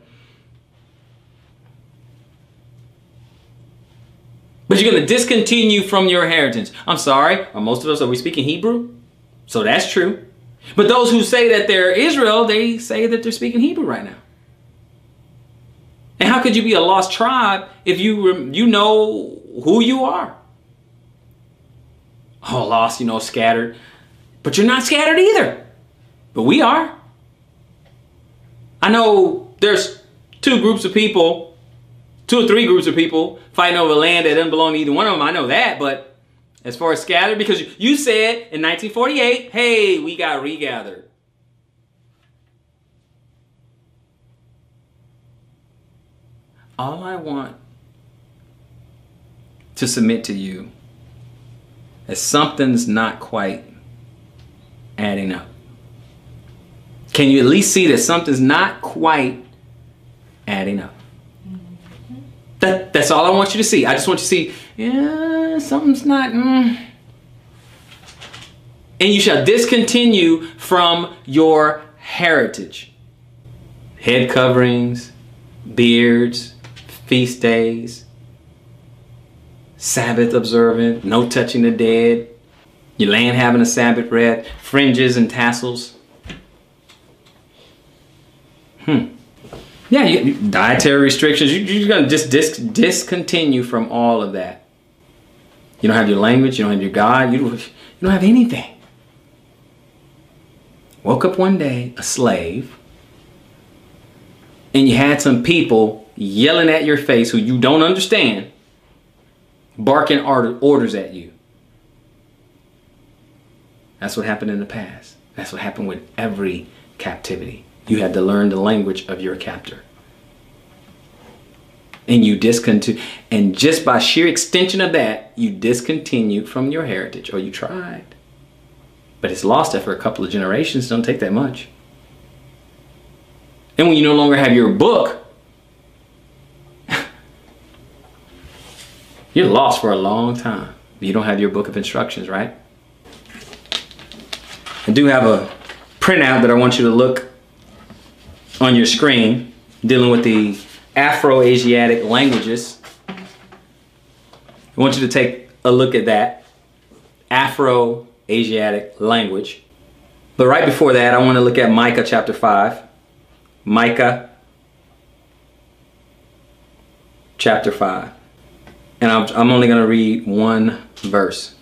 S1: you're going to discontinue from your inheritance. I'm sorry. Most of us, are we speaking Hebrew? So that's true. But those who say that they're Israel, they say that they're speaking Hebrew right now. And how could you be a lost tribe if you know who you are? Oh, lost, scattered. But you're not scattered either. But we are. I know there's two or three groups of people fighting over land that doesn't belong to either one of them. I know that, but as far as scattered, because you said in 1948, hey, we got regathered. All I want to submit to you is something's not quite adding up. Can you at least see that something's not quite adding up. That's all I want you to see. I just want you to see, yeah, something's not. And you shall discontinue from your heritage. Head coverings, beards, feast days, Sabbath observant, no touching the dead, your land having a Sabbath rest, fringes and tassels. Yeah, dietary restrictions. You're going to just discontinue from all of that. You don't have your language. You don't have your God. You don't have anything. Woke up one day a slave, and you had some people yelling at your face who you don't understand, barking orders at you. That's what happened in the past. That's what happened with every captivity. You had to learn the language of your captor. And you discontinue. And just by sheer extension of that, you discontinued from your heritage, or you tried. But it's lost after a couple of generations. Don't take that much. And when you no longer have your book, you're lost for a long time. You don't have your book of instructions, right? I do have a printout that I want you to look on your screen dealing with the Afro-Asiatic languages. I want you to take a look at that Afro-Asiatic language. But right before that, I want to look at Micah chapter 5. Micah chapter 5. And I'm only going to read one verse.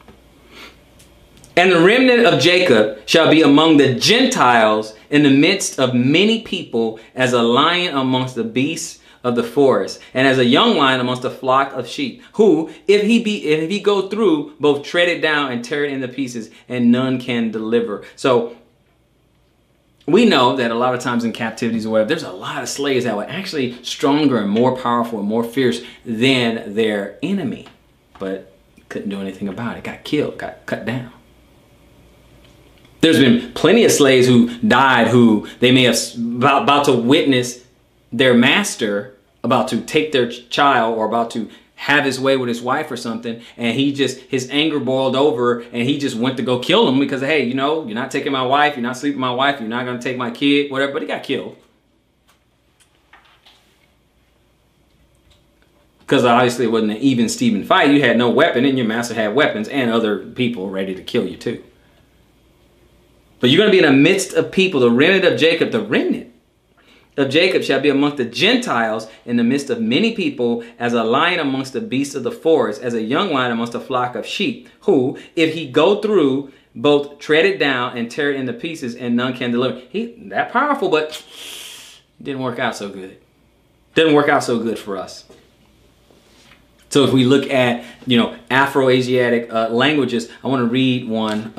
S1: And the remnant of Jacob shall be among the Gentiles in the midst of many people, as a lion amongst the beasts of the forest, and as a young lion amongst a flock of sheep, who, if he go through, both tread it down and tear it into pieces, and none can deliver. So we know that a lot of times in captivities or whatever, there's a lot of slaves that were actually stronger and more powerful and more fierce than their enemy, but couldn't do anything about it. Got killed, got cut down. There's been plenty of slaves who died who they may have about to witness their master about to take their child or about to have his way with his wife or something, and his anger boiled over and he just went to go kill them because, hey, you know, you're not taking my wife, you're not sleeping with my wife, you're not going to take my kid, whatever, but he got killed. Because obviously it wasn't an even Steven fight. You had no weapon and your master had weapons and other people ready to kill you too. But you're going to be in the midst of people, the remnant of Jacob, the remnant of Jacob shall be amongst the Gentiles in the midst of many people, as a lion amongst the beasts of the forest, as a young lion amongst a flock of sheep, who, if he go through, both tread it down and tear it into pieces, and none can deliver. That powerful, but it didn't work out so good. Didn't work out so good for us. So if we look at, you know, Afro-Asiatic languages, I want to read one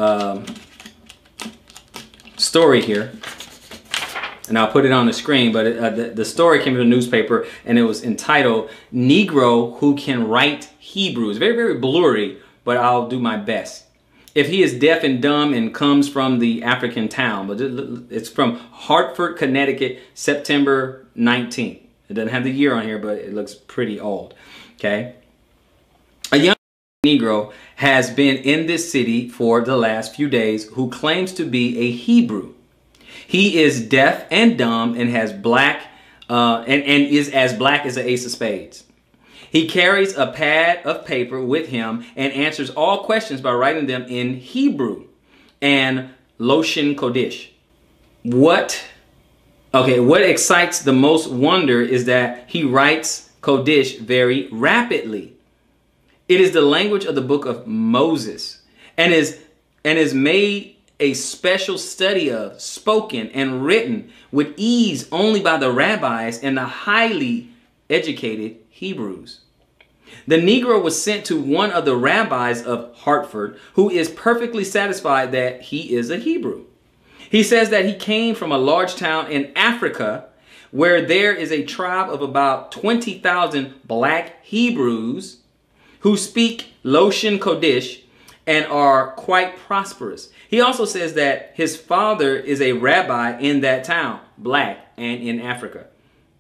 S1: story here, and I'll put it on the screen, but the story came in the newspaper and it was entitled Negro Who Can Write Hebrew. It's very, very blurry, but I'll do my best. If he is deaf and dumb and comes from the African town, but it's from Hartford, Connecticut, September 19th. It doesn't have the year on here, but it looks pretty old. Okay. A young Negro has been in this city for the last few days who claims to be a Hebrew. He is deaf and dumb and has black and is as black as the ace of spades. He carries a pad of paper with him and answers all questions by writing them in Hebrew and Loshin Kodesh. What excites the most wonder is that he writes Kodesh very rapidly. It is the language of the book of Moses and is made a special study of, spoken and written with ease only by the rabbis and the highly educated Hebrews. The Negro was sent to one of the rabbis of Hartford, who is perfectly satisfied that he is a Hebrew. He says that he came from a large town in Africa where there is a tribe of about 20,000 black Hebrews who speak Loshin Kodesh and are quite prosperous. He also says that his father is a rabbi in that town, black and in Africa.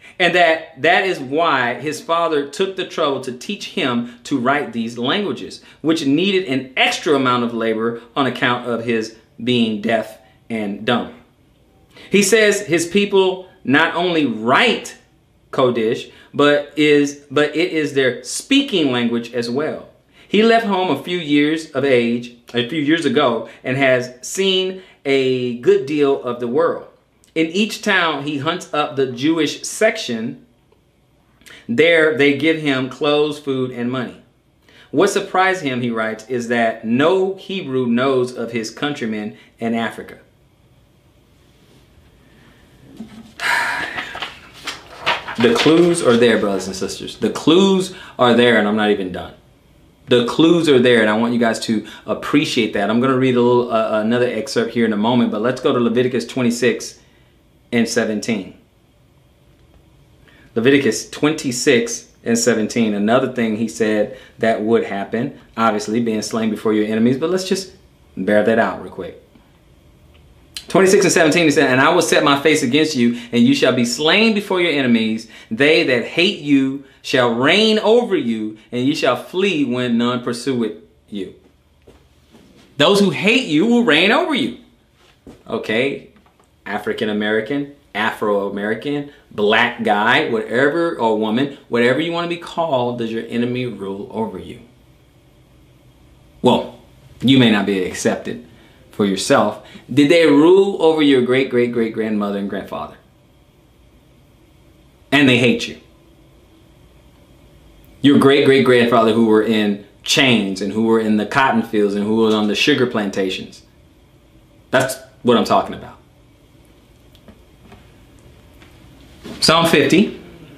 S1: And that is why his father took the trouble to teach him to write these languages, which needed an extra amount of labor on account of his being deaf and dumb. He says his people not only write Kurdish, but it is their speaking language as well. He left home a few years ago, and has seen a good deal of the world. In each town, he hunts up the Jewish section. There, they give him clothes, food, and money. What surprised him, he writes, is that no Hebrew knows of his countrymen in Africa. The clues are there, brothers and sisters. The clues are there, and I'm not even done. The clues are there, and I want you guys to appreciate that. I'm going to read a little another excerpt here in a moment, but let's go to Leviticus 26 and 17. Leviticus 26 and 17. Another thing he said that would happen, obviously being slain before your enemies, but let's just bear that out real quick. 26 and 17, he said, and I will set my face against you, and you shall be slain before your enemies. They that hate you shall reign over you, and you shall flee when none pursueth you. Those who hate you will reign over you. Okay, African-American, Afro-American, black guy, whatever, or woman, whatever you want to be called, does your enemy rule over you? Well, you may not be accepted for yourself. Did they rule over your great-great-great-grandmother and grandfather? And they hate you. Your great-great-grandfather who were in chains and who were in the cotton fields and who was on the sugar plantations. That's what I'm talking about. Psalm 50.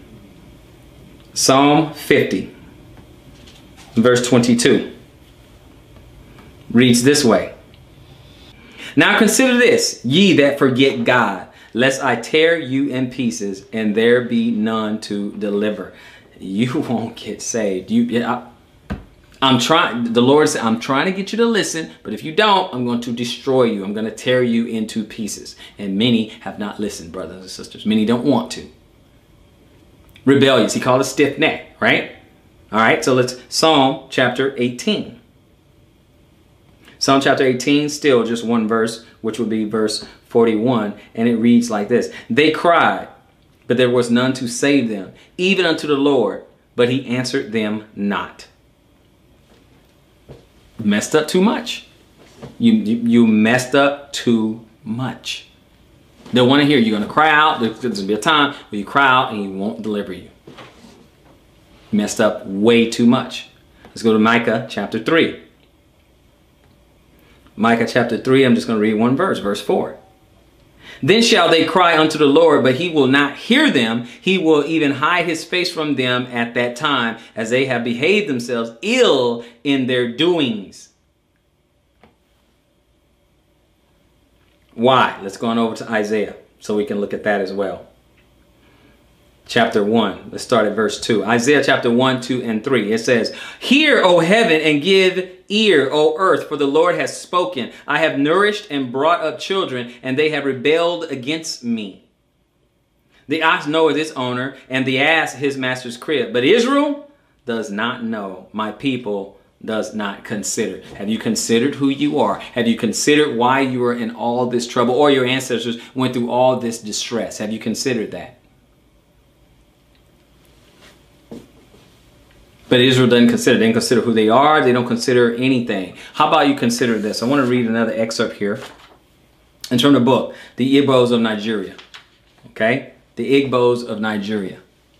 S1: Psalm 50. Verse 22. Reads this way. Now consider this, ye that forget God, lest I tear you in pieces, and there be none to deliver. You won't get saved. I'm trying. The Lord said, I'm trying to get you to listen, but if you don't, I'm going to destroy you. I'm going to tear you into pieces. And many have not listened, brothers and sisters. Many don't want to. Rebellious. He called it stiff neck, right? All right. So let's Psalm chapter 18. Psalm chapter 18, still just one verse, which would be verse 41. And it reads like this. They cried, but there was none to save them, even unto the Lord, but he answered them not. Messed up too much. You messed up too much. They'll want to hear you're going to cry out. There's going to be a time where you cry out and he won't deliver you. Messed up way too much. Let's go to Micah chapter 3. Micah chapter 3, I'm just going to read one verse, verse 4. Then shall they cry unto the Lord, but he will not hear them. He will even hide his face from them at that time, as they have behaved themselves ill in their doings. Why? Let's go on over to Isaiah so we can look at that as well. Chapter 1. Let's start at verse 2. Isaiah chapter 1, 2, and 3. It says, hear, O heaven, and give ear, O earth, for the Lord has spoken. I have nourished and brought up children, and they have rebelled against me. The ox knoweth his owner, and the ass his master's crib. But Israel does not know. My people does not consider. Have you considered who you are? Have you considered why you are in all this trouble, or your ancestors went through all this distress? Have you considered that? But Israel doesn't consider. They don't consider who they are. They don't consider anything. How about you consider this? I want to read another excerpt here. And from the book, The Igbos of Nigeria. Okay? The Igbos of Nigeria.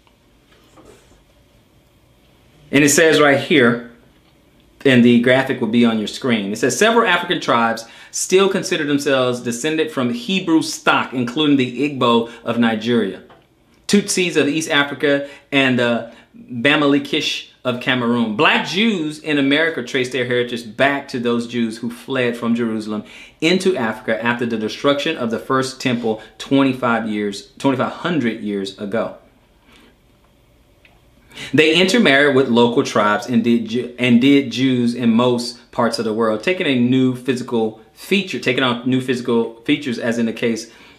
S1: And it says right here, and the graphic will be on your screen. It says, several African tribes still consider themselves descended from Hebrew stock, including the Igbo of Nigeria, Tutsis of East Africa, and Bamalikish of Cameroon. Black Jews in America trace their heritage back to those Jews who fled from Jerusalem into Africa after the destruction of the first temple 2,500 years ago. They intermarried with local tribes and did Jews in most parts of the world, taking on new physical features, as in the case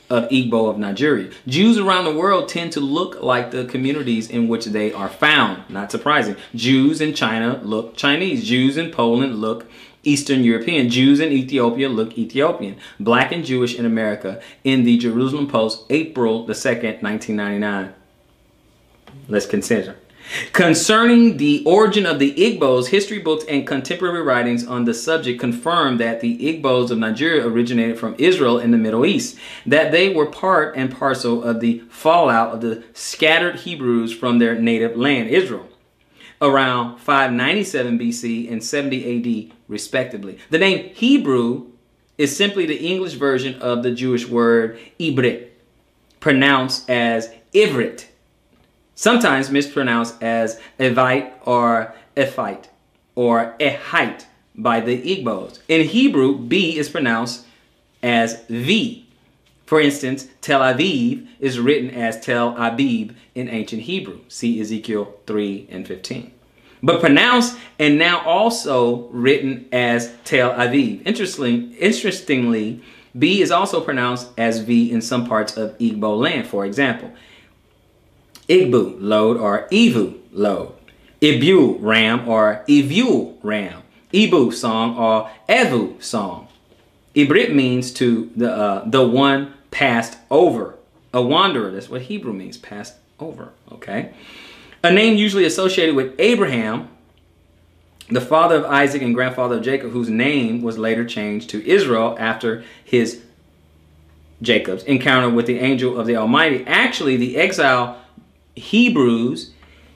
S1: of Igbo of Nigeria. Jews around the world tend to look like the communities in which they are found. Not surprising. Jews in China look Chinese. Jews in Poland look Eastern European. Jews in Ethiopia look Ethiopian. Black and Jewish in America in the Jerusalem Post, April the 2nd, 1999. Let's consider. Concerning the origin of the Igbos, history books and contemporary writings on the subject confirm that the Igbos of Nigeria originated from Israel in the Middle East, that they were part and parcel of the fallout of the scattered Hebrews from their native land, Israel, around 597 BC and 70 AD, respectively. The name Hebrew is simply the English version of the Jewish word Ibrit, pronounced as Ivrit, sometimes mispronounced as Evite or Ephite or Ehite by the Igbos. In Hebrew, B is pronounced as V. For instance, Tel Aviv is written as Tel Abib in ancient Hebrew. See Ezekiel 3 and 15. But pronounced and now also written as Tel Aviv. Interestingly, B is also pronounced as V in some parts of Igbo land. For example, Igbu, load, or Ivu, load. Ibu, ram, or Ivu, ram. Ibu, song, or Evu, song. Ibrit means to the one passed over. A wanderer, that's what Hebrew means, passed over, okay? A name usually associated with Abraham, the father of Isaac and grandfather of Jacob, whose name was later changed to Israel after his, Jacob's, encounter with the angel of the Almighty. Actually, the exile Hebrews,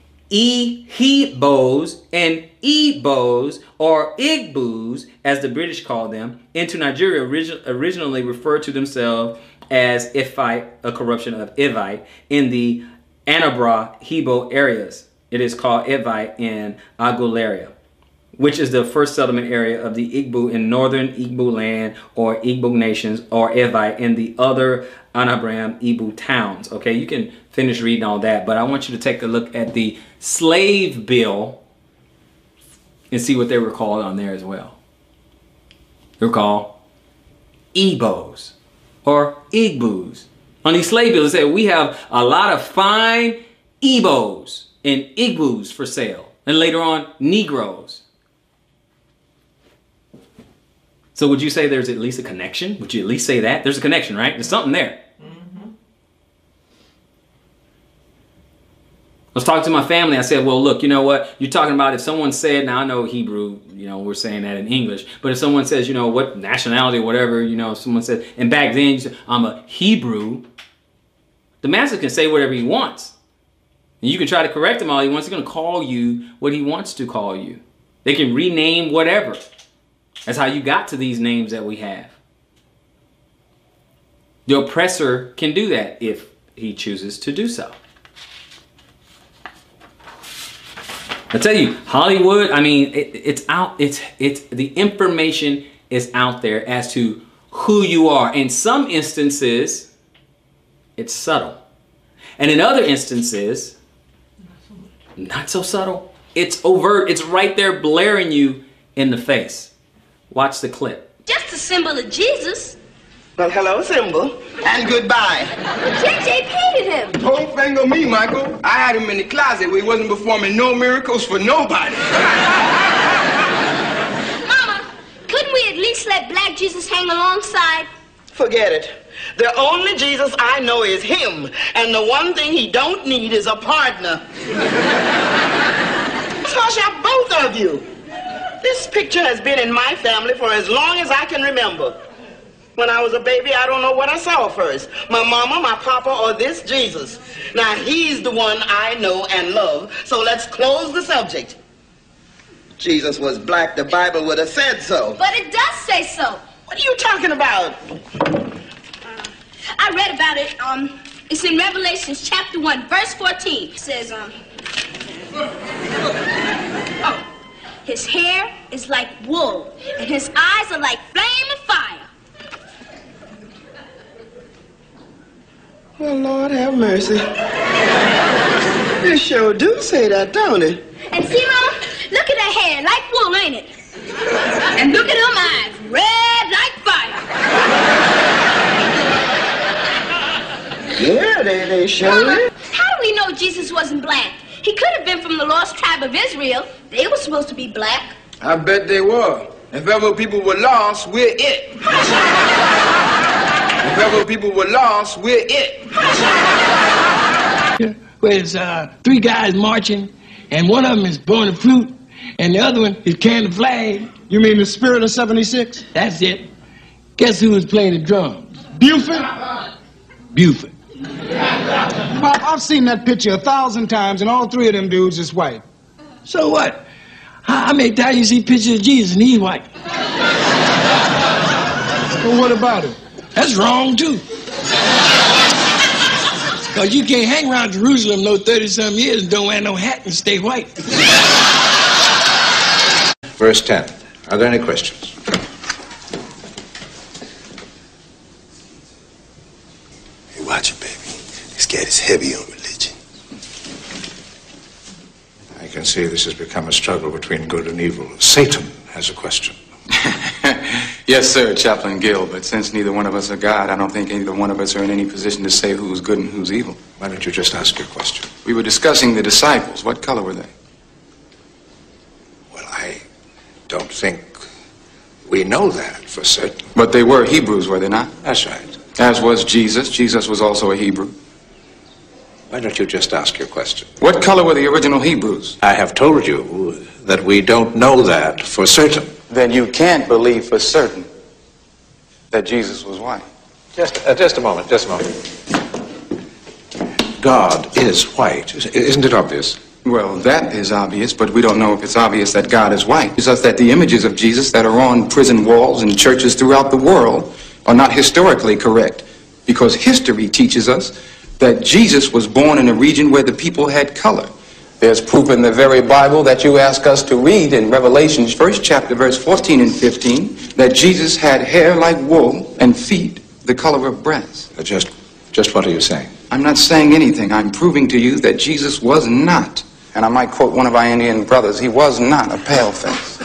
S1: Hebos, and Ebos, or Igbus, as the British call them, into Nigeria originally referred to themselves as Iphite, a corruption of Ivite, in the Anambra Hebo areas. It is called Ivite in Agularia, which is the first settlement area of the Igbo in northern Igbo land or Igbo nations, or Ivite in the other Anambra Igbo towns. Okay, you can finish reading all that, but I want you to take a look at the slave bill and see what they were called on there as well. They're called Ebos or Igbus. On these slave bills, it said we have a lot of fine Ebos and Igbus for sale, and later on Negroes. So would you say there's at least a connection? Would you at least say that? There's a connection, right? There's something there. I was talking to my family. I said, well, look, you know what? You're talking about if someone said, now I know Hebrew, you know, we're saying that in English. But if someone says, you know, what nationality or whatever, you know, if someone says, and back then you said, I'm a Hebrew, the master can say whatever he wants. And you can try to correct him all he wants. He's going to call you what he wants to call you. They can rename whatever. That's how you got to these names that we have. The oppressor can do that if he chooses to do so. I tell you, Hollywood, I mean, it's out, it's the information is out there as to who you are. In some instances, it's subtle. And in other instances, not so subtle. It's overt. It's right there blaring you in the face. Watch the clip.
S8: Just a symbol of Jesus.
S9: Well, hello, symbol. And goodbye.
S8: JJ painted him.
S9: Don't finger me, Michael. I had him in the closet where he wasn't performing no miracles for nobody.
S8: Mama, couldn't we at least let Black Jesus hang alongside?
S9: Forget it. The only Jesus I know is him. And the one thing he don't need is a partner. Hush up, both of you. This picture has been in my family for as long as I can remember. When I was a baby, I don't know what I saw first. My mama, my papa, or this Jesus. Now, he's the one I know and love, so let's close the subject. Jesus was black, the Bible would have said so.
S8: But it does say so.
S9: What are you talking about?
S8: I read about it. It's in Revelation chapter 1, verse 14. It says, his hair is like wool, and his eyes are like flame of fire.
S9: Well, Lord have mercy. It sure do say that, don't it?
S8: And see, Mama, look at that hair, like wool, ain't it? And look at them eyes, red like fire.
S9: Yeah, they sure is.
S8: How do we know Jesus wasn't black? He could have been from the lost tribe of Israel. They were supposed to be black.
S7: I bet they were. If ever people were lost, we're it. If ever people were lost, we're it.
S10: Where it's 3 guys marching, and one of them is blowing the flute, and the other one is carrying the flag.
S3: You mean the Spirit of 76?
S10: That's it. Guess who was playing the drums?
S3: Buford?
S10: Buford.
S3: Pop, I've seen that picture 1,000 times, and all 3 of them dudes is white.
S10: So what? How many times you see pictures of Jesus and he's white?
S3: Well, what about it?
S10: That's wrong, too. Because you can't hang around Jerusalem no 30-some years and don't wear no hat and stay white.
S11: Verse 10. Are there any questions?
S3: Hey, watch it, baby. This cat is heavy on religion.
S11: I can see this has become a struggle between good and evil. Satan has a question.
S12: Yes, sir, Chaplain Gill, but since neither one of us are God, I don't think either one of us are in any position to say who's good and who's evil.
S11: Why don't you just ask your question?
S12: We were discussing the disciples. What color were they?
S11: Well, I don't think we know that for certain.
S12: But they were Hebrews, were they not?
S11: That's right.
S12: As was Jesus. Jesus was also a Hebrew.
S11: Why don't you just ask your question?
S12: What color were the original Hebrews?
S11: I have told you that we don't know that for certain.
S12: Then you can't believe for certain that Jesus was white.
S11: Just a moment. God is white. Isn't it obvious?
S12: Well, that is obvious, but we don't know if it's obvious that God is white. It's just that the images of Jesus that are on prison walls and churches throughout the world are not historically correct, because history teaches us that Jesus was born in a region where the people had color. There's proof in the very Bible that you ask us to read in Revelation, 1st chapter, verse 14 and 15, that Jesus had hair like wool and feet the color of brass.
S11: Just what are you saying?
S12: I'm not saying anything. I'm proving to you that Jesus was not, and I might quote one of our Indian brothers, he was not a paleface.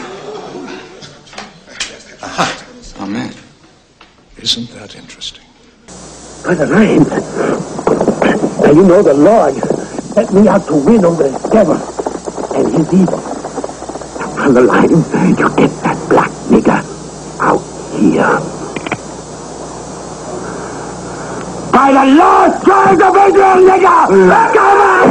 S11: Aha.
S12: Amen.
S11: Isn't that interesting?
S13: Brother Ryan, now you know the Lord set me out to win over the devil and his evil. Brother Ryan, you get that black nigger out here. By the Lord God of Israel, nigger! Come on!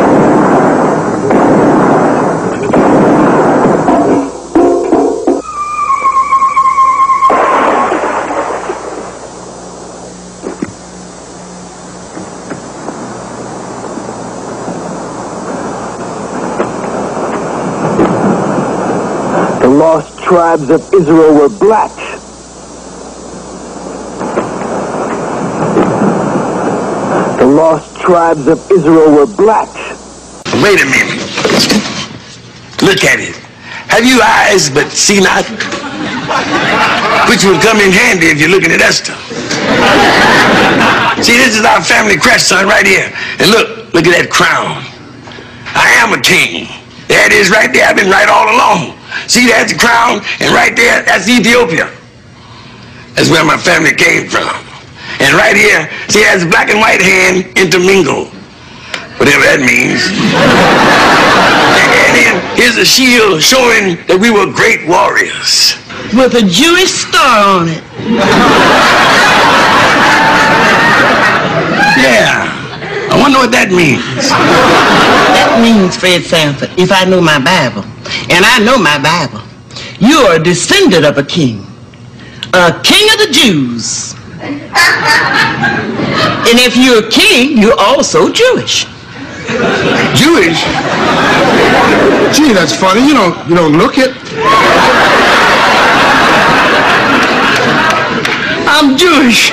S13: The lost tribes of Israel were black. The lost tribes of Israel were black.
S10: Wait a minute. Look at it. Have you eyes but see not? Which will come in handy if you're looking at Esther. See, this is our family crest, son, right here. And look at that crown. I am a king. There it is right there. I've been right all along. See, there's the crown, and right there, that's Ethiopia. That's where my family came from. And right here, see, there's the black and white hand intermingled. Whatever that means. And then here's a shield showing that we were great warriors.
S14: With a Jewish star on it.
S10: Yeah. I wonder what that means.
S14: That means, Fred Sanford, if I know my Bible, and I know my Bible, you are a descendant of a king of the Jews. And if you're a king, you're also Jewish.
S3: Jewish? Gee, that's funny. You don't look it.
S10: I'm Jewish.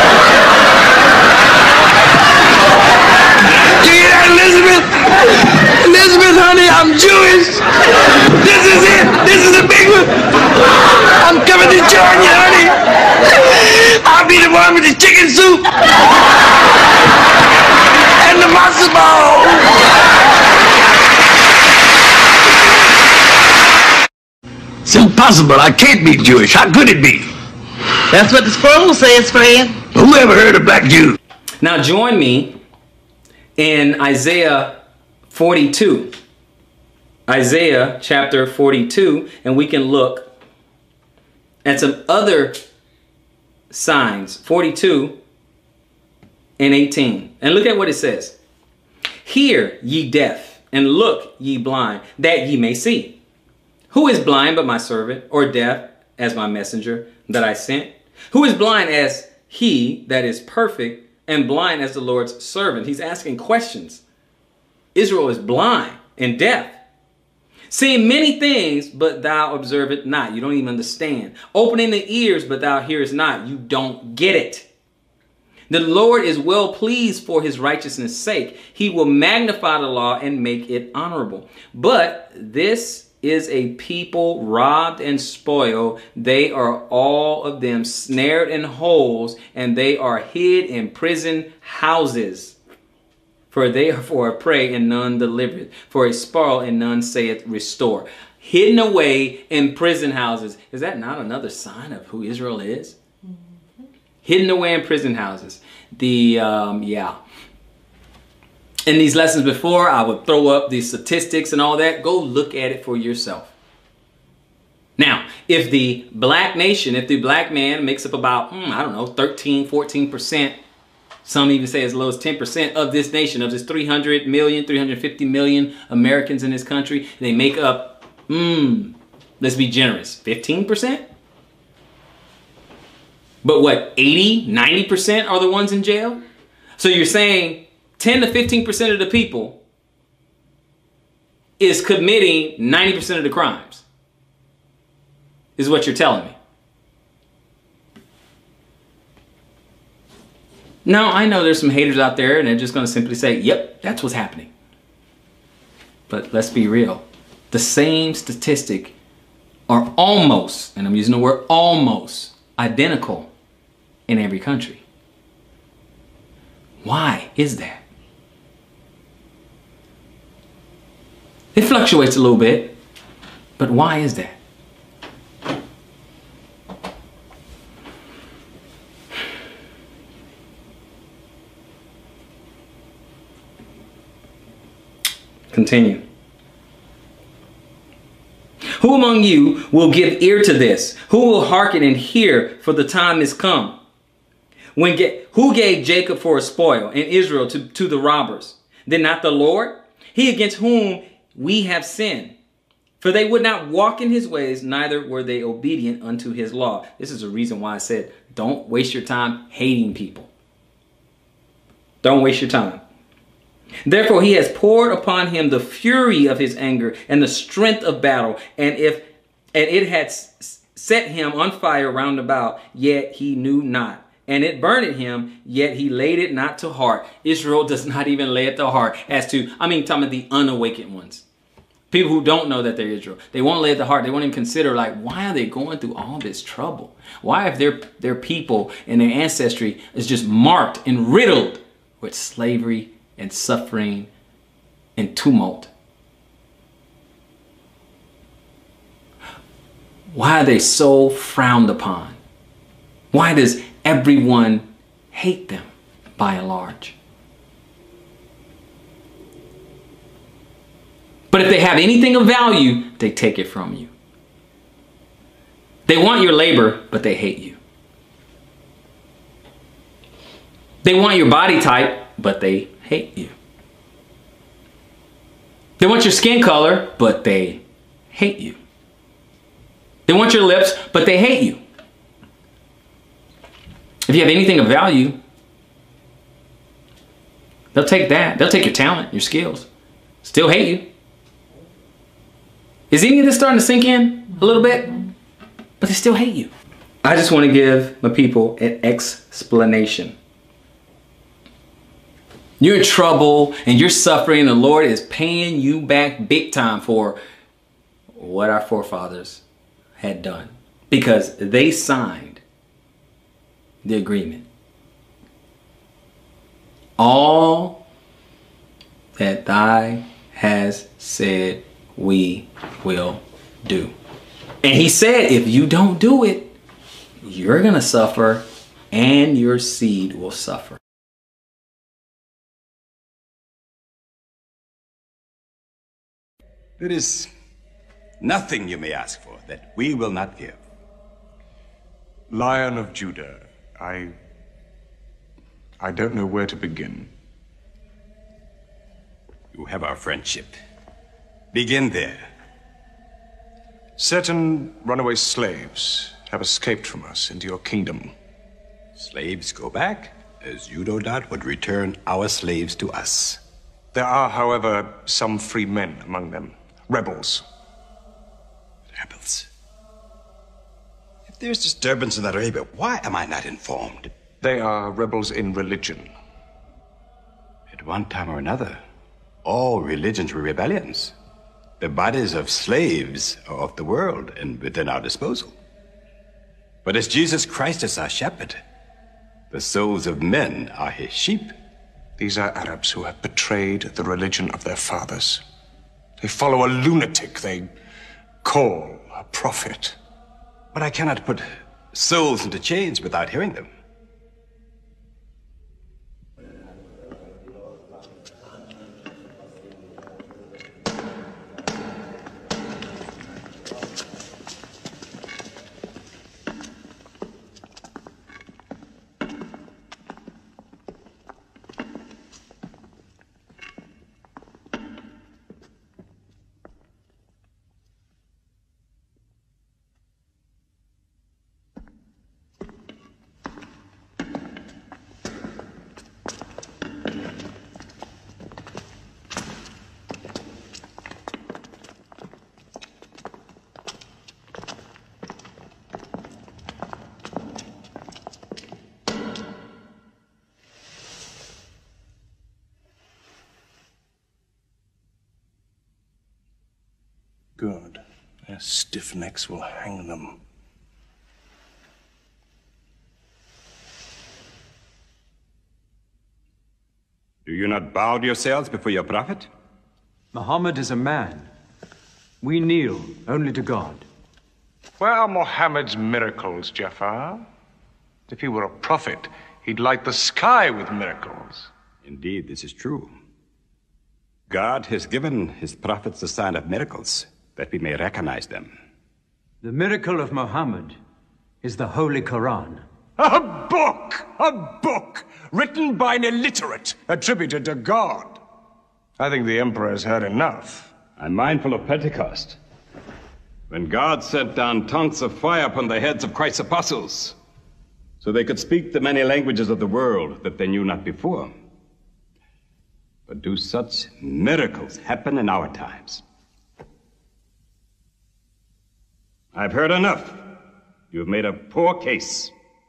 S10: You hear that, Elizabeth? Elizabeth, honey, I'm Jewish. This is it. This is the big one. I'm coming to join you, honey. I'll be the one with the chicken soup and the matzo ball. It's impossible. I can't be Jewish. How could it be?
S14: That's what the scroll says, Fred.
S10: Who ever heard of black Jews?
S1: Now join me in Isaiah 42. Isaiah chapter 42, and we can look at some other signs. 42 and 18. And look at what it says. Hear, ye deaf, and look, ye blind, that ye may see. Who is blind but my servant, or deaf as my messenger that I sent? Who is blind as he that is perfect, and blind as the Lord's servant? He's asking questions. Israel is blind and deaf, seeing many things, but thou observe it not. You don't even understand. Opening the ears, but thou hearest not. You don't get it. The Lord is well pleased for his righteousness' sake. He will magnify the law and make it honorable. But this is a people robbed and spoiled. They are all of them snared in holes, and they are hid in prison houses. For they are for a prey, and none delivereth, for a spoil, and none saith restore. Hidden away in prison houses. Is that not another sign of who Israel is? Hidden away in prison houses. In these lessons before, I would throw up these statistics and all that. Go look at it for yourself. Now, if the black nation, if the black man makes up about, 13, 14%, some even say as low as 10% of this nation, of this 300 million, 350 million Americans in this country, they make up, let's be generous, 15%? But what, 80, 90% are the ones in jail? So you're saying 10 to 15% of the people is committing 90% of the crimes, is what you're telling me. Now, I know there's some haters out there and they're just going to simply say, yep, that's what's happening. But let's be real. The same statistic are almost, and I'm using the word almost, identical in every country. Why is that? It fluctuates a little bit, but why is that? Continue. Who among you will give ear to this? Who will hearken and hear? For the time is come. Who gave Jacob for a spoil and Israel to the robbers? Did not the Lord? He against whom we have sinned. For they would not walk in his ways, neither were they obedient unto his law. This is a reason why I said, don't waste your time hating people. Don't waste your time. Therefore he has poured upon him the fury of his anger and the strength of battle. And it had set him on fire round about, yet he knew not. And it burned him, yet he laid it not to heart. Israel does not even lay it to heart as to, talking about the unawakened ones. People who don't know that they're Israel. They won't lay it to heart. They won't even consider, like, why are they going through all this trouble? Why if their people and their ancestry is just marked and riddled with slavery and suffering and tumult? Why are they so frowned upon? Why does everyone hate them by and large? But if they have anything of value, they take it from you. They want your labor, but they hate you. They want your body type, but they hate you. They want your skin color, but they hate you. They want your lips, but they hate you. If you have anything of value, they'll take that. They'll take your talent, your skills. Still hate you. Is any of this starting to sink in a little bit? But they still hate you. I just want to give my people an explanation. You're in trouble and you're suffering, and the Lord is paying you back big time for what our forefathers had done, because they signed the agreement. All that thy has said we will do. And he said, if you don't do it, you're going to suffer and your seed will suffer.
S15: There is nothing you may ask for that we will not give.
S11: Lion of Judah, I don't know where to begin.
S15: You have our friendship. Begin there.
S11: Certain runaway slaves have escaped from us into your kingdom.
S15: Slaves go back, as you no doubt would return our slaves to us.
S11: There are, however, some free men among them. Rebels.
S15: Rebels? If there's disturbance in Arabia, why am I not informed?
S11: They are rebels in religion.
S15: At one time or another, all religions were rebellions. The bodies of slaves are of the world and within our disposal. But as Jesus Christ is our shepherd, the souls of men are his sheep.
S11: These are Arabs who have betrayed the religion of their fathers. They follow a lunatic they call a prophet.
S15: But I cannot put souls into chains without hearing them.
S11: Good. Their stiff necks will hang them.
S15: Do you not bow yourselves before your prophet?
S16: Muhammad is a man. We kneel only to God.
S11: Where are Muhammad's miracles, Jafar? If he were a prophet, he'd light the sky with miracles.
S15: Indeed, this is true. God has given his prophets the sign of miracles, that we may recognize them.
S16: The miracle of Muhammad is the Holy Quran.
S11: A book! A book! Written by an illiterate, attributed to God. I think the Emperor has heard enough.
S15: I'm mindful of Pentecost, when God sent down tongues of fire upon the heads of Christ's apostles, so they could speak the many languages of the world that they knew not before. But do such miracles happen in our times? I've heard enough. You've made a poor case.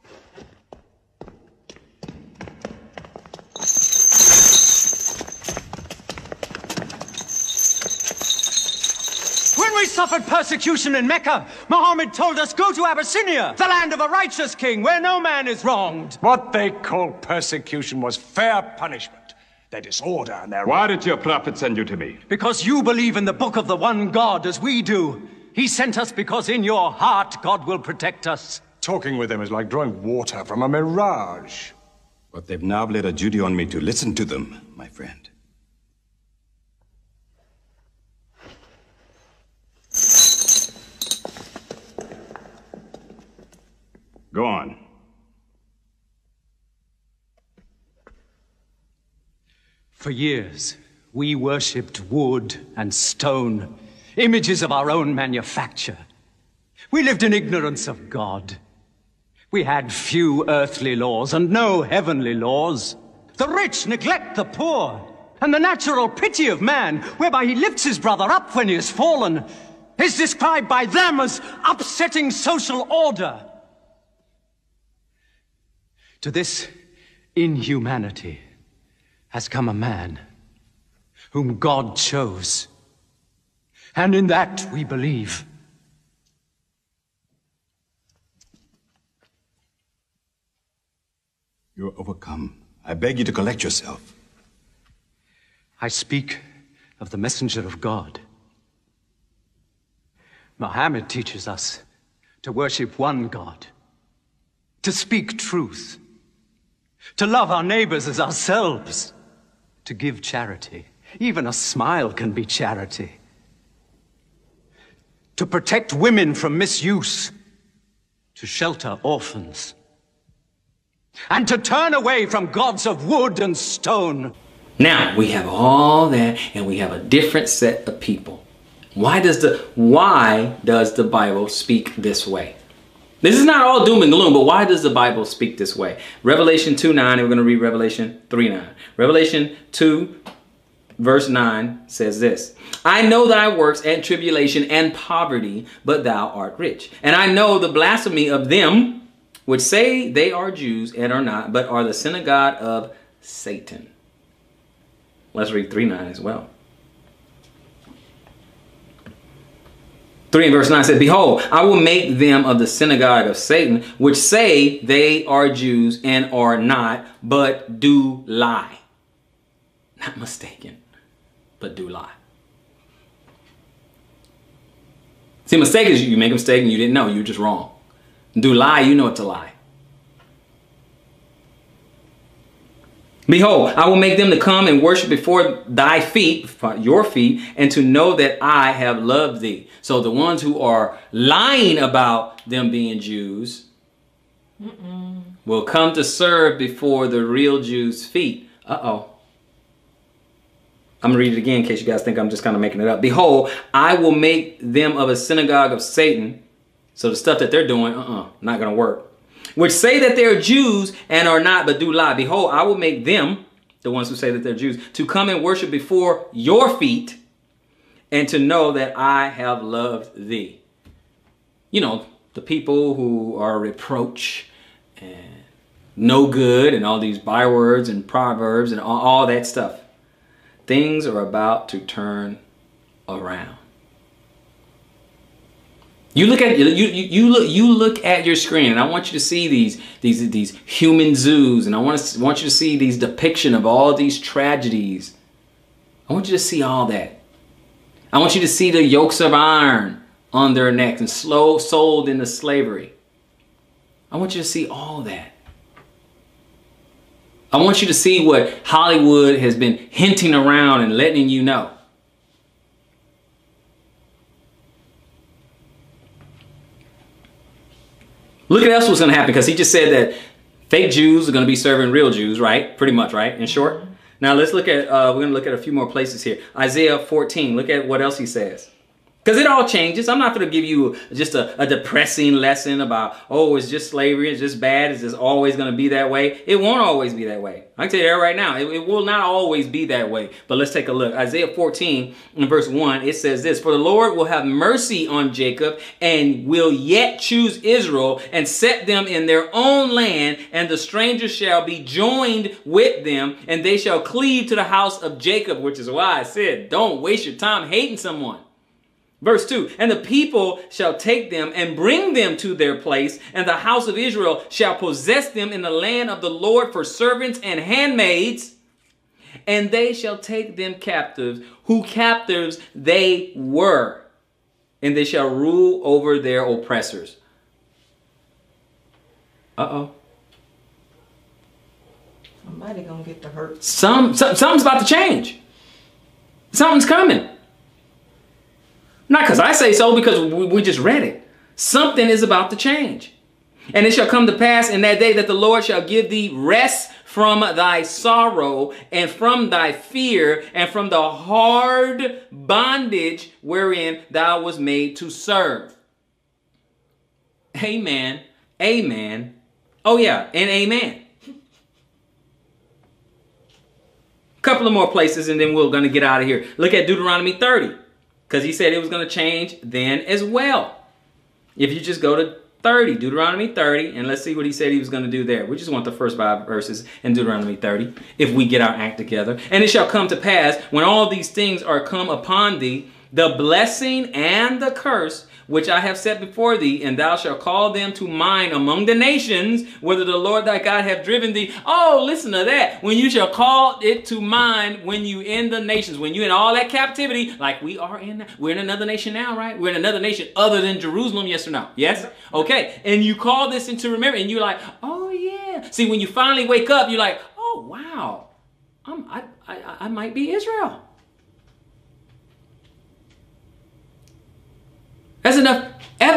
S16: When we suffered persecution in Mecca, Muhammad told us, go to Abyssinia, the land of a righteous king, where no man is wronged.
S11: What they called persecution was fair punishment. Their disorder and their...
S15: Why did your prophet send you to me?
S16: Because you believe in the book of the one God as we do. He sent us because in your heart God will protect us.
S11: Talking with them is like drawing water from a mirage.
S15: But they've now laid a duty on me to listen to them, my friend. Go on.
S16: For years, we worshipped wood and stone, images of our own manufacture. We lived in ignorance of God. We had few earthly laws and no heavenly laws. The rich neglect the poor, and the natural pity of man, whereby he lifts his brother up when he has fallen, is described by them as upsetting social order. To this inhumanity has come a man whom God chose. And in that we believe.
S15: You're overcome. I beg you to collect yourself.
S16: I speak of the messenger of God. Muhammad teaches us to worship one God, to speak truth, to love our neighbors as ourselves, to give charity. Even a smile can be charity. to protect women from misuse, to shelter orphans, and to turn away from gods of wood and stone.
S1: Now, we have all that, and we have a different set of people. Why does the Bible speak this way? This is not all doom and gloom, but why does the Bible speak this way? Revelation 2:9, and we're going to read Revelation 3:9. Revelation 2, verse 9 says this: I know thy works and tribulation and poverty, but thou art rich. And I know the blasphemy of them which say they are Jews and are not, but are the synagogue of Satan. Let's read 3:9 as well. 3 and verse 9 said, Behold, I will make them of the synagogue of Satan, which say they are Jews and are not, but do lie. Not mistaken, but do lie. See, mistake is you make a mistake and you didn't know, you're just wrong. Do lie, you know it's a lie. Behold, I will make them to come and worship before thy feet, your feet, and to know that I have loved thee. So the ones who are lying about them being Jews will come to serve before the real Jews' feet. Uh-oh. I'm going to read it again in case you guys think I'm just kind of making it up. Behold, I will make them of a synagogue of Satan. So the stuff that they're doing, not going to work. Which say that they're Jews and are not, but do lie. Behold, I will make them, the ones who say that they're Jews, to come and worship before your feet and to know that I have loved thee. You know, the people who are reproach and no good and all these bywords and proverbs and all that stuff. Things are about to turn around. You look at you look at your screen, and I want you to see these human zoos, and I want you to see these depiction of all these tragedies. I want you to see all that. I want you to see the yokes of iron on their necks and sold into slavery. I want you to see all that. I want you to see what Hollywood has been hinting around and letting you know. Look at else what's going to happen, because he just said that fake Jews are going to be serving real Jews, right? Pretty much, right? In short. Now let's look at, we're going to look at a few more places here. Isaiah 14, look at what else he says. Because it all changes. I'm not going to give you just a depressing lesson about, oh, it's just slavery, it's just bad, it's just always going to be that way. It won't always be that way. I can tell you that right now. It will not always be that way. But let's take a look. Isaiah 14 in verse 1, it says this: For the Lord will have mercy on Jacob and will yet choose Israel and set them in their own land, and the strangers shall be joined with them, and they shall cleave to the house of Jacob, which is why I said, don't waste your time hating someone. Verse 2, and the people shall take them and bring them to their place, and the house of Israel shall possess them in the land of the Lord for servants and handmaids, and they shall take them captives, who captives they were, and they shall rule over their oppressors. Uh-oh.
S2: Somebody gonna get the hurt.
S1: Something's about to change. Something's coming. Not because I say so, because we just read it. Something is about to change. And it shall come to pass in that day that the Lord shall give thee rest from thy sorrow and from thy fear and from the hard bondage wherein thou was made to serve. Amen. Amen. Oh yeah, and amen. Couple of more places and then we're going to get out of here. Look at Deuteronomy 30. Because he said it was going to change then as well. If you just go to 30, Deuteronomy 30, and let's see what he said he was going to do there. We just want the first 5 verses in Deuteronomy 30, if we get our act together. And it shall come to pass, when all these things are come upon thee, the blessing and the curse which I have set before thee, and thou shalt call them to mind among the nations, whether the Lord thy God hath driven thee. Oh, listen to that. When you shall call it to mind when you in the nations, when you in all that captivity, like we're in another nation now, right? We're in another nation other than Jerusalem, yes or no? Yes? Okay. And you call this into remembrance, and you're like, oh yeah. See, when you finally wake up, you're like, oh wow, I might be Israel.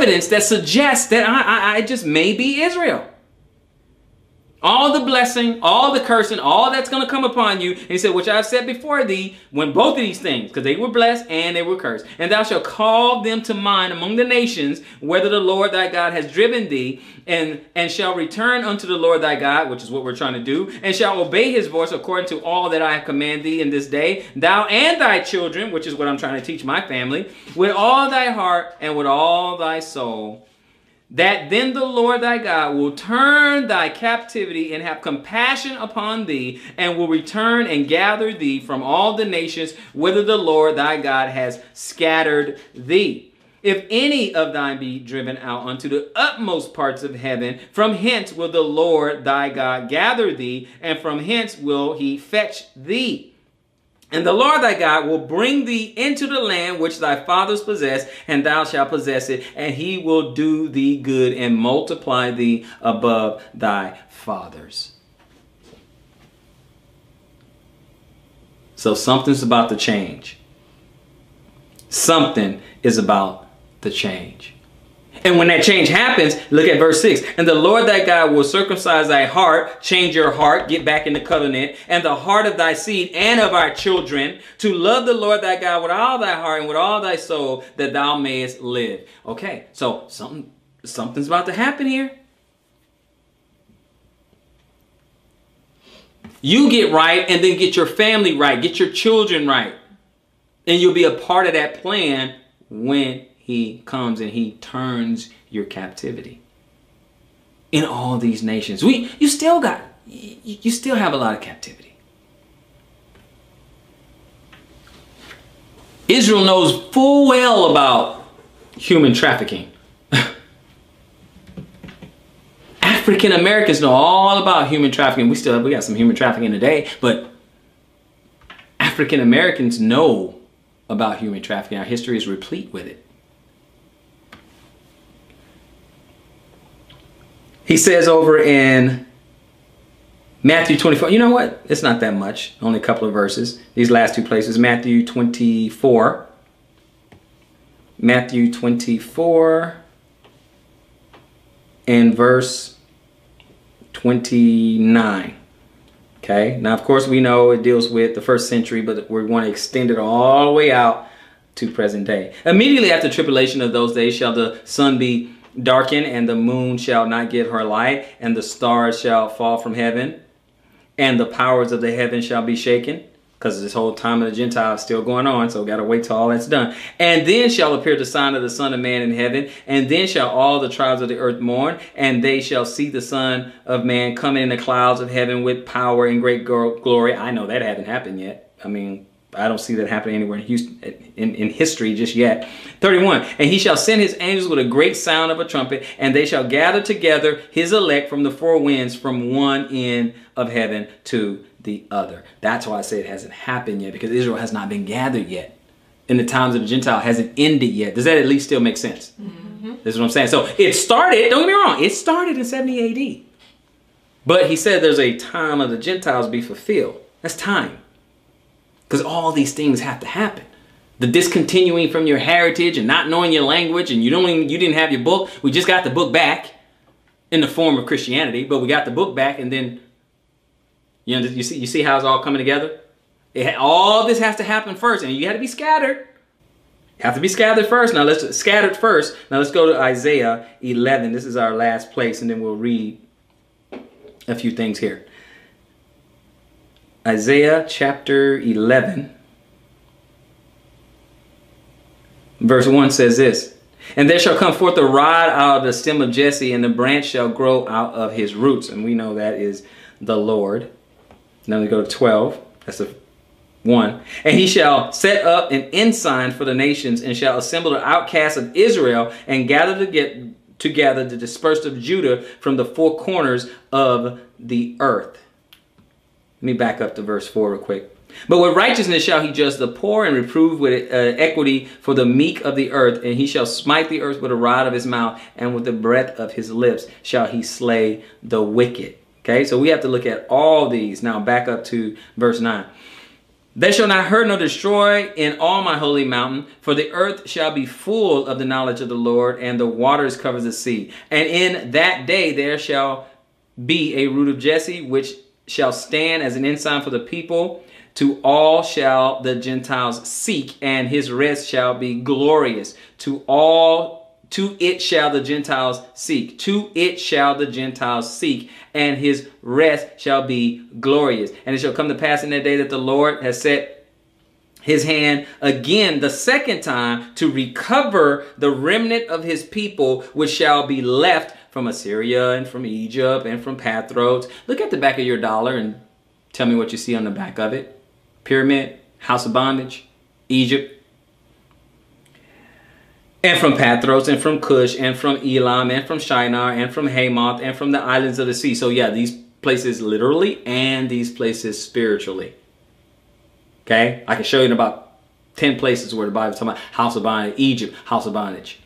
S1: evidence that suggests that I just may be Israel. All the blessing, all the cursing, all that's going to come upon you. And he said, which I've said before thee, when both of these things, because they were blessed and they were cursed. And thou shalt call them to mind among the nations, whether the Lord thy God has driven thee, and shall return unto the Lord thy God, which is what we're trying to do, and shall obey his voice according to all that I have commanded thee in this day, thou and thy children, which is what I'm trying to teach my family, with all thy heart and with all thy soul. That then the Lord thy God will turn thy captivity and have compassion upon thee, and will return and gather thee from all the nations whither the Lord thy God has scattered thee. If any of thine be driven out unto the utmost parts of heaven, from hence will the Lord thy God gather thee, and from hence will he fetch thee. And the Lord thy God will bring thee into the land which thy fathers possessed, and thou shalt possess it, and he will do thee good and multiply thee above thy fathers. So something's about to change. Something is about to change. And when that change happens, look at verse 6. And the Lord thy God will circumcise thy heart, change your heart, get back in the covenant, and the heart of thy seed and of our children, to love the Lord thy God with all thy heart and with all thy soul, that thou mayest live. Okay, so something's about to happen here. You get right, and then get your family right, get your children right. And you'll be a part of that plan when he comes and he turns your captivity in all these nations. You still have a lot of captivity. Israel knows full well about human trafficking. African Americans know all about human trafficking. We got some human trafficking today, but African Americans know about human trafficking. Our history is replete with it. He says over in Matthew 24, you know what? It's not that much, only a couple of verses. These last two places, Matthew 24. Matthew 24 and verse 29. Okay, now of course we know it deals with the first century, but we want to extend it all the way out to present day. Immediately after tribulation of those days shall the sun be darkened, and the moon shall not give her light, and the stars shall fall from heaven, and the powers of the heaven shall be shaken. Because this whole time of the Gentile is still going on, so we got to wait till all that's done. And then shall appear the sign of the Son of Man in heaven, and then shall all the tribes of the earth mourn, and they shall see the Son of Man coming in the clouds of heaven with power and great glory. I know that hasn't happened yet. I mean, I don't see that happening anywhere in Houston, in history just yet. 31, and he shall send his angels with a great sound of a trumpet, and they shall gather together his elect from the four winds, from one end of heaven to the other. That's why I say it hasn't happened yet, because Israel has not been gathered yet. In the times of the Gentile hasn't ended yet. Does that at least still make sense? Mm-hmm. This is what I'm saying. So it started, don't get me wrong, it started in 70 AD. But he said there's a time of the Gentiles be fulfilled. That's time. Because all these things have to happen. The discontinuing from your heritage and not knowing your language, and you didn't have your book. We just got the book back in the form of Christianity, but we got the book back, and then you see how it's all coming together? All this has to happen first, and you got to be scattered. You have to be scattered first. Now let's go to Isaiah 11. This is our last place, and then we'll read a few things here. Isaiah chapter 11, verse 1 says this, and there shall come forth a rod out of the stem of Jesse, and the branch shall grow out of his roots. And we know that is the Lord. Now we go to 12. That's the 1. And he shall set up an ensign for the nations, and shall assemble the outcasts of Israel, and gather together the dispersed of Judah from the four corners of the earth. Let me back up to verse 4 real quick. But with righteousness shall he judge the poor, and reprove with equity for the meek of the earth. And he shall smite the earth with a rod of his mouth, and with the breath of his lips shall he slay the wicked. Okay, so we have to look at all these. Now back up to verse 9. They shall not hurt nor destroy in all my holy mountain, for the earth shall be full of the knowledge of the Lord, and the waters covers the sea. And in that day there shall be a root of Jesse, which shall stand as an ensign for the people. To all shall the Gentiles seek, and his rest shall be glorious. To it shall the Gentiles seek. To it shall the Gentiles seek, and his rest shall be glorious. And it shall come to pass in that day that the Lord has set his hand again the second time to recover the remnant of his people, which shall be left from Assyria and from Egypt and from Pathros. Look at the back of your dollar and tell me what you see on the back of it. Pyramid, house of bondage, Egypt. And from Pathros, and from Cush, and from Elam, and from Shinar, and from Hamath, and from the islands of the sea. So yeah, these places literally and these places spiritually. Okay? I can show you in about 10 places where the Bible's talking about house of bondage, Egypt, house of bondage.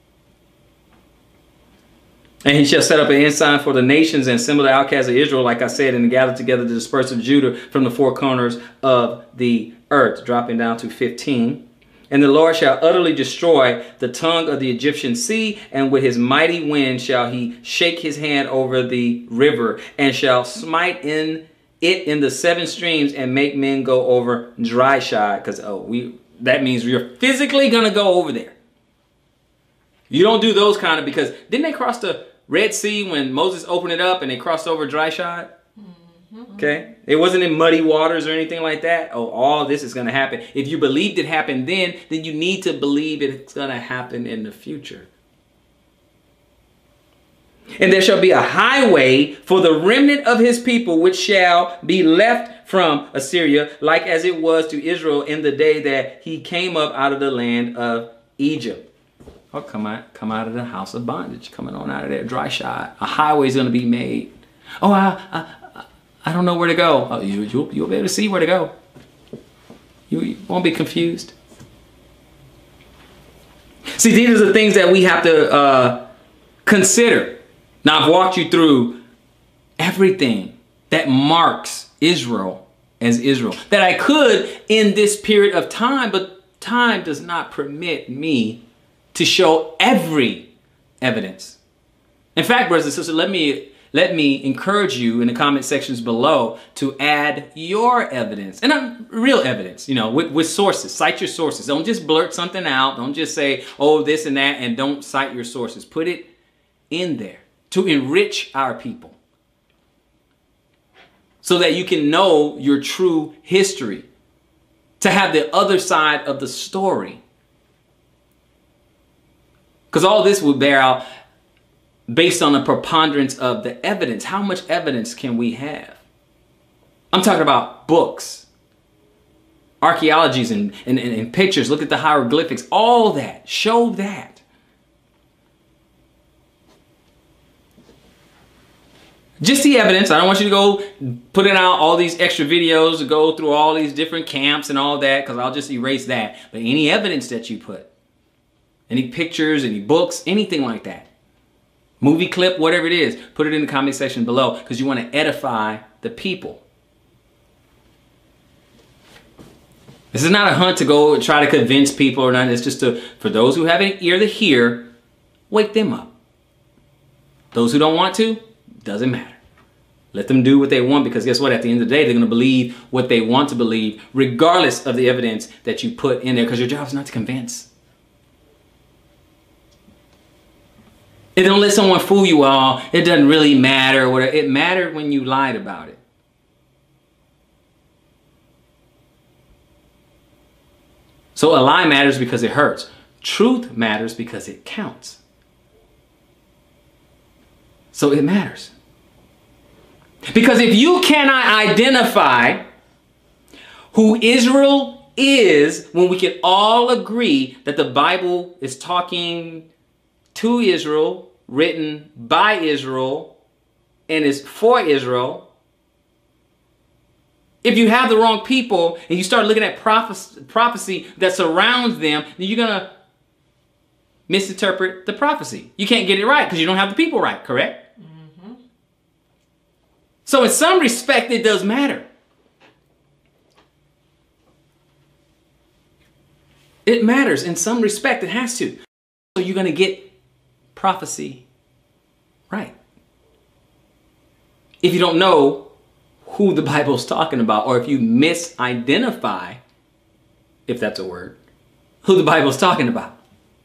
S1: And he shall set up an ensign for the nations and assemble the outcasts of Israel, like I said, and gather together the dispersed of Judah from the four corners of the earth. Dropping down to 15. And the Lord shall utterly destroy the tongue of the Egyptian sea, and with his mighty wind shall he shake his hand over the river, and shall smite in the seven streams, and make men go over dry shod. Because that means you're physically gonna go over there. You don't do those kind of, because didn't they cross the Red Sea when Moses opened it up and they crossed over dry shod? Okay, it wasn't in muddy waters or anything like that. Oh, all this is going to happen. If you believed it happened then you need to believe it's going to happen in the future. And there shall be a highway for the remnant of his people, which shall be left from Assyria, like as it was to Israel in the day that he came up out of the land of Egypt. Oh, come out of the house of bondage, coming on out of there, dry shod. A highway is going to be made. Oh, I don't know where to go. Oh, you'll be able to see where to go. You won't be confused. See, these are the things that we have to consider. Now, I've walked you through everything that marks Israel as Israel. That I could in this period of time, but time does not permit me to show every evidence. In fact, brothers and sisters, let me encourage you in the comment sections below to add your evidence, and real evidence, with sources. Cite your sources. Don't just blurt something out. Don't just say, oh, this and that, and don't cite your sources. Put it in there to enrich our people so that you can know your true history, to have the other side of the story. Because all this will bear out based on the preponderance of the evidence. How much evidence can we have? I'm talking about books, archaeologies, and pictures. Look at the hieroglyphics. All that. Show that. Just the evidence. I don't want you to go putting out all these extra videos to go through all these different camps and all that, because I'll just erase that. But any evidence that you put, any pictures, any books, anything like that, movie clip, whatever it is, put it in the comment section below, because you want to edify the people. This is not a hunt to go and try to convince people or nothing. It's just for those who have an ear to hear, wake them up. Those who don't want to, doesn't matter. Let them do what they want, because guess what? At the end of the day, they're going to believe what they want to believe, regardless of the evidence that you put in there, because your job is not to convince. And don't let someone fool you all. It doesn't really matter. Whatever. It mattered when you lied about it. So a lie matters because it hurts. Truth matters because it counts. So it matters. Because if you cannot identify who Israel is, when we can all agree that the Bible is talking to Israel, written by Israel, and is for Israel. If you have the wrong people and you start looking at prophecy that surrounds them, then you're going to misinterpret the prophecy. You can't get it right because you don't have the people right, correct? Mm-hmm. So in some respect, it does matter. It matters in some respect. It has to. So you're going to get prophecy right. If you don't know who the Bible is talking about, or if you misidentify, if that's a word, who the Bible is talking about.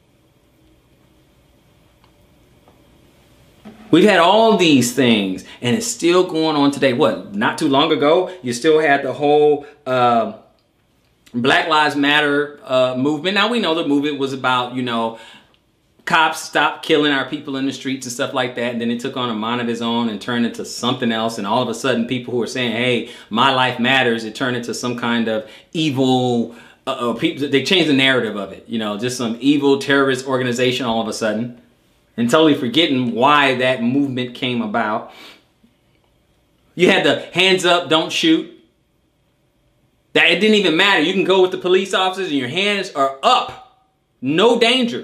S1: We've had all these things, and it's still going on today. What, not too long ago, you still had the whole Black Lives Matter movement. Now we know the movement was about, you know, cops stop killing our people in the streets and stuff like that. And then it took on a mind of its own and turned into something else. And all of a sudden, people who were saying, hey, my life matters, it turned into some kind of evil, people, they changed the narrative of it. You know, just some evil terrorist organization all of a sudden. And totally forgetting why that movement came about. You had the hands up, don't shoot. That it didn't even matter. You can go with the police officers and your hands are up. No danger.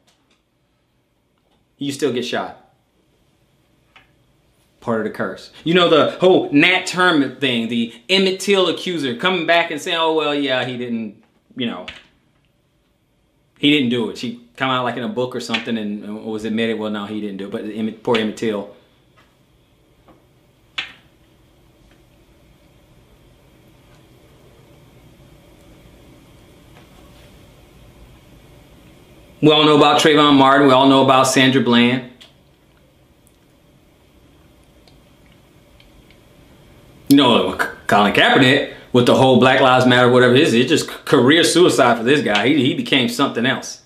S1: You still get shot. Part of the curse. You know, the whole Nat Turner thing, the Emmett Till accuser coming back and saying, oh, well, yeah, he didn't, you know, he didn't do it. She come out like in a book or something and was admitted, well, no, he didn't do it. But poor Emmett Till. We all know about Trayvon Martin. We all know about Sandra Bland. You know, Colin Kaepernick with the whole Black Lives Matter, whatever it is, it's just career suicide for this guy. He became something else.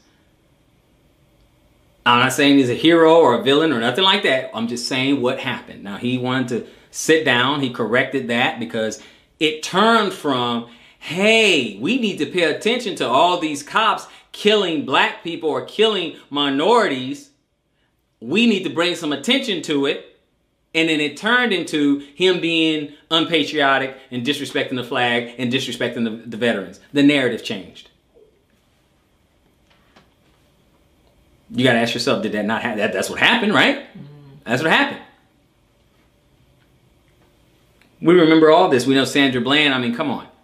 S1: I'm not saying he's a hero or a villain or nothing like that. I'm just saying what happened. Now, he wanted to sit down. He corrected that because it turned from, hey, we need to pay attention to all these cops killing black people or killing minorities. We need to bring some attention to it. And then it turned into him being unpatriotic and disrespecting the flag and disrespecting the veterans. The narrative changed. You got to ask yourself, did that not happen? That's what happened, right? That's what happened. We remember all this. We know Sandra Bland. I mean, come on.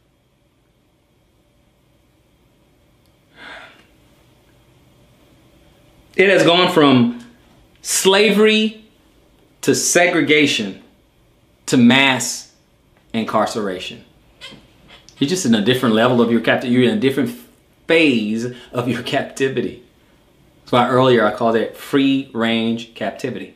S1: It has gone from slavery to segregation to mass incarceration. You're just in a different level of your captivity. You're in a different phase of your captivity. That's why earlier I called it free range captivity.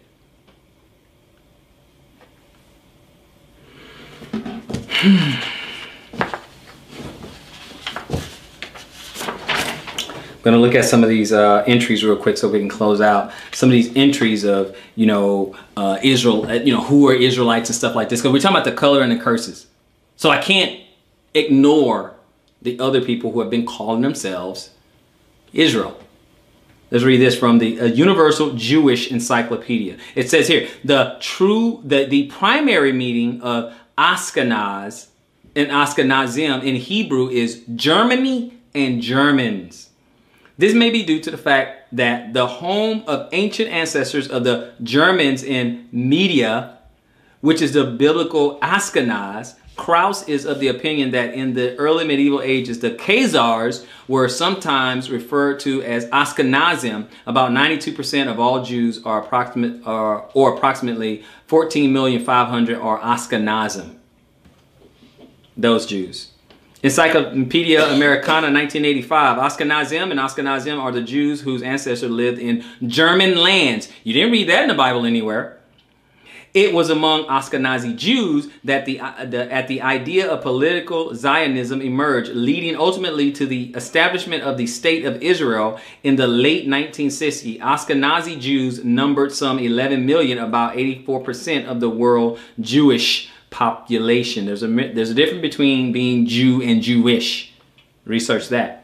S1: I'm going to look at some of these entries real quick so we can close out. Some of these entries of, you know, Israel, you know, who are Israelites and stuff like this. Because we're talking about the color and the curses. So I can't ignore the other people who have been calling themselves Israel. Let's read this from the Universal Jewish Encyclopedia. It says here, the primary meaning of Ashkenaz and Ashkenazim in Hebrew is Germany and Germans. This may be due to the fact that the home of ancient ancestors of the Germans in Media, which is the biblical Ashkenaz, Krauss is of the opinion that in the early medieval ages, the Khazars were sometimes referred to as Ashkenazim. About 92% of all Jews are approximately 14,500,000 are Ashkenazim. Those Jews. Encyclopedia Americana 1985. Ashkenazim and Ashkenazim are the Jews whose ancestors lived in German lands. You didn't read that in the Bible anywhere. It was among Ashkenazi Jews that the idea of political Zionism emerged, leading ultimately to the establishment of the State of Israel in the late 1960s. Ashkenazi Jews numbered some 11 million, about 84% of the world Jewish population. There's a difference between being Jew and Jewish. Research that.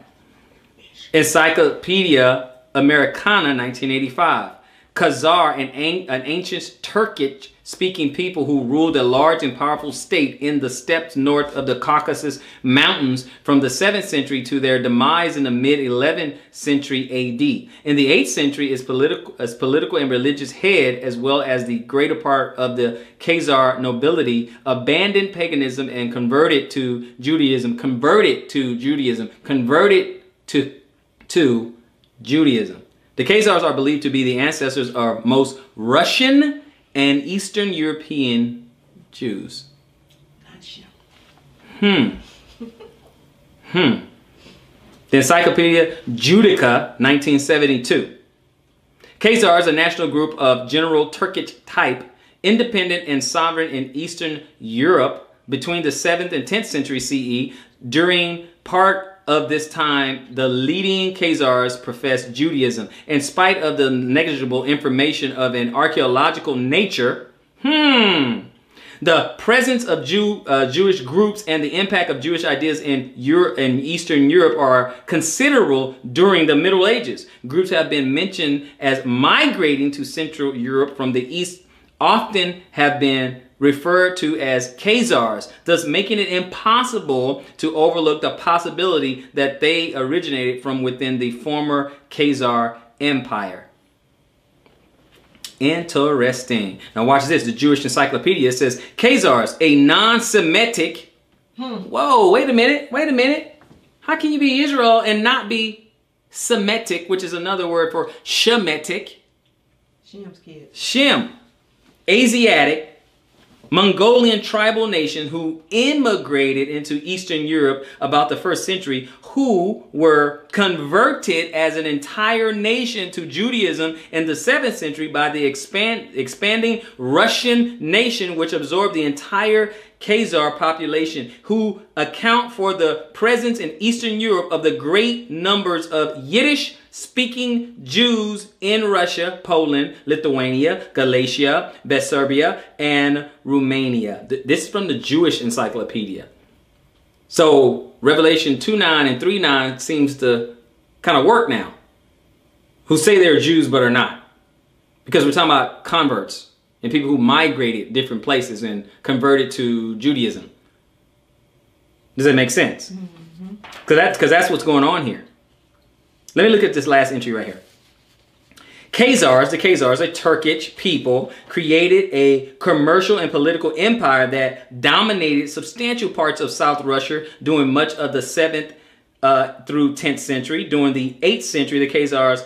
S1: Encyclopedia Americana 1985. Khazar, an ancient Turkic speaking people who ruled a large and powerful state in the steppes north of the Caucasus Mountains from the 7th century to their demise in the mid-11th century AD. In the 8th century, its political and religious head, as well as the greater part of the Khazar nobility, abandoned paganism and converted to Judaism, to Judaism. The Khazars are believed to be the ancestors of most Russian and Eastern European Jews. The Encyclopedia Judica, 1972. Khazars, a national group of general Turkic type, independent and sovereign in Eastern Europe between the 7th and 10th century CE. During part of this time, the leading Khazars professed Judaism. In spite of the negligible information of an archaeological nature, the presence of Jewish groups and the impact of Jewish ideas in Eastern Europe are considerable during the Middle Ages. Groups have been mentioned as migrating to Central Europe from the East, often have been referred to as Khazars, thus making it impossible to overlook the possibility that they originated from within the former Khazar Empire. Interesting. Now watch this. The Jewish Encyclopedia says Khazars, a non-Semitic. Whoa, wait a minute. How can you be Israel and not be Semitic, which is another word for Shemitic?
S2: Shem's kids.
S1: Shem. Asiatic, Mongolian tribal nation who immigrated into Eastern Europe about the 1st century, who were converted as an entire nation to Judaism in the 7th century by the expanding Russian nation, which absorbed the entire Khazar population, who account for the presence in Eastern Europe of the great numbers of Yiddish-speaking Jews in Russia, Poland, Lithuania, Galatia, Serbia, and Romania. This is from the Jewish Encyclopedia. So Revelation 2:9 and 3:9 seems to kind of work now. Who say they're Jews but are not. Because we're talking about converts and people who migrated different places and converted to Judaism. Does that make sense? Because that's what's going on here. Let me look at this last entry right here. Khazars, the Khazars, a Turkic people, created a commercial and political empire that dominated substantial parts of South Russia during much of the 7th through 10th century. During the 8th century, the Khazars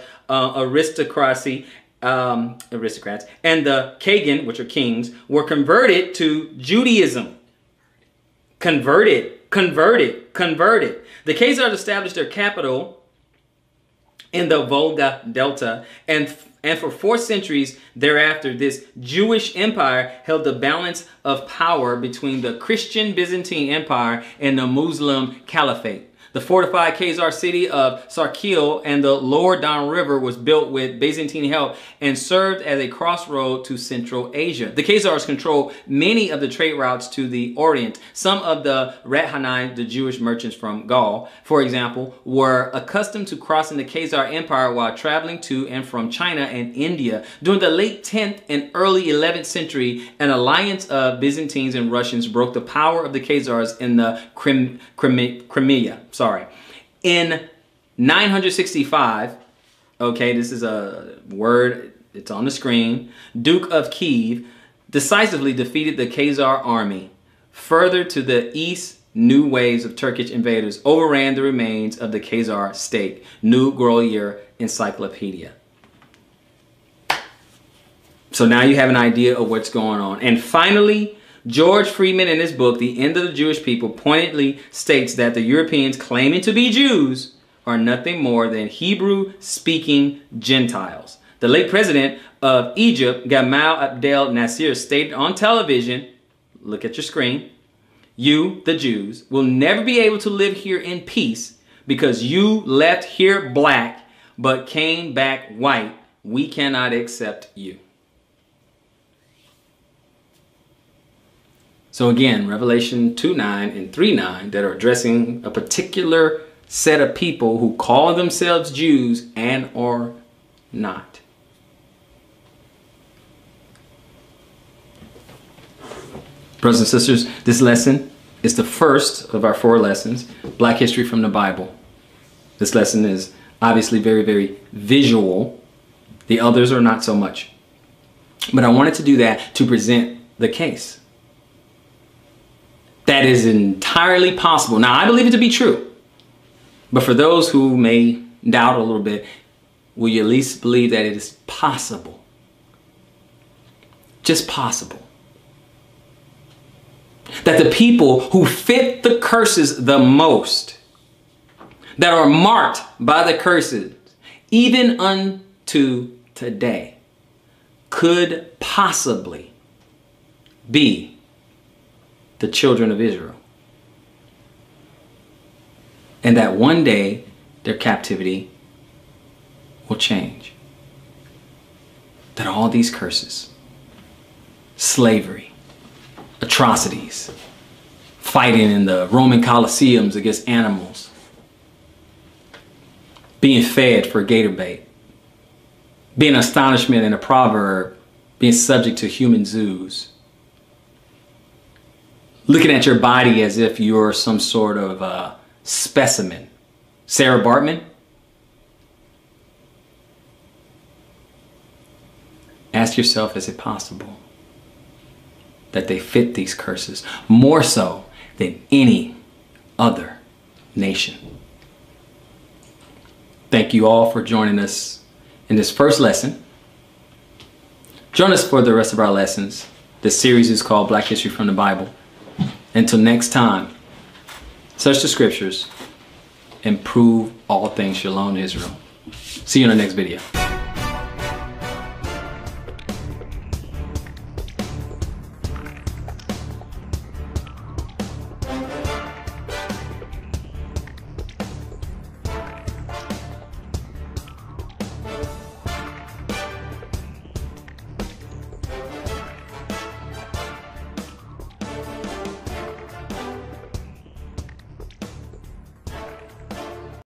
S1: aristocrats and the Kagan, which are kings, were converted to Judaism. Converted. The Khazars established their capital in the Volga Delta, and for 4 centuries thereafter, this Jewish empire held the balance of power between the Christian Byzantine Empire and the Muslim Caliphate. The fortified Khazar city of Sarkil and the lower Don River was built with Byzantine help and served as a crossroad to Central Asia. The Khazars controlled many of the trade routes to the Orient. Some of the Rathanai, the Jewish merchants from Gaul, for example, were accustomed to crossing the Khazar Empire while traveling to and from China and India. During the late 10th and early 11th century, an alliance of Byzantines and Russians broke the power of the Khazars in the Crimea. In 965, okay, this is a word, it's on the screen, Duke of Kiev decisively defeated the Khazar army. Further to the east, new waves of Turkish invaders overran the remains of the Khazar state. New Grolier Encyclopedia. So now you have an idea of what's going on. And finally, George Friedman in his book, The End of the Jewish People, pointedly states that the Europeans claiming to be Jews are nothing more than Hebrew-speaking Gentiles. The late president of Egypt, Gamal Abdel Nasser, stated on television, look at your screen, you, the Jews, will never be able to live here in peace because you left here black but came back white. We cannot accept you. So again, Revelation 2:9 and 3:9 that are addressing a particular set of people who call themselves Jews and are not. Brothers and sisters, this lesson is the first of our 4 lessons, Black History from the Bible. This lesson is obviously very, very visual. The others are not so much. But I wanted to do that to present the case. That is entirely possible. Now, I believe it to be true. But for those who may doubt a little bit, will you at least believe that it is possible? Just possible. That the people who fit the curses the most, that are marked by the curses, even unto today, could possibly be the children of Israel. And that one day their captivity will change. That all these curses, slavery, atrocities, fighting in the Roman Colosseums against animals, being fed for gator bait, being astonishment in a proverb, being subject to human zoos, looking at your body as if you're some sort of specimen. Sarah Bartman? Ask yourself, is it possible that they fit these curses more so than any other nation? Thank you all for joining us in this first lesson. Join us for the rest of our lessons. This series is called Black History from the Bible. Until next time, search the scriptures and prove all things. Shalom, Israel. See you in the next video.